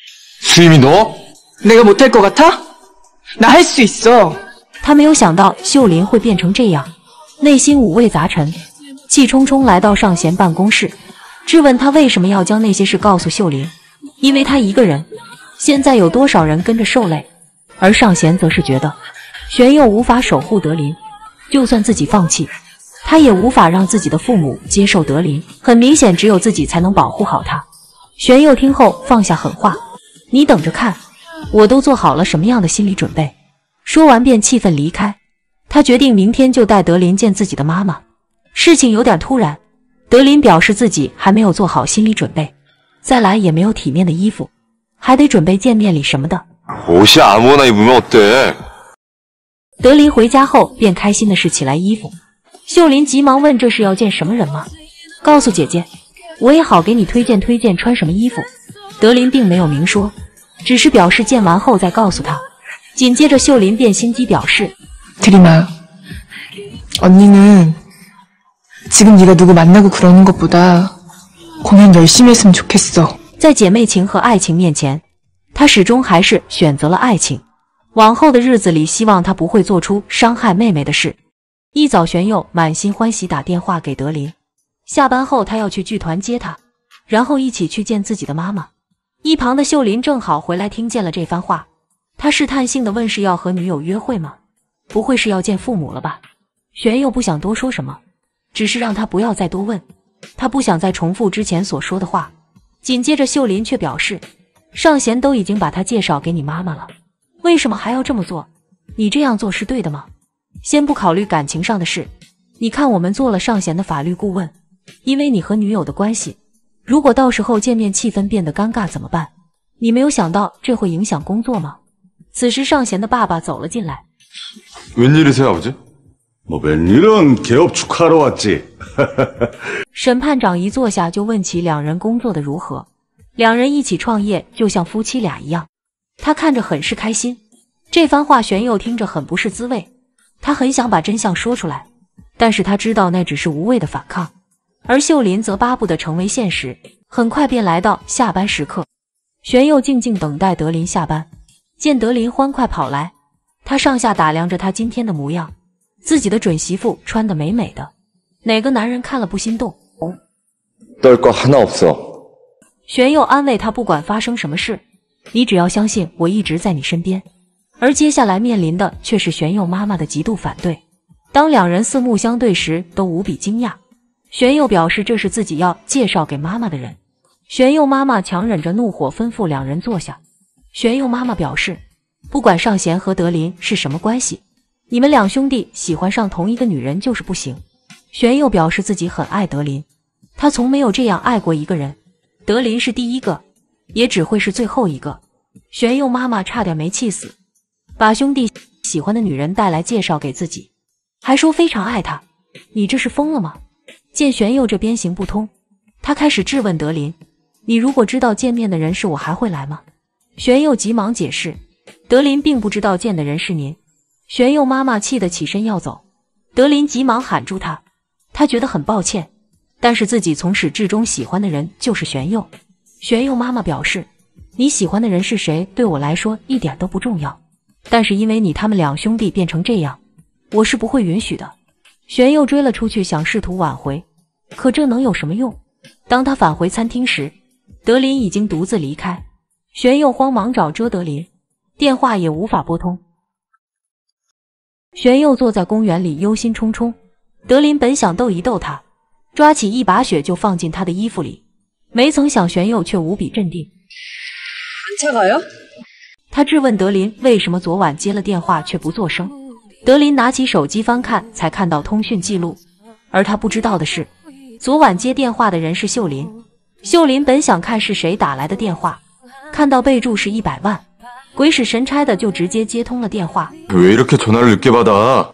수임이 너? 내가 못할 것 같아? 나 할 수 있어. 他没有想到秀林会变成这样，内心五味杂陈，气冲冲来到尚贤办公室，质问他为什么要将那些事告诉秀林。因为他一个人，现在有多少人跟着受累？而尚贤则是觉得玄佑无法守护德林，就算自己放弃，他也无法让自己的父母接受德林。很明显，只有自己才能保护好他。玄佑听后放下狠话：“你等着看，我都做好了什么样的心理准备。”说完便气愤离开。他决定明天就带德林见自己的妈妈。事情有点突然，德林表示自己还没有做好心理准备，再来也没有体面的衣服，还得准备见面礼什么的。 옷이 아무거나 입으면 어때? 德林回家后便开心的试起来衣服。秀林急忙问这是要见什么人吗？告诉姐姐，我也好给你推荐推荐穿什么衣服。德林并没有明说，只是表示见完后再告诉他。紧接着秀林便心机表示， 드림아, 언니는 지금 네가 누구 만나고 그러는 것보다 공연 열심히 했으면 좋겠어. 在姐妹情和爱情面前，她始终还是选择了爱情。往后的日子里，希望她不会做出伤害妹妹的事。一早，玄佑满心欢喜打电话给德林，下班后他要去剧团接她，然后一起去见自己的妈妈。一旁的秀林正好回来，听见了这番话，他试探性地问：“是要和女友约会吗？不会是要见父母了吧？”玄佑不想多说什么，只是让他不要再多问，他不想再重复之前所说的话。紧接着，秀林却表示：“尚贤都已经把他介绍给你妈妈了，为什么还要这么做？你这样做是对的吗？先不考虑感情上的事，你看我们做了尚贤的法律顾问，因为你和女友的关系，如果到时候见面气氛变得尴尬怎么办？你没有想到这会影响工作吗？”此时尚贤的爸爸走了进来。 웬일이세요, 아버지? 뭐 웬일은 개업 축하하러 왔지. 审判长一坐下就问起两人工作的如何，两人一起创业就像夫妻俩一样，他看着很是开心。这番话玄佑听着很不是滋味，他很想把真相说出来，但是他知道那只是无谓的反抗，而秀林则巴不得成为现实。很快便来到下班时刻， 玄佑静静等待德林下班，见德林欢快跑来，他上下打量着他今天的模样，自己的准媳妇穿得美美的，哪个男人看了不心动？ 떨 거 하나 없어。 玄佑安慰他，不管发生什么事，你只要相信我一直在你身边。而接下来面临的却是玄佑妈妈的极度反对。当两人四目相对时，都无比惊讶。玄佑表示这是自己要介绍给妈妈的人。玄佑妈妈强忍着怒火，吩咐两人坐下。玄佑妈妈表示，不管尚贤和德林是什么关系，你们两兄弟喜欢上同一个女人就是不行。玄佑表示自己很爱德林，他从没有这样爱过一个人。德林是第一个，也只会是最后一个。玄佑妈妈差点没气死，把兄弟喜欢的女人带来介绍给自己，还说非常爱他。你这是疯了吗？见玄佑这边行不通，他开始质问德林，你如果知道见面的人是我，还会来吗？玄佑急忙解释，德林并不知道见的人是您。玄佑妈妈气得起身要走，德林急忙喊住他，他觉得很抱歉，但是自己从始至终喜欢的人就是玄佑。玄佑妈妈表示，你喜欢的人是谁对我来说一点都不重要，但是因为你他们两兄弟变成这样，我是不会允许的。玄佑追了出去，想试图挽回，可这能有什么用？当他返回餐厅时，德林已经独自离开。玄佑慌忙找遮德林，电话也无法拨通。玄佑坐在公园里忧心忡忡，德林本想逗一逗他，抓起一把雪就放进他的衣服里，没曾想玄佑却无比镇定。他质问德林为什么昨晚接了电话却不作声。德林拿起手机翻看，才看到通讯记录，而他不知道的是，昨晚接电话的人是秀林。秀林本想看是谁打来的电话，看到备注是100万，鬼使神差的就直接接通了电话。 왜 이렇게 전화를 늦게 받아?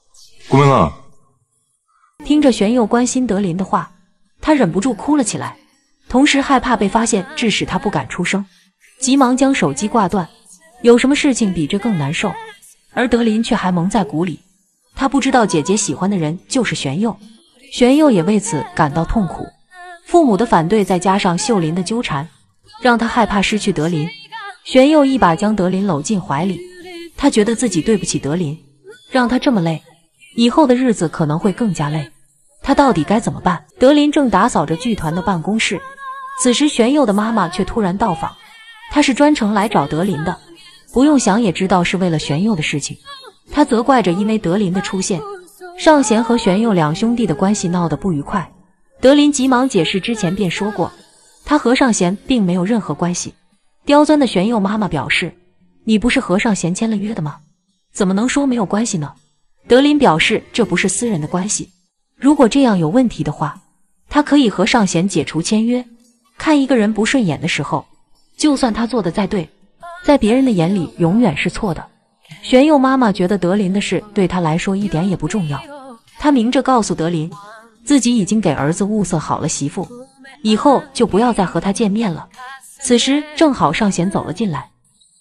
꼬맹아。 听着玄佑关心德林的话，他忍不住哭了起来，同时害怕被发现，致使他不敢出声，急忙将手机挂断。有什么事情比这更难受？而德林却还蒙在鼓里，他不知道姐姐喜欢的人就是玄佑，玄佑也为此感到痛苦。父母的反对再加上秀林的纠缠，让他害怕失去德林。玄佑一把将德林搂进怀里，他觉得自己对不起德林，让他这么累，以后的日子可能会更加累。他到底该怎么办？德林正打扫着剧团的办公室，此时玄佑的妈妈却突然到访，她是专程来找德林的，不用想也知道是为了玄佑的事情。她责怪着因为德林的出现，尚贤和玄佑两兄弟的关系闹得不愉快。德林急忙解释，之前便说过，他和尚贤并没有任何关系。刁钻的玄佑妈妈表示，你不是和尚贤签了约的吗？怎么能说没有关系呢？德林表示这不是私人的关系，如果这样有问题的话，他可以和尚贤解除签约。看一个人不顺眼的时候，就算他做的再对，在别人的眼里永远是错的。玄佑妈妈觉得德林的事对他来说一点也不重要，她明着告诉德林，自己已经给儿子物色好了媳妇，以后就不要再和他见面了。此时正好尚贤走了进来，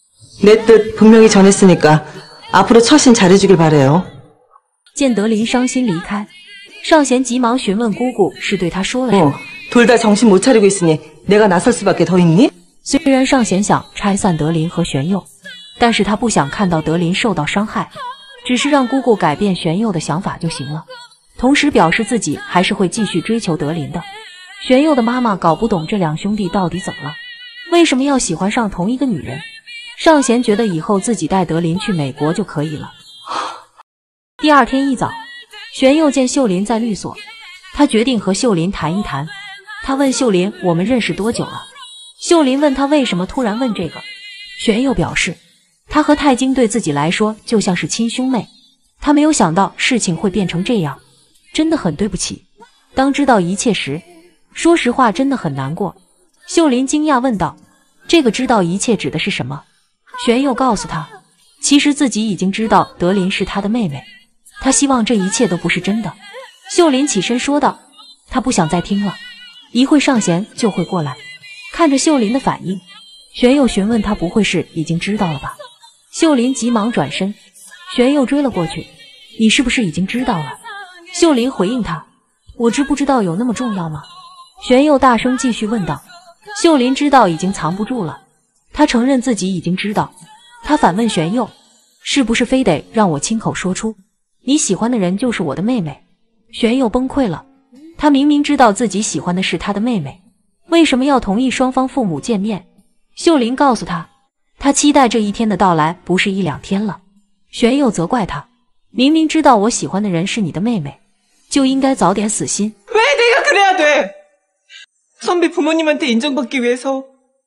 내 뜻 분명히 전했으니까 앞으로 처신 잘해주길 바래요。 见德林伤心离开，尚贤急忙询问姑姑是对他说了什么。 둘 다 정신 못 차리고 있으니 내가 나설 수밖에 더 있니？ 虽然尚贤想拆散德林和玄佑，但是他不想看到德林受到伤害，只是让姑姑改变玄佑的想法就行了，同时表示自己还是会继续追求德林的。玄佑的妈妈搞不懂这两兄弟到底怎么了，为什么要喜欢上同一个女人。尚贤觉得以后自己带德林去美国就可以了。第二天一早，玄佑见秀林在律所，他决定和秀林谈一谈。他问秀林，我们认识多久了？秀林问他为什么突然问这个。玄佑表示，他和太京对自己来说就像是亲兄妹，他没有想到事情会变成这样，真的很对不起。当知道一切时，说实话真的很难过。秀林惊讶问道，这个知道一切指的是什么？玄佑告诉他，其实自己已经知道德林是他的妹妹，他希望这一切都不是真的。秀林起身说道，他不想再听了，一会尚贤就会过来。看着秀林的反应，玄佑询问他不会是已经知道了吧？秀林急忙转身，玄佑追了过去，你是不是已经知道了？秀林回应他，我知不知道有那么重要吗？玄佑大声继续问道。秀林知道已经藏不住了， 他承认自己已经知道。他反问玄佑，是不是非得让我亲口说出你喜欢的人就是我的妹妹？玄佑崩溃了，他明明知道自己喜欢的是他的妹妹，为什么要同意双方父母见面？秀林告诉他，他期待这一天的到来不是1、2天了。玄佑责怪他，明明知道我喜欢的人是你的妹妹，就应该早点死心。 왜 내가 그래야 돼? 선배 부모님한테 인정받기 위해서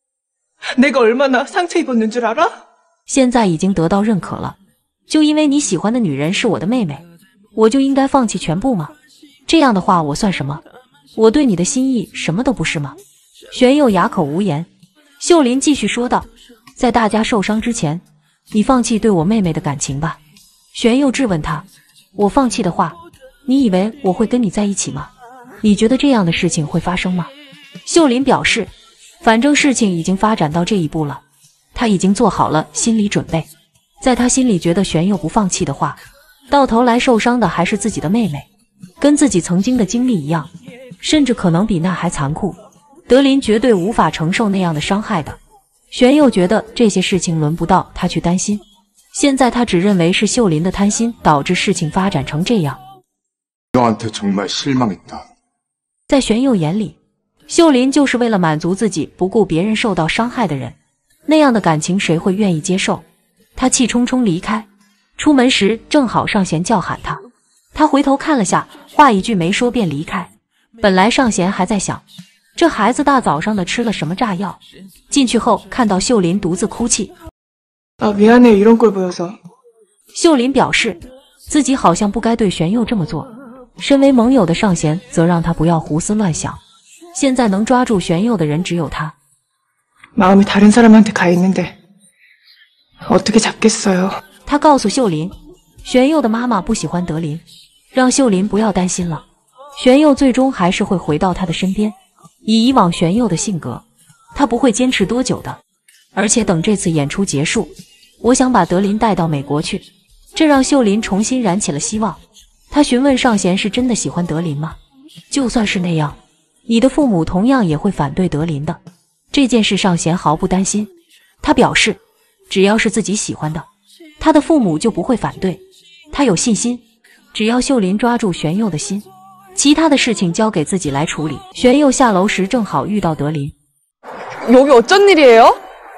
내가 얼마나 상처 입었는 줄 알아? 现在已经得到认可了，就因为你喜欢的女人是我的妹妹，我就应该放弃全部吗？这样的话我算什么？我对你的心意什么都不是吗？玄佑哑口无言。秀林继续说道，在大家受伤之前，你放弃对我妹妹的感情吧。玄佑质问他，我放弃的话，你以为我会跟你在一起吗？你觉得这样的事情会发生吗？秀林表示，反正事情已经发展到这一步了，他已经做好了心理准备。在他心里觉得玄佑不放弃的话，到头来受伤的还是自己的妹妹，跟自己曾经的经历一样，甚至可能比那还残酷。德林绝对无法承受那样的伤害的。玄佑觉得这些事情轮不到他去担心，现在他只认为是秀林的贪心导致事情发展成这样。 너한테 정말 실망했다. 在玄佑眼里，秀林就是为了满足自己不顾别人受到伤害的人，那样的感情谁会愿意接受？他气冲冲离开，出门时正好尚贤叫喊他，他回头看了下，话一句没说便离开。本来尚贤还在想，这孩子大早上的吃了什么炸药，进去后看到秀林独自哭泣。 아 미안해 이런 꼴 보여서. 秀林表示自己好像不该对玄佑这么做，身为盟友的尚贤则让他不要胡思乱想。现在能抓住玄佑的人只有他。 마음이 다른 사람한테 가 있는데 어떻게 잡겠어요? 他告诉秀林，玄佑的妈妈不喜欢德林，让秀林不要担心了。玄佑最终还是会回到他的身边。以往玄佑的性格，他不会坚持多久的。而且等这次演出结束，我想把德林带到美国去。这让秀林重新燃起了希望。他询问尚贤是真的喜欢德林吗？就算是那样，你的父母同样也会反对德林的。这件事尚贤毫不担心，他表示只要是自己喜欢的，他的父母就不会反对。他有信心，只要秀林抓住玄佑的心，其他的事情交给自己来处理。玄佑下楼时正好遇到德林。 여기 어쩐 일이에요?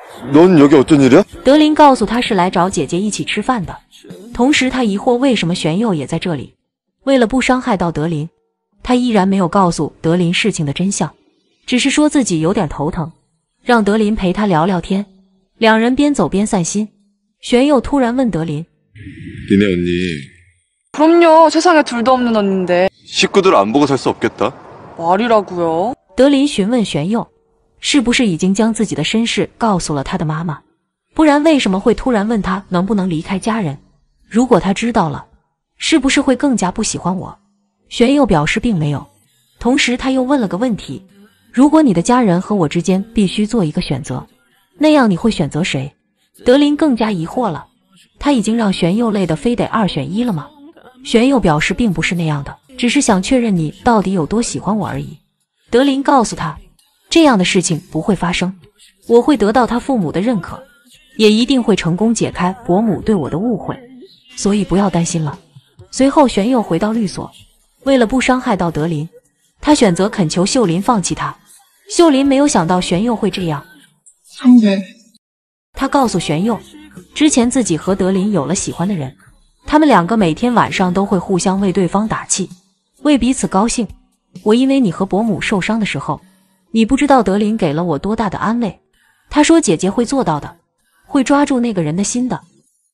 넌 여기 어떤 일이야? 德林告诉他是来找姐姐一起吃饭的，同时他疑惑为什么玄佑也在这里。为了不伤害到德林，他依然没有告诉德林事情的真相，只是说自己有点头疼，让德林陪他聊聊天。两人边走边散心。玄佑突然问德林： 니네 언니 그럼요. 세상에 둘도 없는 언니인데. 식구들 안 보고 살 수 없겠다. 말이라고요. 德林询问玄佑，是不是已经将自己的身世告诉了他的妈妈？不然为什么会突然问他能不能离开家人？如果他知道了，是不是会更加不喜欢我？玄佑表示并没有，同时他又问了个问题：如果你的家人和我之间必须做一个选择，那样你会选择谁？德林更加疑惑了，他已经让玄佑累得非得2选1了吗？玄佑表示并不是那样的，只是想确认你到底有多喜欢我而已。德林告诉他，这样的事情不会发生，我会得到他父母的认可，也一定会成功解开伯母对我的误会，所以不要担心了。随后玄佑回到律所，为了不伤害到德林，他选择恳求秀林放弃他。秀林没有想到玄佑会这样， 선배. 他告诉玄佑，之前自己和德林有了喜欢的人，他们两个每天晚上都会互相为对方打气，为彼此高兴。我因为你和伯母受伤的时候，你不知道德林给了我多大的安慰，他说姐姐会做到的，会抓住那个人的心的。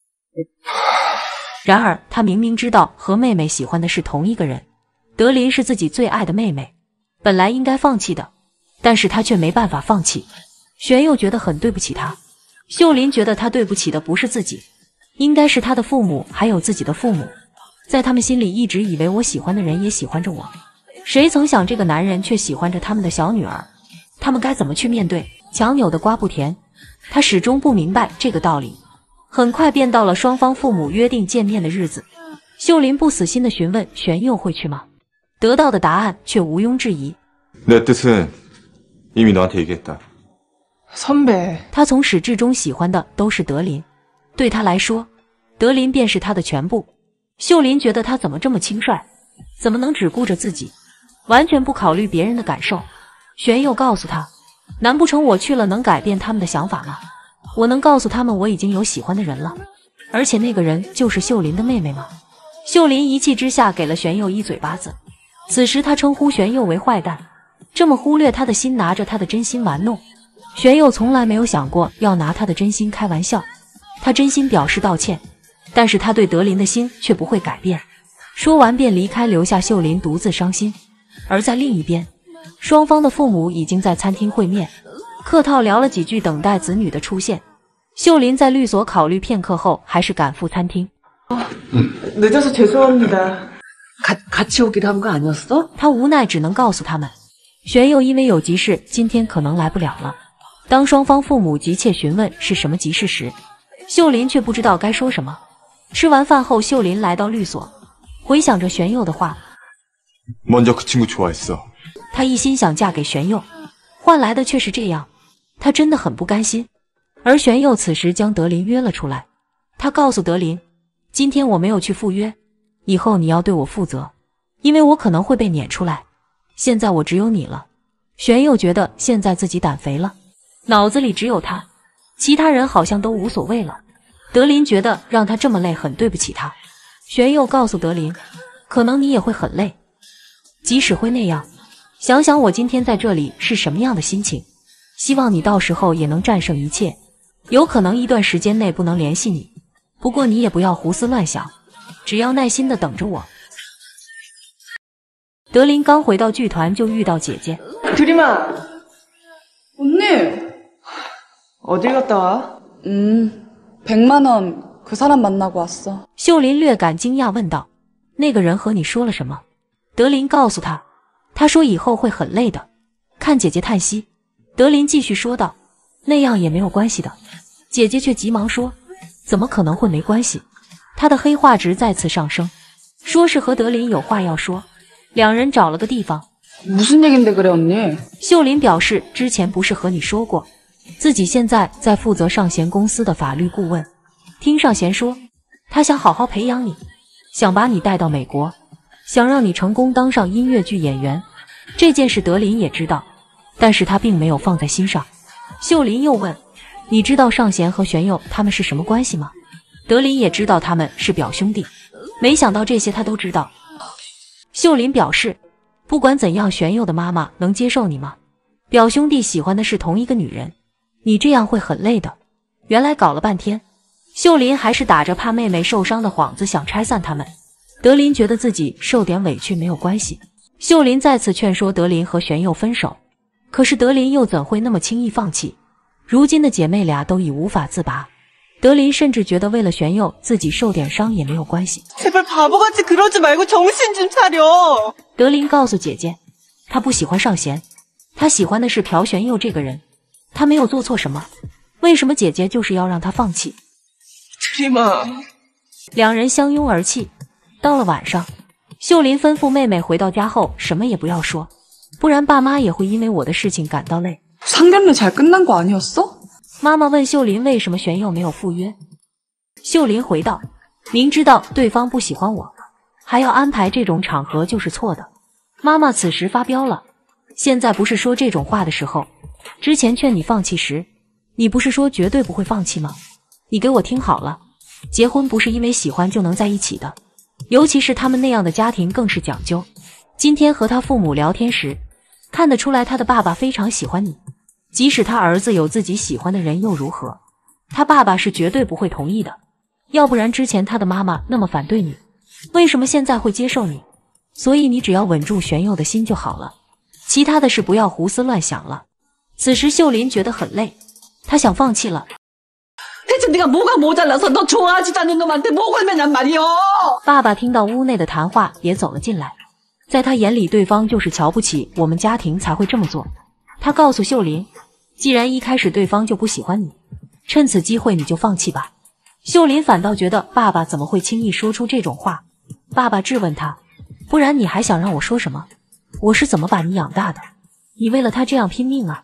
然而他明明知道和妹妹喜欢的是同一个人，德林是自己最爱的妹妹，本来应该放弃的，但是他却没办法放弃。玄佑觉得很对不起他，秀林觉得他对不起的不是自己，应该是他的父母还有自己的父母，在他们心里一直以为我喜欢的人也喜欢着我，谁曾想这个男人却喜欢着他们的小女儿，他们该怎么去面对？强扭的瓜不甜，他始终不明白这个道理。很快便到了双方父母约定见面的日子，秀林不死心地询问玄佑会去吗？得到的答案却毋庸置疑。 내 뜻은 이미 너한테 얘기했다. 선배。 他从始至终喜欢的都是德林，对他来说，德林便是他的全部。秀林觉得他怎么这么轻率，怎么能只顾着自己，完全不考虑别人的感受。玄佑告诉他，难不成我去了能改变他们的想法吗？我能告诉他们我已经有喜欢的人了，而且那个人就是秀林的妹妹吗？秀林一气之下给了玄佑一嘴巴子。此时他称呼玄佑为坏蛋，这么忽略他的心，拿着他的真心玩弄。玄佑从来没有想过要拿他的真心开玩笑，他真心表示道歉，但是他对德林的心却不会改变。说完便离开，留下秀林独自伤心。而在另一边，双方的父母已经在餐厅会面，客套聊了几句，等待子女的出现。秀林在律所考虑片刻后，还是赶赴餐厅。 늦어서 죄송합니다. 같이 오기로 한 거 아니었어? 他无奈只能告诉他们，玄佑因为有急事，今天可能来不了了。当双方父母急切询问是什么急事时，秀林却不知道该说什么。吃完饭后，秀林来到律所，回想着玄佑的话， 먼저 그 친구 좋아했어. 他一心想嫁给玄佑，换来的却是这样，他真的很不甘心。而玄佑此时将德林约了出来，他告诉德林，今天我没有去赴约，以后你要对我负责，因为我可能会被撵出来。现在我只有你了。玄佑觉得现在自己胆肥了，脑子里只有他，其他人好像都无所谓了。德林觉得让他这么累很对不起他。玄佑告诉德林，可能你也会很累，即使会那样，想想我今天在这里是什么样的心情，希望你到时候也能战胜一切。有可能一段时间内不能联系你，不过你也不要胡思乱想，只要耐心的等着我。德林刚回到剧团就遇到姐姐。 드림아. 언니. 어딜 갔다 와? 100만 원 그 사람 만나고 왔어. 秀林略感惊讶问道，那个人和你说了什么？德林告诉他，他说以后会很累的。看姐姐叹息，德林继续说道，那样也没有关系的。姐姐却急忙说，怎么可能会没关系？她的黑画质再次上升，说是和德林有话要说。两人找了个地方。 무슨 얘긴데 그래 언니? 秀林表示之前不是和你说过，自己现在在负责上弦公司的法律顾问。听上弦说，他想好好培养你，想把你带到美国，想让你成功当上音乐剧演员。这件事德林也知道，但是他并没有放在心上。秀林又问，你知道上弦和玄佑他们是什么关系吗？德林也知道他们是表兄弟，没想到这些他都知道。秀林表示，不管怎样，玄佑的妈妈能接受你吗？表兄弟喜欢的是同一个女人，你这样会很累的。原来搞了半天，秀林还是打着怕妹妹受伤的幌子想拆散他们。德林觉得自己受点委屈没有关系。秀林再次劝说德林和玄佑分手，可是德林又怎会那么轻易放弃？如今的姐妹俩都已无法自拔，德林甚至觉得为了玄佑自己受点伤也没有关系。 제발 바보같이 그러지 말고 정신 좀 차려. 德林告诉姐姐，他不喜欢上弦，他喜欢的是朴玄佑这个人，他没有做错什么，为什么姐姐就是要让他放弃？ 드림아. 两人相拥而泣。到了晚上，秀林吩咐妹妹回到家后什么也不要说，不然爸妈也会因为我的事情感到累。 상견례 잘 끝난 거 아니었어? 妈妈问秀林为什么玄佑没有赴约，秀林回道，明知道对方不喜欢我，还要安排这种场合就是错的。妈妈此时发飙了，现在不是说这种话的时候，之前劝你放弃时，你不是说绝对不会放弃吗？你给我听好了，结婚不是因为喜欢就能在一起的，尤其是他们那样的家庭更是讲究。今天和他父母聊天时，看得出来他的爸爸非常喜欢你，即使他儿子有自己喜欢的人又如何？他爸爸是绝对不会同意的，要不然之前他的妈妈那么反对你，为什么现在会接受你？所以你只要稳住玄佑的心就好了，其他的事不要胡思乱想了。此时秀林觉得很累，她想放弃了。 대체 네가 뭐가 모자라서 너 좋아하지도 않는 놈한테 뭐 걸매냔 말이여. 爸爸听到屋内的谈话也走了进来，在他眼里对方就是瞧不起我们家庭才会这么做。他告诉秀林，既然一开始对方就不喜欢你，趁此机会你就放弃吧。秀林反倒觉得爸爸怎么会轻易说出这种话。爸爸质问他，不然你还想让我说什么？我是怎么把你养大的？你为了他这样拼命啊？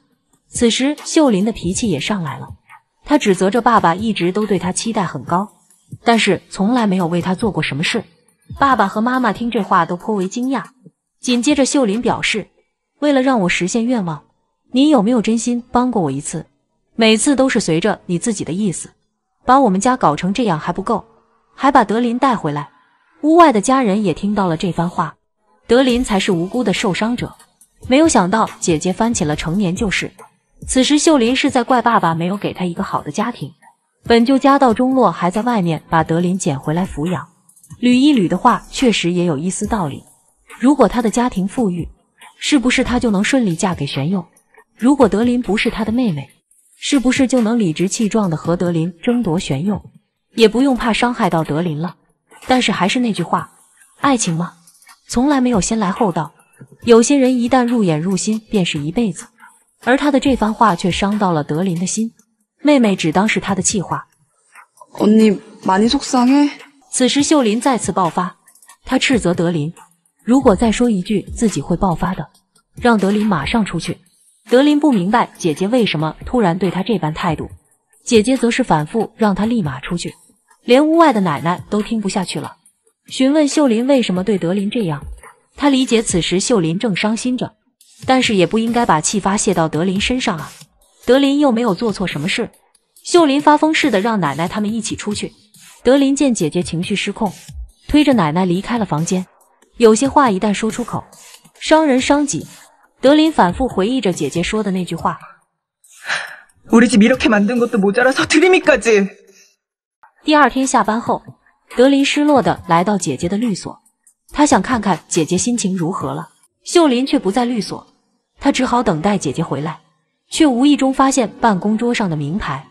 此时秀林的脾气也上来了，她指责着爸爸一直都对她期待很高，但是从来没有为她做过什么事。爸爸和妈妈听这话都颇为惊讶。紧接着秀林表示，为了让我实现愿望，你有没有真心帮过我一次？每次都是随着你自己的意思，把我们家搞成这样还不够，还把德林带回来。屋外的家人也听到了这番话，德林才是无辜的受伤者。没有想到姐姐翻起了成年旧事。此时秀林是在怪爸爸没有给她一个好的家庭，本就家道中落，还在外面把德林捡回来抚养。捋一捋的话确实也有一丝道理。如果她的家庭富裕，是不是她就能顺利嫁给玄佑？如果德林不是她的妹妹，是不是就能理直气壮地和德林争夺玄佑，也不用怕伤害到德林了？但是还是那句话，爱情嘛，从来没有先来后到。有些人一旦入眼入心，便是一辈子。而他的这番话却伤到了德林的心。妹妹只当是他的气话。 언니 많이 속상해? 此时秀林再次爆发，她斥责德林，如果再说一句自己会爆发的，让德林马上出去。德林不明白姐姐为什么突然对他这般态度，姐姐则是反复让他立马出去。连屋外的奶奶都听不下去了，询问秀林为什么对德林这样。他理解此时秀林正伤心着，但是也不应该把气发泄到德林身上啊。德林又没有做错什么事。秀林发疯似的让奶奶他们一起出去。德林见姐姐情绪失控，推着奶奶离开了房间。有些话一旦说出口，伤人伤己。德林反复回忆着姐姐说的那句话， 우리 집 이렇게 만든 것도 모자라서 드림이까지. 第二天下班后，德林失落地来到姐姐的律所，他想看看姐姐心情如何了。秀林却不在律所，他只好等待姐姐回来，却无意中发现办公桌上的名牌。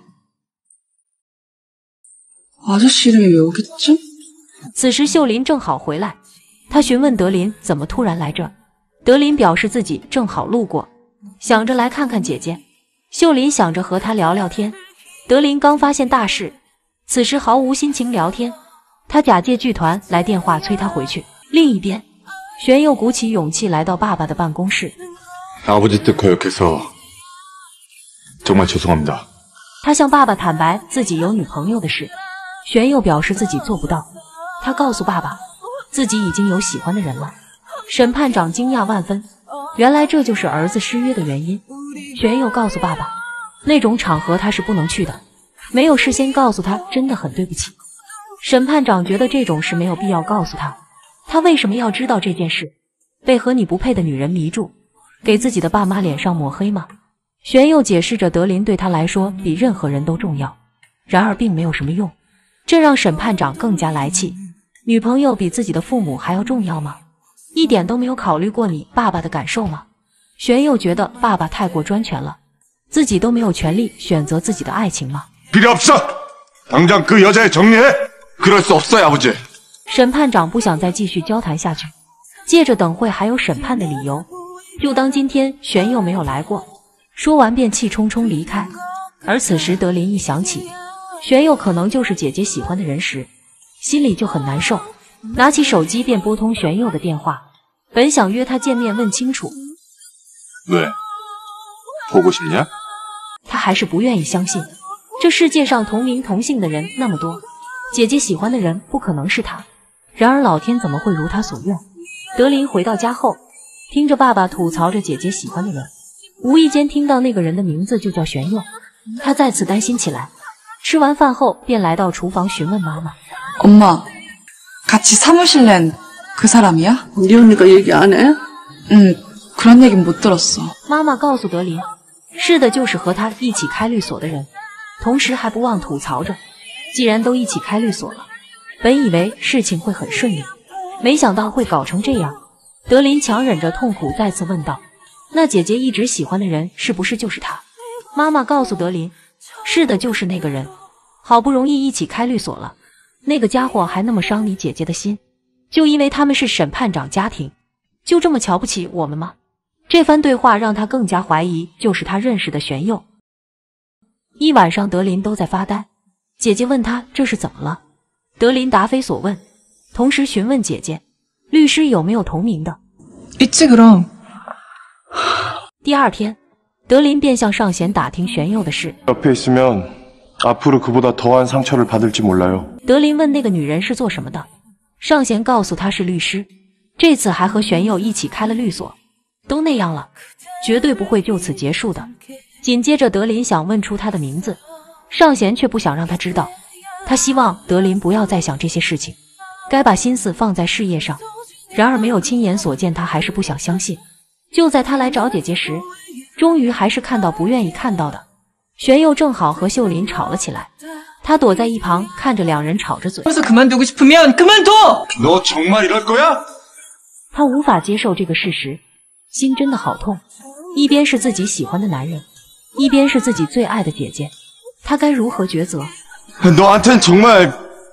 아저씨 이름이 왜 여기 있지? 此时秀林正好回来，他询问德林怎么突然来这。德林表示自己正好路过，想着来看看姐姐。秀林想着和他聊聊天。德林刚发现大事，此时毫无心情聊天，他假借剧团来电话催他回去。另一边，玄佑鼓起勇气来到爸爸的办公室。 아버지 뜻 거역해서 정말 죄송합니다. 他向爸爸坦白自己有女朋友的事。玄佑表示自己做不到，他告诉爸爸自己已经有喜欢的人了。审判长惊讶万分，原来这就是儿子失约的原因。玄佑告诉爸爸，那种场合他是不能去的，没有事先告诉他真的很对不起。审判长觉得这种事没有必要告诉他，他为什么要知道这件事？被和你不配的女人迷住，给自己的爸妈脸上抹黑吗？玄佑解释着德林对他来说比任何人都重要，然而并没有什么用，这让审判长更加来气。女朋友比自己的父母还要重要吗？一点都没有考虑过你爸爸的感受吗？玄佑觉得爸爸太过专权了，自己都没有权利选择自己的爱情吗？ 필요 없어. 당장 그 여자애 정리해. 그럴 수 없어요, 아버지. 审判长不想再继续交谈下去，借着等会还有审判的理由，就当今天玄佑没有来过。说完便气冲冲离开。而此时德林一想起玄佑可能就是姐姐喜欢的人时，心里就很难受，拿起手机便拨通玄佑的电话，本想约他见面问清楚。 왜? 보고 싶냐? 他还是不愿意相信，这世界上同名同姓的人那么多，姐姐喜欢的人不可能是他。然而老天怎么会如他所愿？德林回到家后，听着爸爸吐槽着姐姐喜欢的人，无意间听到那个人的名字就叫玄佑，他再次担心起来。吃完饭后，便来到厨房询问妈妈： 엄마, 같이 사무실 낸 그 사람이야? 네 언니가 얘기 안 해? 응, 그런 얘긴 못 들었어. 妈妈告诉德林，是的，就是和他一起开律所的人，同时还不忘吐槽着，既然都一起开律所了，本以为事情会很顺利，没想到会搞成这样。德林强忍着痛苦再次问道：那姐姐一直喜欢的人是不是就是他？妈妈告诉德林，是的，就是那个人，好不容易一起开律所了，那个家伙还那么伤你姐姐的心，就因为他们是审判长家庭，就这么瞧不起我们吗？这番对话让他更加怀疑就是他认识的玄佑。一晚上德林都在发呆，姐姐问他这是怎么了，德林答非所问，同时询问姐姐律师有没有同名的。 있지 그럼. 第二天， 德林便向尚贤打听玄佑的事。 옆에 있으면 앞으로 그보다 더한 상처를 받을지 몰라요. 德林问那个女人是做什么的，尚贤告诉他是律师，这次还和玄佑一起开了律所。都那样了，绝对不会就此结束的。紧接着，德林想问出他的名字，尚贤却不想让他知道，他希望德林不要再想这些事情，该把心思放在事业上。然而没有亲眼所见，他还是不想相信。就在他来找姐姐时，终于还是看到不愿意看到的。玄佑正好和秀林吵了起来，他躲在一旁看着两人吵着嘴。 그래서 그만두고 싶으면 그만둬! 너 정말 이럴 거야? 他无法接受这个事实，心真的好痛。一边是自己喜欢的男人，一边是自己最爱的姐姐，他该如何抉择？ 너한텐 정말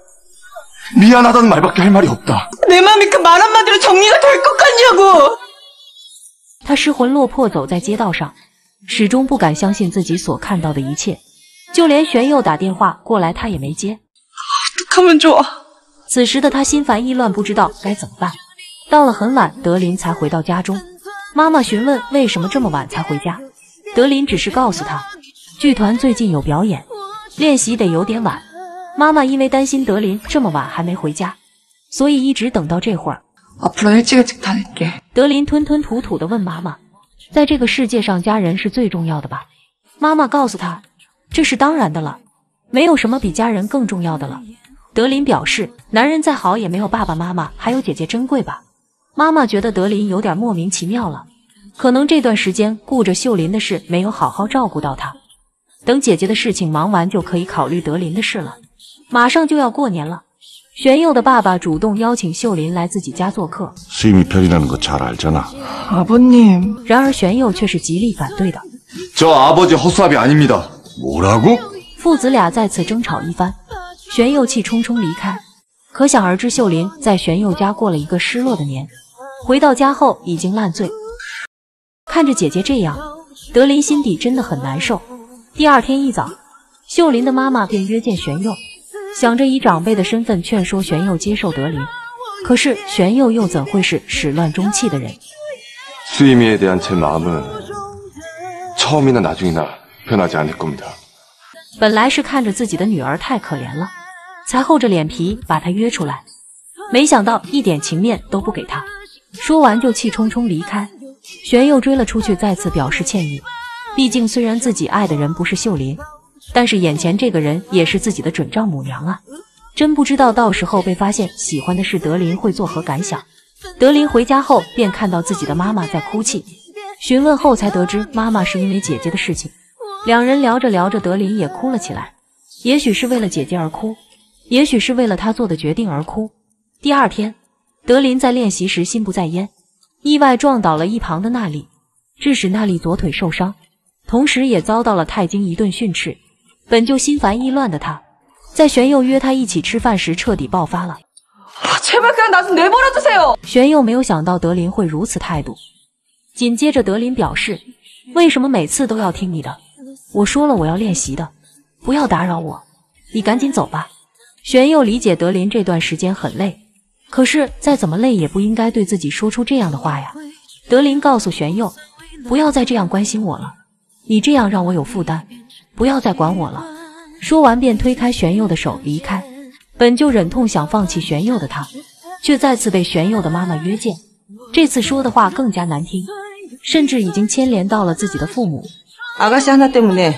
미안하다는 말밖에 할 말이 없다. 내 마음이 그 말 한마디로 정리가 될 것 같냐고! 他失魂落魄走在街道上，始终不敢相信自己所看到的一切，就连玄佑打电话过来他也没接。 어떡하면 좋아. 此时的他心烦意乱，不知道该怎么办。到了很晚，德林才回到家中。妈妈询问为什么这么晚才回家，德林只是告诉他，剧团最近有表演，练习得有点晚。妈妈因为担心德林这么晚还没回家，所以一直等到这会儿。 앞으로는 일찍 다닐게. 德林吞吞吐吐地问妈妈，在这个世界上家人是最重要的吧？妈妈告诉他，这是当然的了，没有什么比家人更重要的了。德林表示，男人再好也没有爸爸妈妈还有姐姐珍贵吧。妈妈觉得德林有点莫名其妙了，可能这段时间顾着秀林的事没有好好照顾到他，等姐姐的事情忙完就可以考虑德林的事了。马上就要过年了，玄佑的爸爸主动邀请秀林来自己家做客， 수임이 편이라는 거 잘 알잖아. 아버님. 然而玄佑却是极力反对的。 저 아버지 헛수합이 아닙니다. 뭐라고? 父子俩再次争吵一番，玄佑气冲冲离开。可想而知，秀林在玄佑家过了一个失落的年，回到家后已经烂醉。看着姐姐这样，德林心底真的很难受。第二天一早，秀林的妈妈便约见玄佑，想着以长辈的身份劝说玄佑接受德林。可是玄佑又怎会是始乱终弃的人？ 수임이에 대한 제 마음은 처음이나 나중이나 변하지 않을 겁니다. 本来是看着自己的女儿太可怜了，才厚着脸皮把她约出来，没想到一点情面都不给她。说完就气冲冲离开。玄佑追了出去，再次表示歉意。毕竟虽然自己爱的人不是秀林，但是眼前这个人也是自己的准丈母娘啊！真不知道到时候被发现喜欢的是德林会作何感想。德林回家后便看到自己的妈妈在哭泣，询问后才得知妈妈是因为姐姐的事情。两人聊着聊着，德林也哭了起来。也许是为了姐姐而哭，也许是为了他做的决定而哭。第二天，德林在练习时心不在焉，意外撞倒了一旁的娜丽，致使娜丽左腿受伤，同时也遭到了泰晶一顿训斥。本就心烦意乱的他，在玄佑约他一起吃饭时彻底爆发了。 제발 그냥 나 좀 내버려두세요. 玄佑没有想到德林会如此态度。紧接着德林表示，为什么每次都要听你的？我说了我要练习的，不要打扰我，你赶紧走吧。玄佑理解德林这段时间很累，可是再怎么累也不应该对自己说出这样的话呀。德林告诉玄佑，不要再这样关心我了，你这样让我有负担，不要再管我了。说完便推开玄佑的手离开。本就忍痛想放弃玄佑的他，却再次被玄佑的妈妈约见。这次说的话更加难听，甚至已经牵连到了自己的父母。 아가씨 하나 때문에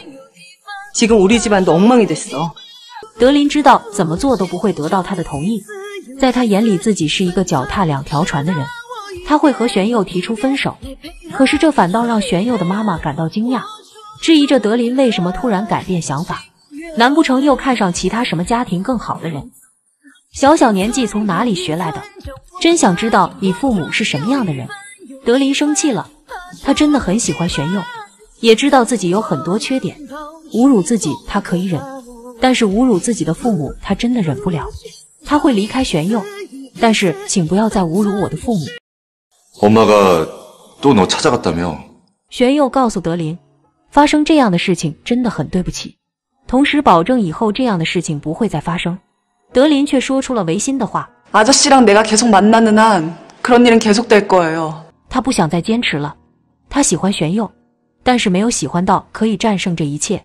지금 우리 집안도 엉망이 됐어. 德林知道怎么做都不会得到他的同意，在他眼里自己是一个脚踏两条船的人，他会和玄佑提出分手。可是这反倒让玄佑的妈妈感到惊讶，质疑着德林为什么突然改变想法，难不成又看上其他什么家庭更好的人？小小年纪从哪里学来的？真想知道你父母是什么样的人。德林生气了，他真的很喜欢玄佑，也知道自己有很多缺点，侮辱自己他可以忍，但是侮辱自己的父母他真的忍不了。他会离开玄佑，但是请不要再侮辱我的父母。 엄마가 또 너 찾아갔다며? 玄佑告诉德林，发生这样的事情真的很对不起，同时保证以后这样的事情不会再发生。德林却说出了违心的话， 아저씨랑 내가 계속 만나는 한 그런 일은 계속될 거예요. 他不想再坚持了。他喜欢玄佑， 但是没有喜欢到可以战胜这一切。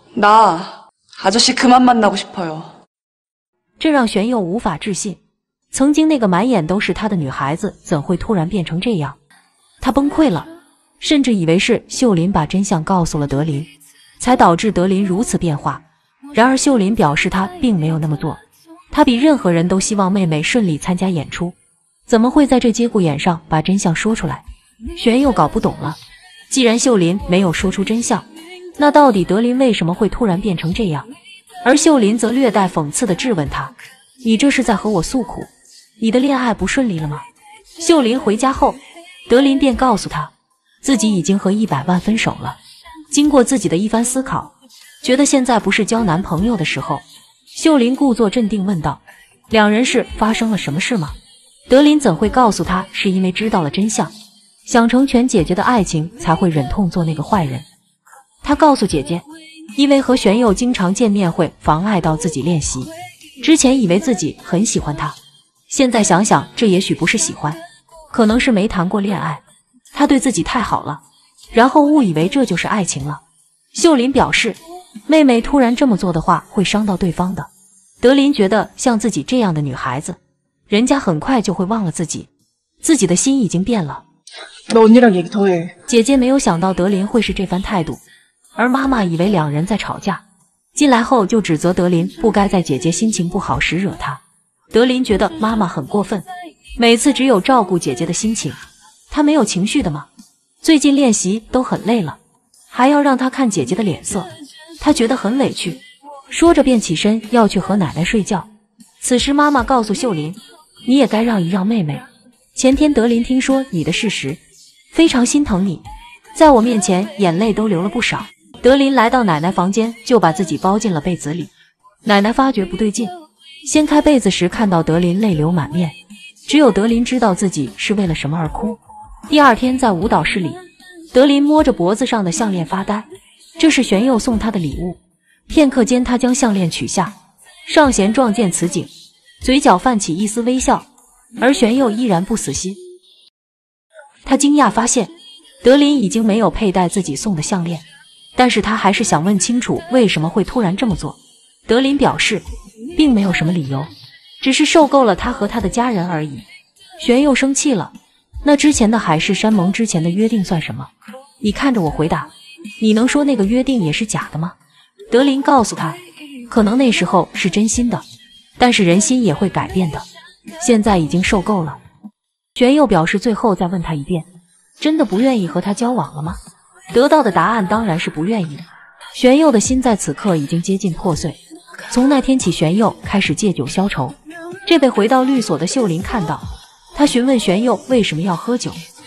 나 아저씨 그만 만나고 싶어요. 这让玄佑无法置信，曾经那个满眼都是他的女孩子，怎会突然变成这样？他崩溃了，甚至以为是秀林把真相告诉了德林，才导致德林如此变化。然而秀林表示他并没有那么做，他比任何人都希望妹妹顺利参加演出，怎么会在这节骨眼上把真相说出来？玄佑搞不懂了，既然秀林没有说出真相，那到底德林为什么会突然变成这样？而秀林则略带讽刺地质问他：“你这是在和我诉苦？你的恋爱不顺利了吗？”秀林回家后，德林便告诉他，自己已经和100万分手了。经过自己的一番思考，觉得现在不是交男朋友的时候。秀林故作镇定问道：“两人是发生了什么事吗？”德林怎会告诉他是因为知道了真相，想成全姐姐的爱情才会忍痛做那个坏人。他告诉姐姐，因为和玄佑经常见面会妨碍到自己练习，之前以为自己很喜欢他，现在想想这也许不是喜欢，可能是没谈过恋爱，他对自己太好了，然后误以为这就是爱情了。秀林表示，妹妹突然这么做的话会伤到对方的。德林觉得像自己这样的女孩子，人家很快就会忘了自己，自己的心已经变了。 너 언니랑 얘기 더 해. 姐姐没有想到德林会是这番态度，而妈妈以为两人在吵架，进来后就指责德林不该在姐姐心情不好时惹她。德林觉得妈妈很过分，每次只有照顾姐姐的心情，她没有情绪的吗？最近练习都很累了，还要让她看姐姐的脸色，她觉得很委屈，说着便起身要去和奶奶睡觉。此时妈妈告诉秀林，你也该让一让妹妹，前天德林听说你的事实，非常心疼你，在我面前眼泪都流了不少。德林来到奶奶房间，就把自己包进了被子里。奶奶发觉不对劲，掀开被子时看到德林泪流满面，只有德林知道自己是为了什么而哭。第二天在舞蹈室里，德林摸着脖子上的项链发呆，这是玄佑送他的礼物。片刻间他将项链取下，尚贤撞见此景，嘴角泛起一丝微笑，而玄佑依然不死心。他惊讶发现德林已经没有佩戴自己送的项链，但是他还是想问清楚为什么会突然这么做。德林表示并没有什么理由，只是受够了他和他的家人而已。玄佑生气了，那之前的海誓山盟之前的约定算什么？你看着我回答，你能说那个约定也是假的吗？德林告诉他，可能那时候是真心的，但是人心也会改变的，现在已经受够了。玄佑表示最后再问他一遍，真的不愿意和他交往了吗？得到的答案当然是不愿意。玄佑的心在此刻已经接近破碎，从那天起玄佑开始借酒消愁。这被回到律所的秀林看到，他询问玄佑为什么要喝酒。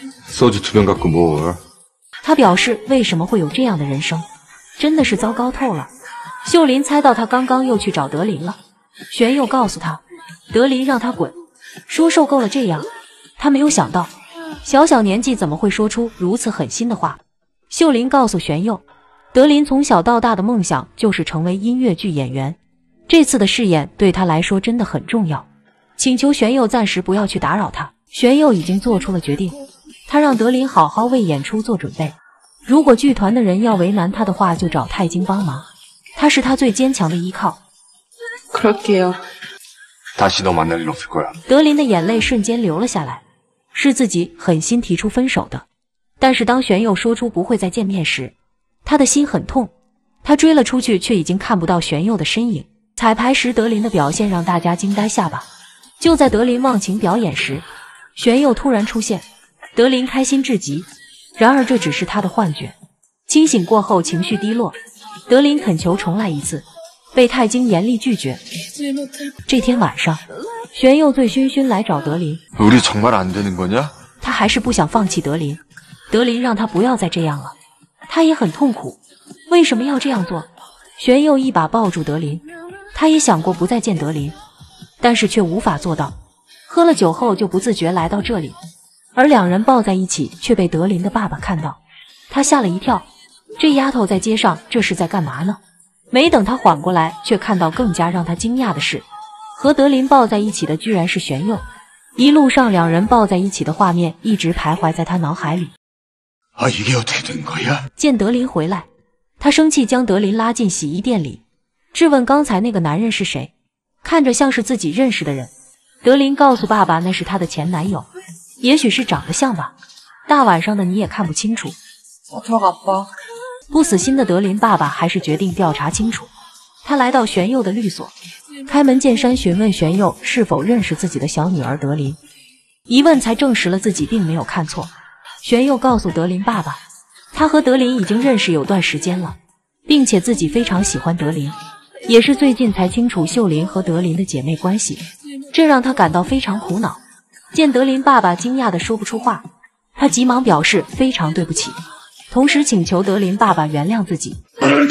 소주 2병 갖고 뭘? 他表示为什么会有这样的人生，真的是糟糕透了。秀林猜到他刚刚又去找德林了，玄佑告诉他，德林让他滚，说受够了这样。他没有想到，小小年纪怎么会说出如此狠心的话。秀林告诉玄佑，德林从小到大的梦想就是成为音乐剧演员，这次的试演对他来说真的很重要，请求玄佑暂时不要去打扰他。玄佑已经做出了决定，他让德林好好为演出做准备，如果剧团的人要为难他的话，就找太京帮忙，他是他最坚强的依靠。 그럴게요. 다시 너 만날 일 없을 거야. 德林的眼泪瞬间流了下来，是自己狠心提出分手的。但是当玄佑说出不会再见面时，他的心很痛。他追了出去，却已经看不到玄佑的身影。彩排时德林的表现让大家惊呆下巴。就在德林忘情表演时，玄佑突然出现，德林开心至极。然而这只是他的幻觉。清醒过后情绪低落，德林恳求重来一次，被太京严厉拒绝。这天晚上，玄佑醉醺醺来找德林， 우리 정말 안 되는 거냐? 他还是不想放弃德林。德林让他不要再这样了，他也很痛苦，为什么要这样做？玄佑一把抱住德林，他也想过不再见德林，但是却无法做到。喝了酒后就不自觉来到这里，而两人抱在一起却被德林的爸爸看到，他吓了一跳，这丫头在街上这是在干嘛呢？没等他缓过来，却看到更加让他惊讶的是，和德林抱在一起的居然是玄佑。一路上两人抱在一起的画面一直徘徊在他脑海里。 이게 어떻게 된 거야? 见德林回来，他生气将德林拉进洗衣店里，质问刚才那个男人是谁，看着像是自己认识的人。德林告诉爸爸那是他的前男友，也许是长得像吧，大晚上的你也看不清楚。不死心的德林爸爸还是决定调查清楚。他来到玄佑的律所，开门见山询问玄佑是否认识自己的小女儿德林。一问才证实了自己并没有看错。玄佑告诉德林爸爸，他和德林已经认识有段时间了，并且自己非常喜欢德林，也是最近才清楚秀林和德林的姐妹关系，这让他感到非常苦恼。见德林爸爸惊讶的说不出话，他急忙表示非常对不起，同时请求德林爸爸原谅自己。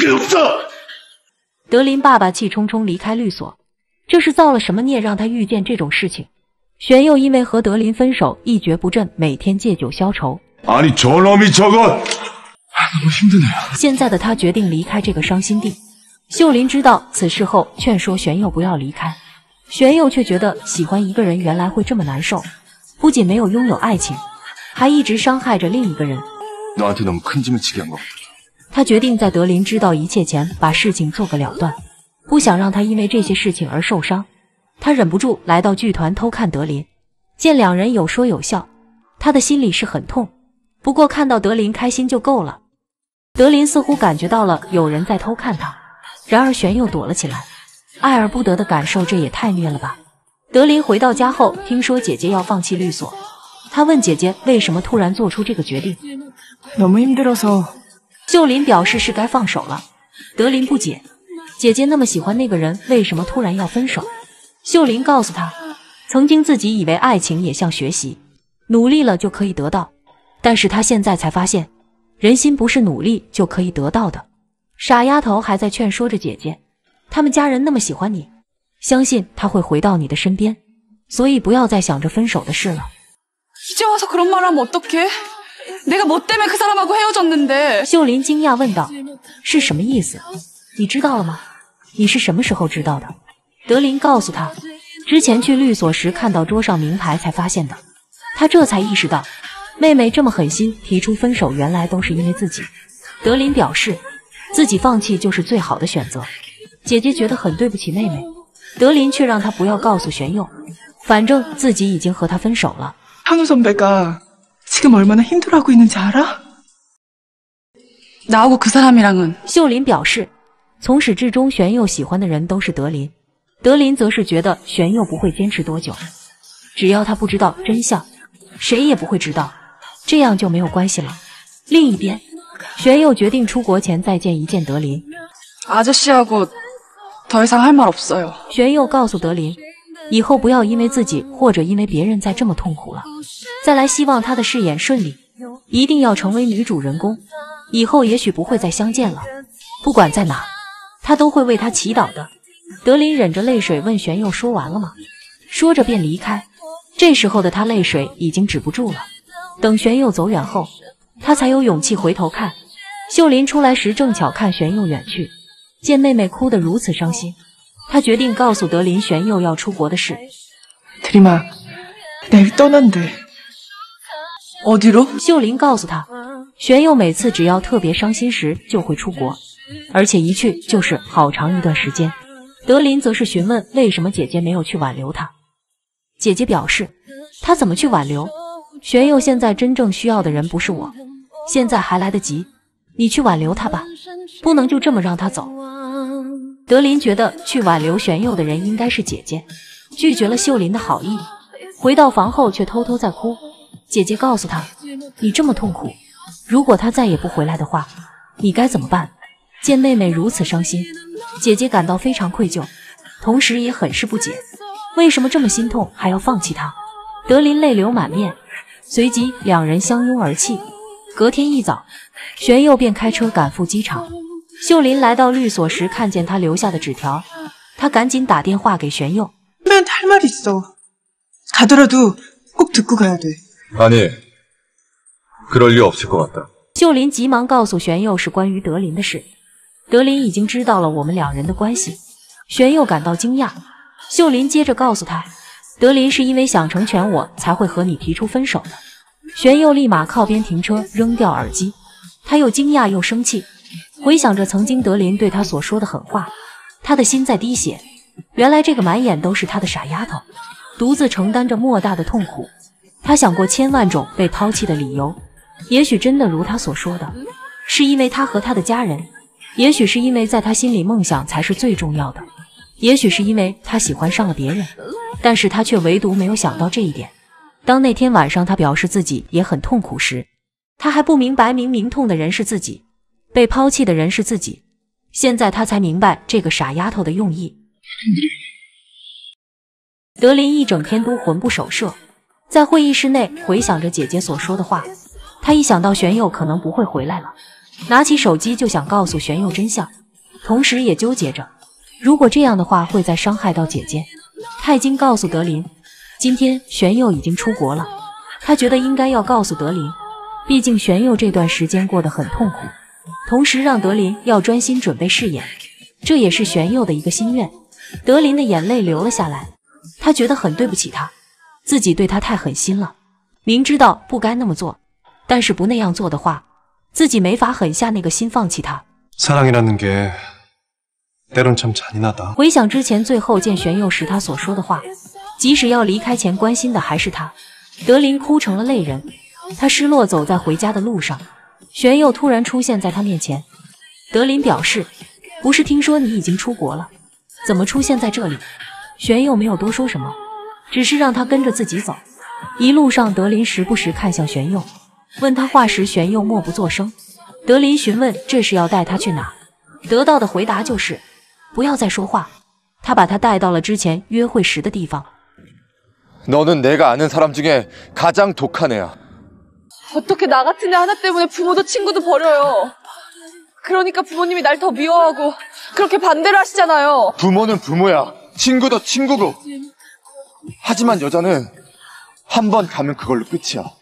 德林爸爸气冲冲离开律所，这是造了什么孽让他遇见这种事情？玄佑因为和德林分手一蹶不振，每天借酒消愁。 너무 힘드네요. 现在的他决定离开这个伤心地。秀林知道此事后，劝说玄佑不要离开。玄佑却觉得喜欢一个人原来会这么难受，不仅没有拥有爱情，还一直伤害着另一个人。 너한테 너무 큰 짐을 지게 한 것 같아. 他决定在德林知道一切前把事情做个了断，不想让他因为这些事情而受伤。他忍不住来到剧团偷看德林，见两人有说有笑，他的心里是很痛，不过看到德林开心就够了。德林似乎感觉到了有人在偷看他，然而玄佑躲了起来，爱而不得的感受，这也太虐了吧。德林回到家后，听说姐姐要放弃律所，他问姐姐为什么突然做出这个决定。 너무 힘들어서. 秀林表示是该放手了。德林不解，姐姐那么喜欢那个人，为什么突然要分手？秀林告诉他，曾经自己以为爱情也像学习，努力了就可以得到，但是他现在才发现，人心不是努力就可以得到的。傻丫头还在劝说着姐姐，他们家人那么喜欢你，相信他会回到你的身边，所以不要再想着分手的事了。 이제 와서 그런 말 하면 어떡해? 내가 뭐 때문에 그 사람하고 헤어졌는데. 秀林惊讶问道，是什么意思？你知道了吗？你是什么时候知道的？德林告诉他，之前去律所时看到桌上名牌才发现的。他这才意识到，妹妹这么狠心提出分手，原来都是因为自己。德林表示，自己放弃就是最好的选择。姐姐觉得很对不起妹妹，德林却让她不要告诉玄佑，反正自己已经和他分手了。 한우 선배가 지금 얼마나 힘들어하고 있는지 알아? 나하고 그 사람이랑은. 秀林表示，从始至终玄佑喜欢的人都是德林，德林则是觉得玄佑不会坚持多久，只要他不知道真相，谁也不会知道，这样就没有关系了。另一边，玄佑决定出国前再见一见德林。 아저씨하고 더 이상 할 말 없어요. 玄佑告诉德林，以后不要因为自己或者因为别人再这么痛苦了。再来，希望他的饰演顺利，一定要成为女主人公。以后也许不会再相见了，不管在哪，他都会为他祈祷的。德林忍着泪水问玄佑：“说完了吗？”说着便离开。这时候的他泪水已经止不住了。等玄佑走远后，他才有勇气回头看。秀林出来时正巧看玄佑远去，见妹妹哭得如此伤心，他决定告诉德林玄佑要出国的事。 드림아, 내일 떠난대. 어디로? 秀林告诉他，玄佑每次只要特别伤心时就会出国，而且一去就是好长一段时间。德林则是询问为什么姐姐没有去挽留他。姐姐表示，她怎么去挽留？玄佑现在真正需要的人不是我，现在还来得及，你去挽留他吧，不能就这么让他走。德林觉得去挽留玄佑的人应该是姐姐，拒绝了秀林的好意。回到房后却偷偷在哭。姐姐告诉他，你这么痛苦，如果他再也不回来的话，你该怎么办？见妹妹如此伤心，姐姐感到非常愧疚，同时也很是不解，为什么这么心痛还要放弃他？德林泪流满面，随即两人相拥而泣。隔天一早，玄佑便开车赶赴机场。秀林来到律所时看见他留下的纸条，他赶紧打电话给玄佑。 선배한테 할 말이 있어. 가더라도 꼭 듣고 가야 돼. 아니, 그럴 리 없을 것 같다. 秀林急忙告诉玄佑是关于德林的事。德林已经知道了我们两人的关系。玄佑感到惊讶。秀林接着告诉他，德林是因为想成全我才会和你提出分手的。 玄佑立马靠边停车，扔掉耳机。他又惊讶又生气，回想着曾经德林对他所说的狠话，他的心在滴血。原来这个满眼都是他的傻丫头，独自承担着莫大的痛苦。他想过千万种被抛弃的理由，也许真的如他所说的，是因为他和他的家人，也许是因为在他心里梦想才是最重要的，也许是因为他喜欢上了别人，但是他却唯独没有想到这一点。当那天晚上他表示自己也很痛苦时，他还不明白明明痛的人是自己，被抛弃的人是自己。现在他才明白这个傻丫头的用意。德林一整天都魂不守舍，在会议室内回想着姐姐所说的话。他一想到玄佑可能不会回来了，拿起手机就想告诉玄佑真相，同时也纠结着，如果这样的话会再伤害到姐姐。他已经告诉德林，今天玄佑已经出国了，他觉得应该要告诉德林，毕竟玄佑这段时间过得很痛苦，同时让德林要专心准备试验，这也是玄佑的一个心愿。德林的眼泪流了下来，他觉得很对不起他，自己对他太狠心了，明知道不该那么做，但是不那样做的话，自己没法狠下那个心放弃他。 사랑이라는 게 때론 참 잔인하다. 回想之前最后见玄佑时他所说的话，即使要离开前关心的还是他。德林哭成了泪人，他失落走在回家的路上，玄佑突然出现在他面前。德林表示，不是听说你已经出国了，怎么出现在这里？玄佑没有多说什么，只是让他跟着自己走。一路上德林时不时看向玄佑，问他话时玄佑默不作声。德林询问这是要带他去哪，得到的回答就是不要再说话。他把他带到了之前约会时的地方。 너는 내가 아는 사람 중에 가장 독한 애야. 어떻게 나 같은 애 하나 때문에 부모도 친구도 버려요. 그러니까 부모님이 날 더 미워하고 그렇게 반대를 하시잖아요. 부모는 부모야. 친구도 친구고. 하지만 여자는 한 번 가면 그걸로 끝이야.